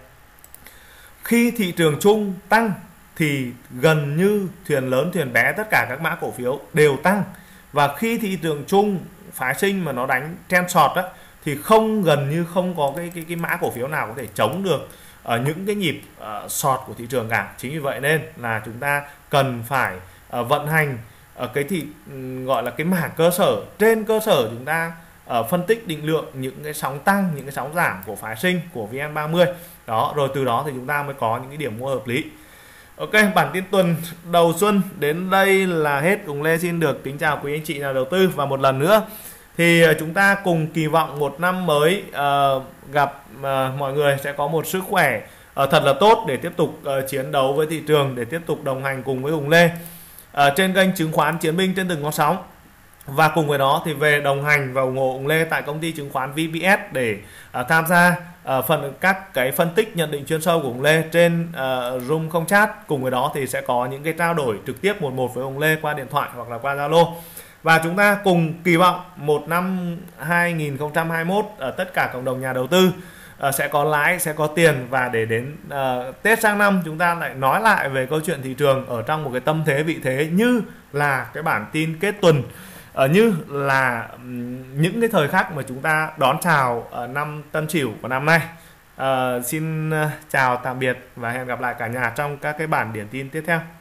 Khi thị trường chung tăng thì gần như thuyền lớn thuyền bé, tất cả các mã cổ phiếu đều tăng. Và khi thị trường chung phái sinh mà nó đánh trend short đó, thì gần như không có cái mã cổ phiếu nào có thể chống được những cái nhịp short của thị trường cả. Chính vì vậy nên là chúng ta cần phải vận hành gọi là cái mảng cơ sở. Trên cơ sở chúng ta phân tích định lượng những cái sóng tăng, những cái sóng giảm của phái sinh, của VN30 đó, rồi từ đó thì chúng ta mới có những cái điểm mua hợp lý. Ok, bản tin tuần đầu xuân đến đây là hết. Hùng Lê xin được kính chào quý anh chị nhà đầu tư, và một lần nữa thì chúng ta cùng kỳ vọng một năm mới gặp mọi người sẽ có một sức khỏe thật là tốt để tiếp tục chiến đấu với thị trường, để tiếp tục đồng hành cùng với Hùng Lê trên kênh chứng khoán Chiến binh trên từng ngón sóng. Và cùng với đó thì về đồng hành và ủng hộ ông Lê tại công ty chứng khoán VPS để tham gia phần các cái phân tích nhận định chuyên sâu của ông Lê trên Room không chat. Cùng với đó thì sẽ có những cái trao đổi trực tiếp một với ông Lê qua điện thoại hoặc là qua Zalo. Và chúng ta cùng kỳ vọng một năm 2021 ở tất cả cộng đồng nhà đầu tư sẽ có lãi, sẽ có tiền, và để đến Tết sang năm chúng ta lại nói lại về câu chuyện thị trường ở trong một cái tâm thế vị thế như là cái bản tin kết tuần, như là những cái thời khắc mà chúng ta đón chào năm Tân Sửu của năm nay. Xin chào tạm biệt và hẹn gặp lại cả nhà trong các cái bản điển tin tiếp theo.